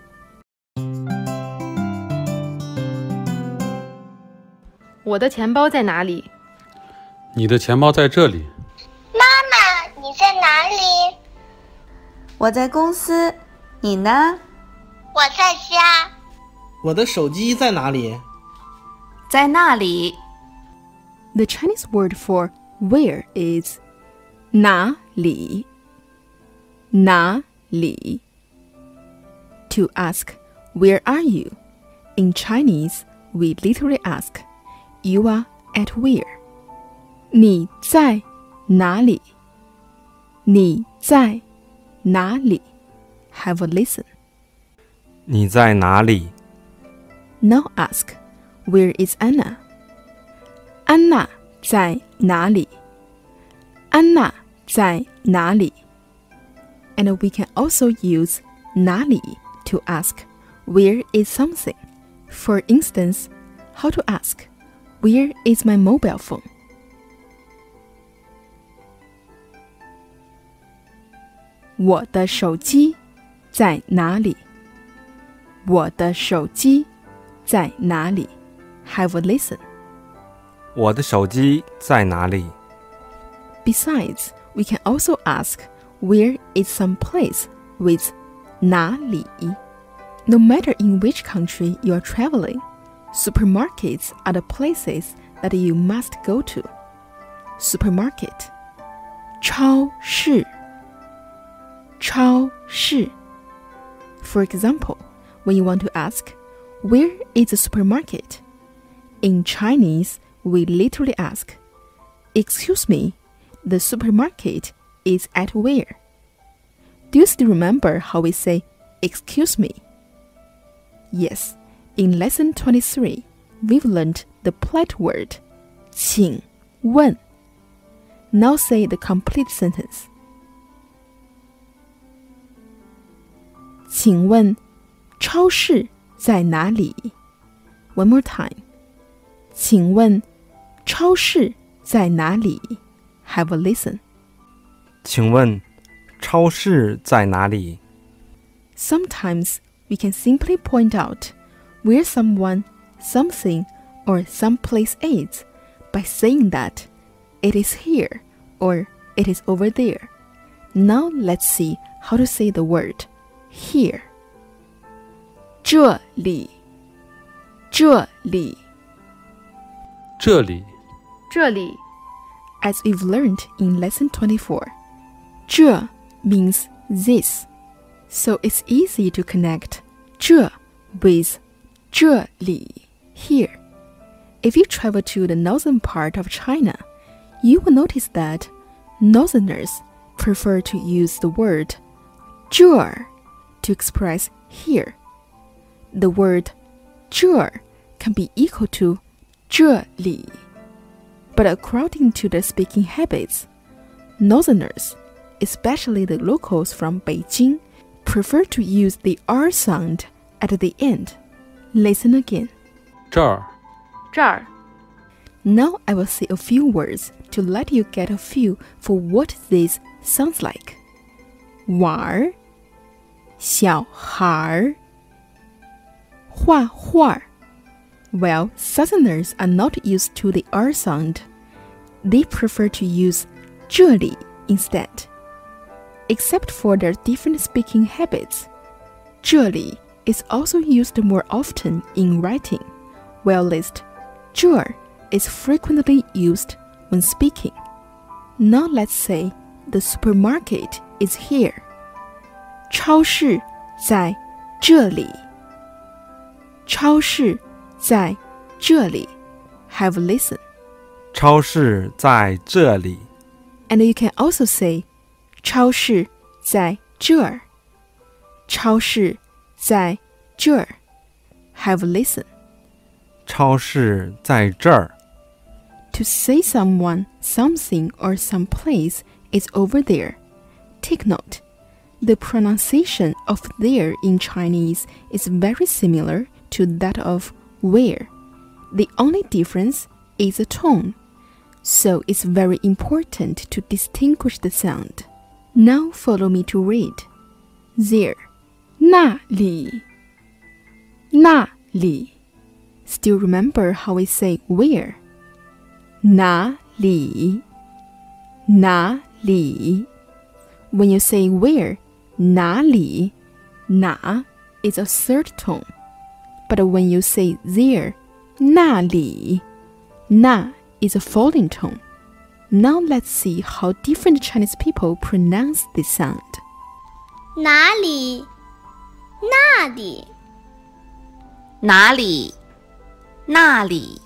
我的钱包在哪里？ 你的钱包在这里。 妈妈，你在哪里？ 我在公司，你呢？ 我在家。 我的手机在哪里？ 在那里。 The Chinese word for where is 哪里。哪里。To ask, where are you? In Chinese, we literally ask, you are at where? 你在哪里？你在哪里？ Have a listen. 你在哪里？ Now ask, where is Anna? 安娜在哪里？安娜在哪里？ And we can also use 哪里 to ask, where is something? For instance, how to ask, where is my mobile phone? 我的手机在哪里？我的手机在哪里？ Have a listen. 我的手机在哪里？ Besides, we can also ask, where is some place with 哪里? No matter in which country you are traveling, supermarkets are the places that you must go to. Supermarket. 超市。超市。For example, when you want to ask, where is the supermarket? In Chinese, we literally ask, excuse me, the supermarket is at where? Do you still remember how we say, excuse me? Yes, in lesson 23, we've learned the polite word, 请问. Now say the complete sentence. 请问超市在哪里? One more time. 请问超市在哪里? Have a listen. 请问超市在哪里? Sometimes we can simply point out where someone, something, or someplace is by saying that it is here or it is over there. Now let's see how to say the word here. 这里，这里， 这里， 这里。 As we've learned in lesson 24, 这 means this, so it's easy to connect 这 with 这里 here. If you travel to the northern part of China, you will notice that northerners prefer to use the word 这 to express here. The word 这 can be equal to 这里. But according to the speaking habits, northerners, especially the locals from Beijing, prefer to use the R sound at the end. Listen again. 这儿， 这儿。 Now I will say a few words to let you get a feel for what this sounds like. 玩儿，小孩儿，画画。Well, Southerners are not used to the R sound. They prefer to use 这里 instead. Except for their different speaking habits, 这里 is also used more often in writing, while list 这儿 is frequently used when speaking. Now let's say the supermarket is here. 超市在这里。超市在这里。Have a listen. 超市在这里。 And you can also say 超市在这儿。超市在这儿。Have a listen. 超市在这儿。 To say someone, something, or someplace is over there, take note. The pronunciation of there in Chinese is very similar to that of where. The only difference is the tone. So it's very important to distinguish the sound. Now follow me to read. There. 那里。那里。Still remember how we say where? 哪里。哪里。When you say where, 哪里, 那 is a third tone. But when you say there, 那里, 那 is a falling tone. Now let's see how different Chinese people pronounce this sound. 哪里，那里， 哪里，那里，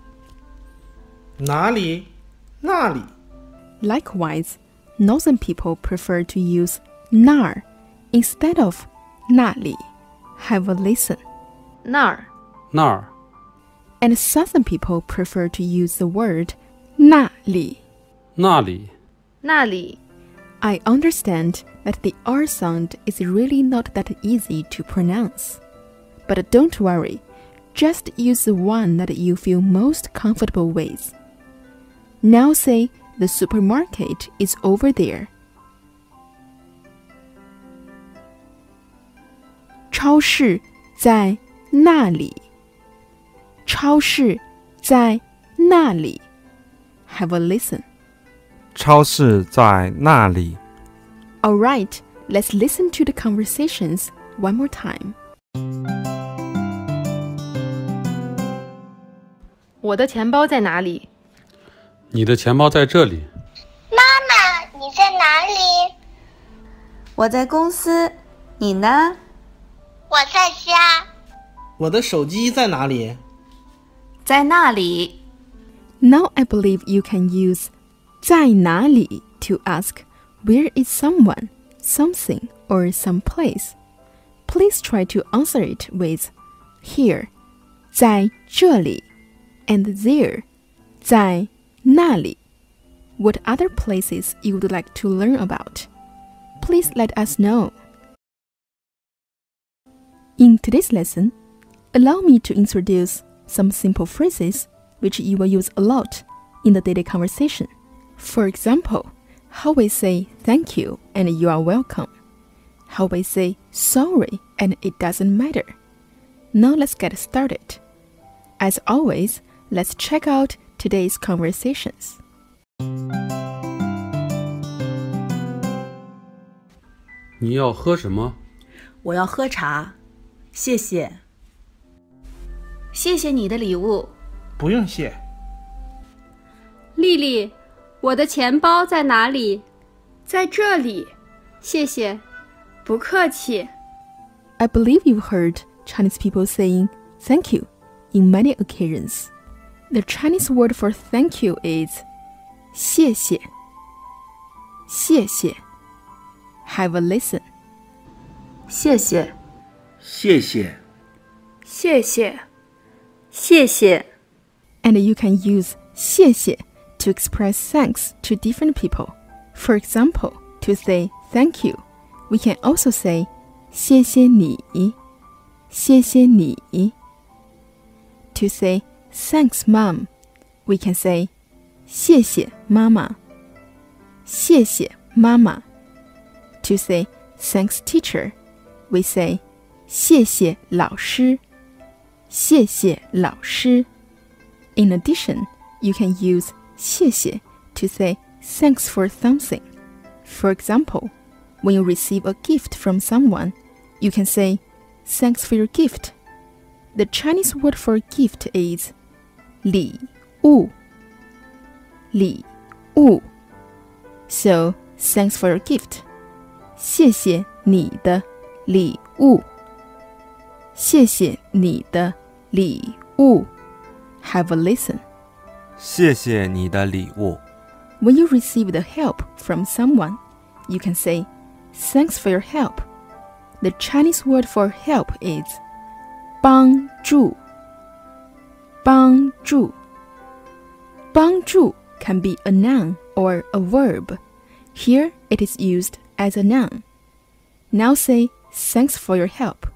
哪里，那里。 Likewise, northern people prefer to use 那儿 instead of 那里. Have a listen. 那儿， 那儿， And southern people prefer to use the word 那里. 那里， 那里。 I understand that the R sound is really not that easy to pronounce. But don't worry, just use the one that you feel most comfortable with. Now say the supermarket is over there. 超市在那里。超市在那里。Have a listen. 超市在那里。 All right, let's listen to the conversations one more time. 我的钱包在哪里？ 你的钱包在这里。 妈妈，你在哪里？ 我在公司，你呢？ 我在家。 我的手机在哪里？ 在那里。 Now I believe you can use 在哪里 to ask where is someone, something, or someplace. Please try to answer it with here, 在这里, and there, 在那里. What other places you would like to learn about? Please let us know. In today's lesson, allow me to introduce some simple phrases which you will use a lot in the daily conversation. For example, how we say thank you and you are welcome. How we say sorry, and it doesn't matter. Now let's get started. As always, let's check out today's conversations. 你要喝什么？ 我要喝茶，谢谢。 谢谢你的礼物。 不用谢。 丽丽，我的钱包在哪里？ 在这里。 谢谢。 不客气。 I believe you've heard Chinese people saying thank you in many occasions. The Chinese word for thank you is 谢谢。谢谢。Have a listen. 谢谢。 谢谢。 谢谢。 谢谢。 And you can use 谢谢 to express thanks to different people. For example, to say thank you, we can also say 谢谢你，谢谢你。To say thanks mom, we can say 谢谢妈妈，谢谢妈妈。To say thanks teacher, we say 谢谢老师，谢谢老师。In addition, you can use 谢谢 to say thanks for something. For example, when you receive a gift from someone, you can say thanks for your gift. The Chinese word for gift is 礼物，礼物。So, thanks for your gift. 谢谢你的礼物，谢谢你的礼物。Have a listen. 谢谢你的礼物。 When you receive the help from someone, you can say, thanks for your help. The Chinese word for help is 帮助，帮助。帮助 can be a noun or a verb. Here it is used as a noun. Now say, thanks for your help.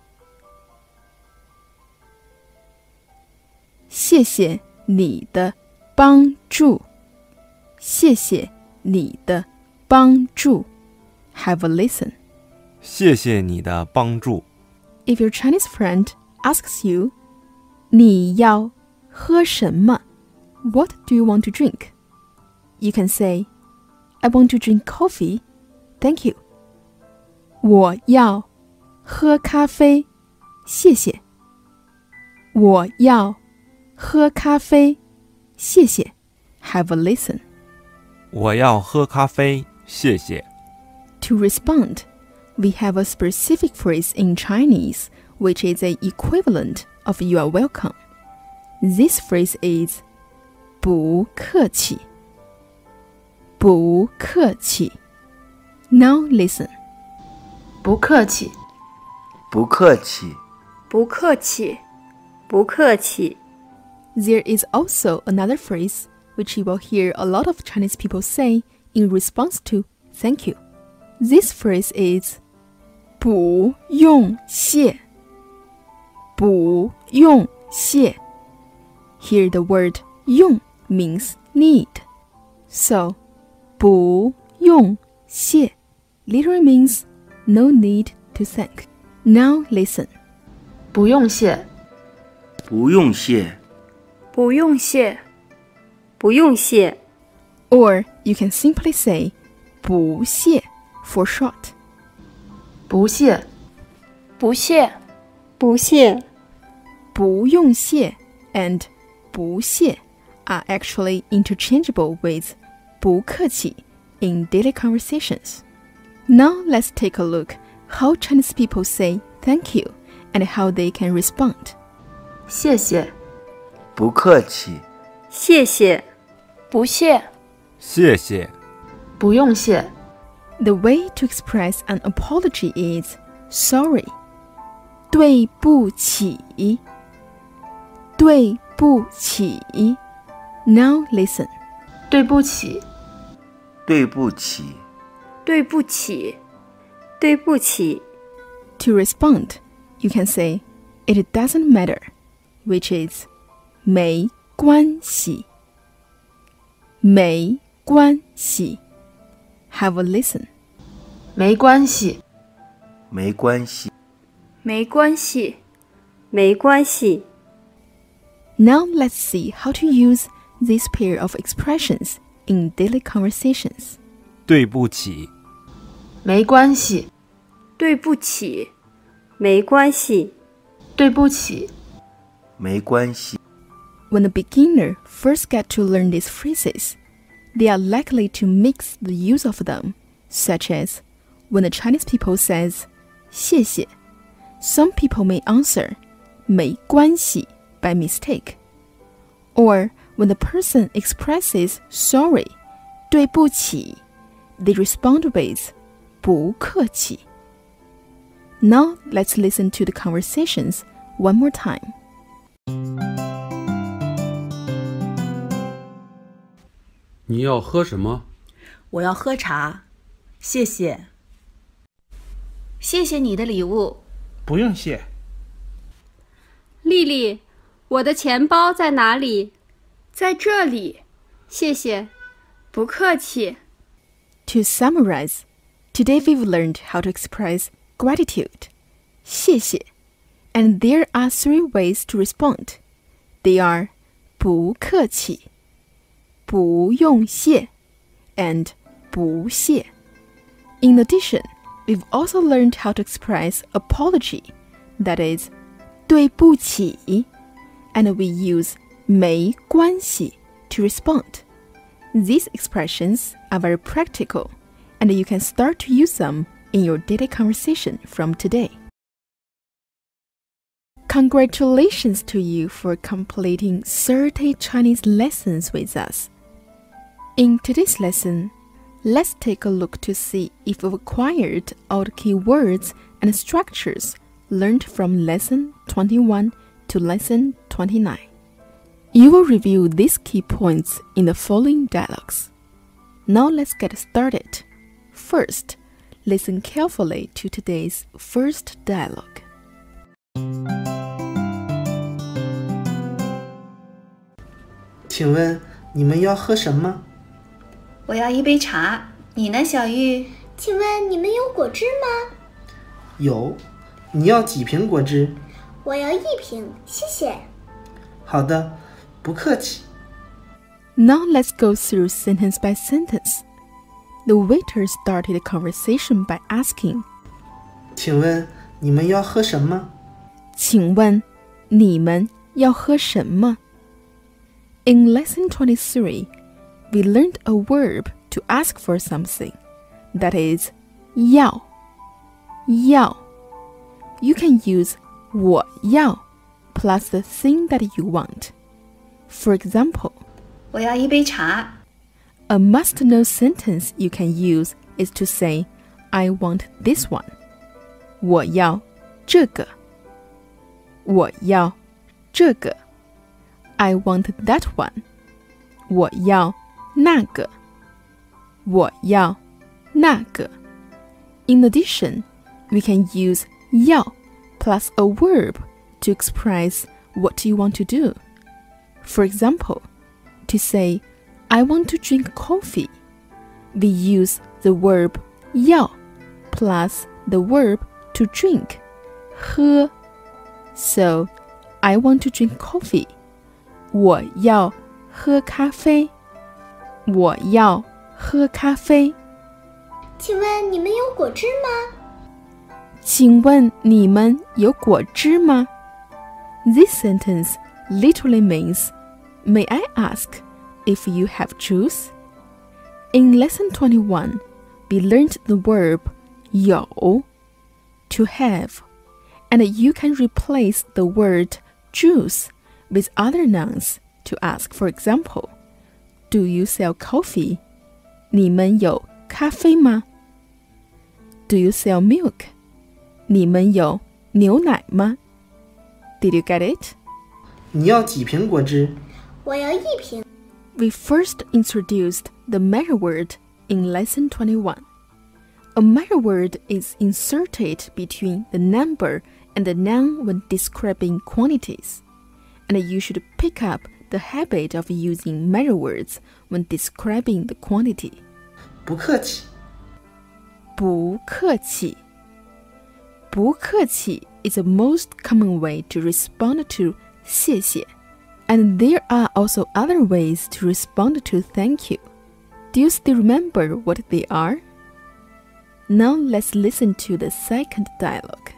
谢谢你的帮助，谢谢你的帮助。Have a listen. 谢谢你的帮助。 If your Chinese friend asks you, 你要喝什么? What do you want to drink? You can say, I want to drink coffee. Thank you. 我要喝咖啡，谢谢。我要喝咖啡，谢谢。Have a listen. 我要喝咖啡，谢谢。 To respond, we have a specific phrase in Chinese, which is an equivalent of you are welcome. This phrase is 不客气，不客气。Now listen. 不客气， 不客气， 不客气，不客气。 There is also another phrase which you will hear a lot of Chinese people say in response to thank you. This phrase is 不用谢，不用谢。Here the word 用 means need. So, 不用谢 literally means no need to thank. Now listen. 不用谢， 不用谢， 不用谢，不用谢。 Or you can simply say 不谢 for short. 不谢， 不谢，不谢。 不用谢 and 不谢 are actually interchangeable with 不客气 in daily conversations. Now let's take a look how Chinese people say thank you and how they can respond. 谢谢， 不客气， 谢谢，不谢， 谢谢， 不用谢。 The way to express an apology is sorry. 对不起，对不起。Now listen. 对不起， 对不起， 对不起，对不起。 To respond, you can say, it doesn't matter, which is 没关系，没关系。Have a listen. 没关系， 没关系。 没关系。 没关系。 Now let's see how to use this pair of expressions in daily conversations. 对不起， 没关系。 对不起。 没关系。 对不起。 没关系。 When a beginner first get to learn these phrases, they are likely to mix the use of them, such as when the Chinese people says 谢谢, some people may answer 没关系 by mistake. Or when the person expresses sorry, 对不起, they respond with 不客气. Now let's listen to the conversations one more time. 你要喝什么？ 我要喝茶，谢谢。 谢谢你的礼物。 不用谢。 丽丽，我的钱包在哪里？ 在这里。 谢谢。 不客气。 To summarize, today we've learned how to express gratitude, 谢谢, and there are 3 ways to respond. They are 不客气, 不用谢, and 不谢. In addition, we've also learned how to express apology, that is 对不起, and we use 没关系 to respond. These expressions are very practical, and you can start to use them in your daily conversation from today. Congratulations to you for completing 30 Chinese lessons with us. In today's lesson, let's take a look to see if we've acquired all the key words and structures learned from lesson 21 to lesson 29. You will review these key points in the following dialogues. Now let's get started. First, listen carefully to today's first dialogue. 请问你们要喝什么？ 我要一杯茶，你呢，小玉？ 请问你们有果汁吗？ 有。你要几瓶果汁？ 我要1瓶，谢谢。 好的，不客气。 Now let's go through sentence by sentence. The waiter started the conversation by asking, 请问你们要喝什么？ 请问你们要喝什么？ In lesson 23, we learned a verb to ask for something, that is 要. You can use 我要 plus the thing that you want. For example, 我要一杯茶。 A must-know sentence you can use is to say, I want this one. 我要这个。我要这个。I want that one. 我要那个。我要那个。In addition, we can use 要 plus a verb to express what you want to do. For example, to say, I want to drink coffee, we use the verb 要 plus the verb to drink, 喝. So, I want to drink coffee. 我要喝咖啡。我要喝咖啡。 请问你们有果汁吗？ 请问你们有果汁吗？ This sentence literally means, May I ask if you have juice? In lesson 21, we learned the verb 有 to have, and you can replace the word juice with other nouns to ask. For example, do you sell coffee? 你们有咖啡吗？ Do you sell milk? 你们有牛奶吗？ Did you get it? 你要几瓶果汁？ 我要1瓶。 We first introduced the measure word in lesson 21. A measure word is inserted between the number and the noun when describing quantities, and you should pick up the habit of using measure words when describing the quantity. 不客气。 不客气。 不客气 is the most common way to respond to 谢谢. And there are also other ways to respond to thank you. Do you still remember what they are? Now let's listen to the second dialogue.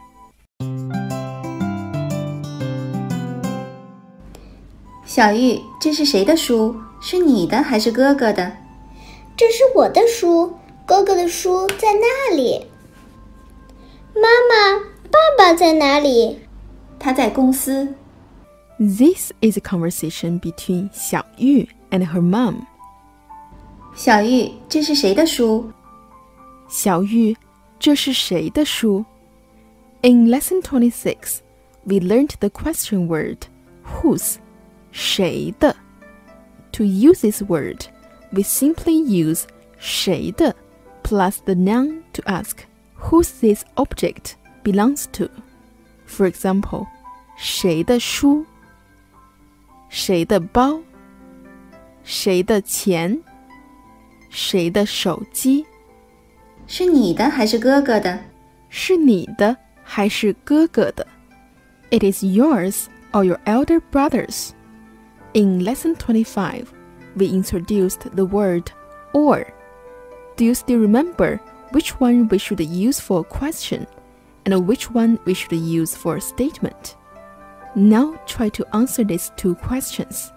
小玉，这是谁的书？是你的还是哥哥的？ 这是我的书，哥哥的书在那里。妈妈，爸爸在哪里？ 他在公司。 This is a conversation between 小玉 and her mom. 小玉，这是谁的书？ 小玉，这是谁的书？ In lesson 26, we learned the question word whose, 谁的. To use this word, we simply use 谁的 plus the noun to ask whose this object belongs to. For example, 谁的书？谁的包？谁的钱？谁的手机？ 是你的还是哥哥的？ 是你的还是哥哥的？ It is yours or your elder brother's. In lesson 25, we introduced the word or. Do you still remember which one we should use for a question and which one we should use for a statement? Now try to answer these two questions.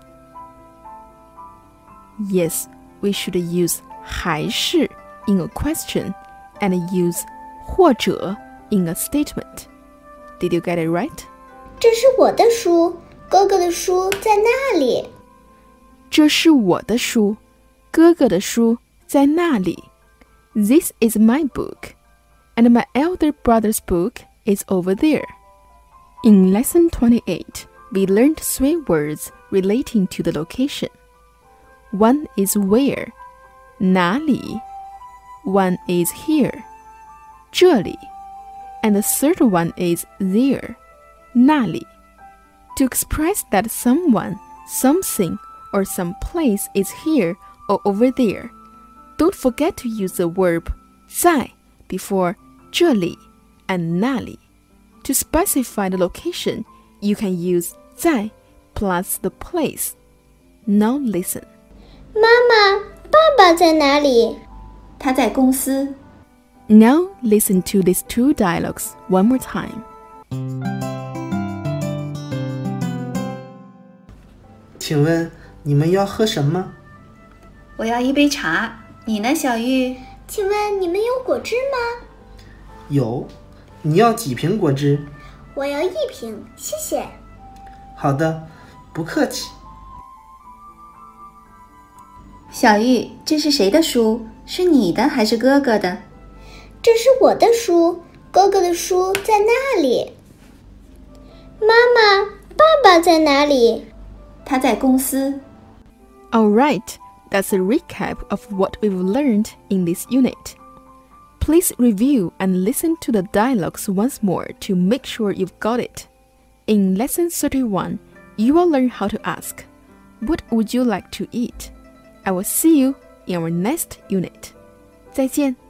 Yes, we should use 还是 in a question and use 或者 in a statement. Did you get it right? 这是我的书，哥哥的书在那里。 这是我的书，哥哥的书在那里。This is my book, and my elder brother's book is over there. In lesson 28, we learned 3 words relating to the location. One is where, 哪里. One is here, 这里. And the third one is there, 那里. To express that someone, something, or some place is here or over there, don't forget to use the verb 在 before 这里 and 那里. To specify the location, you can use 在 plus the place. Now listen. 妈妈，爸爸在哪里？ 他在公司。 Now listen to these 2 dialogues one more time. 请问你们要喝什么？ 我要一杯茶。你呢，小玉？ 请问你们有果汁吗？ 有。你要几瓶果汁？ 我要1瓶，谢谢。 好的，不客气。 小玉，这是谁的书？是你的还是哥哥的？ 这是我的书，哥哥的书在那里。妈妈，爸爸在哪里？ 他在公司。 All right, that's a recap of what we've learned in this unit. Please review and listen to the dialogues once more to make sure you've got it. In lesson 31, you will learn how to ask, "What would you like to eat?" I will see you in our next unit. 再见。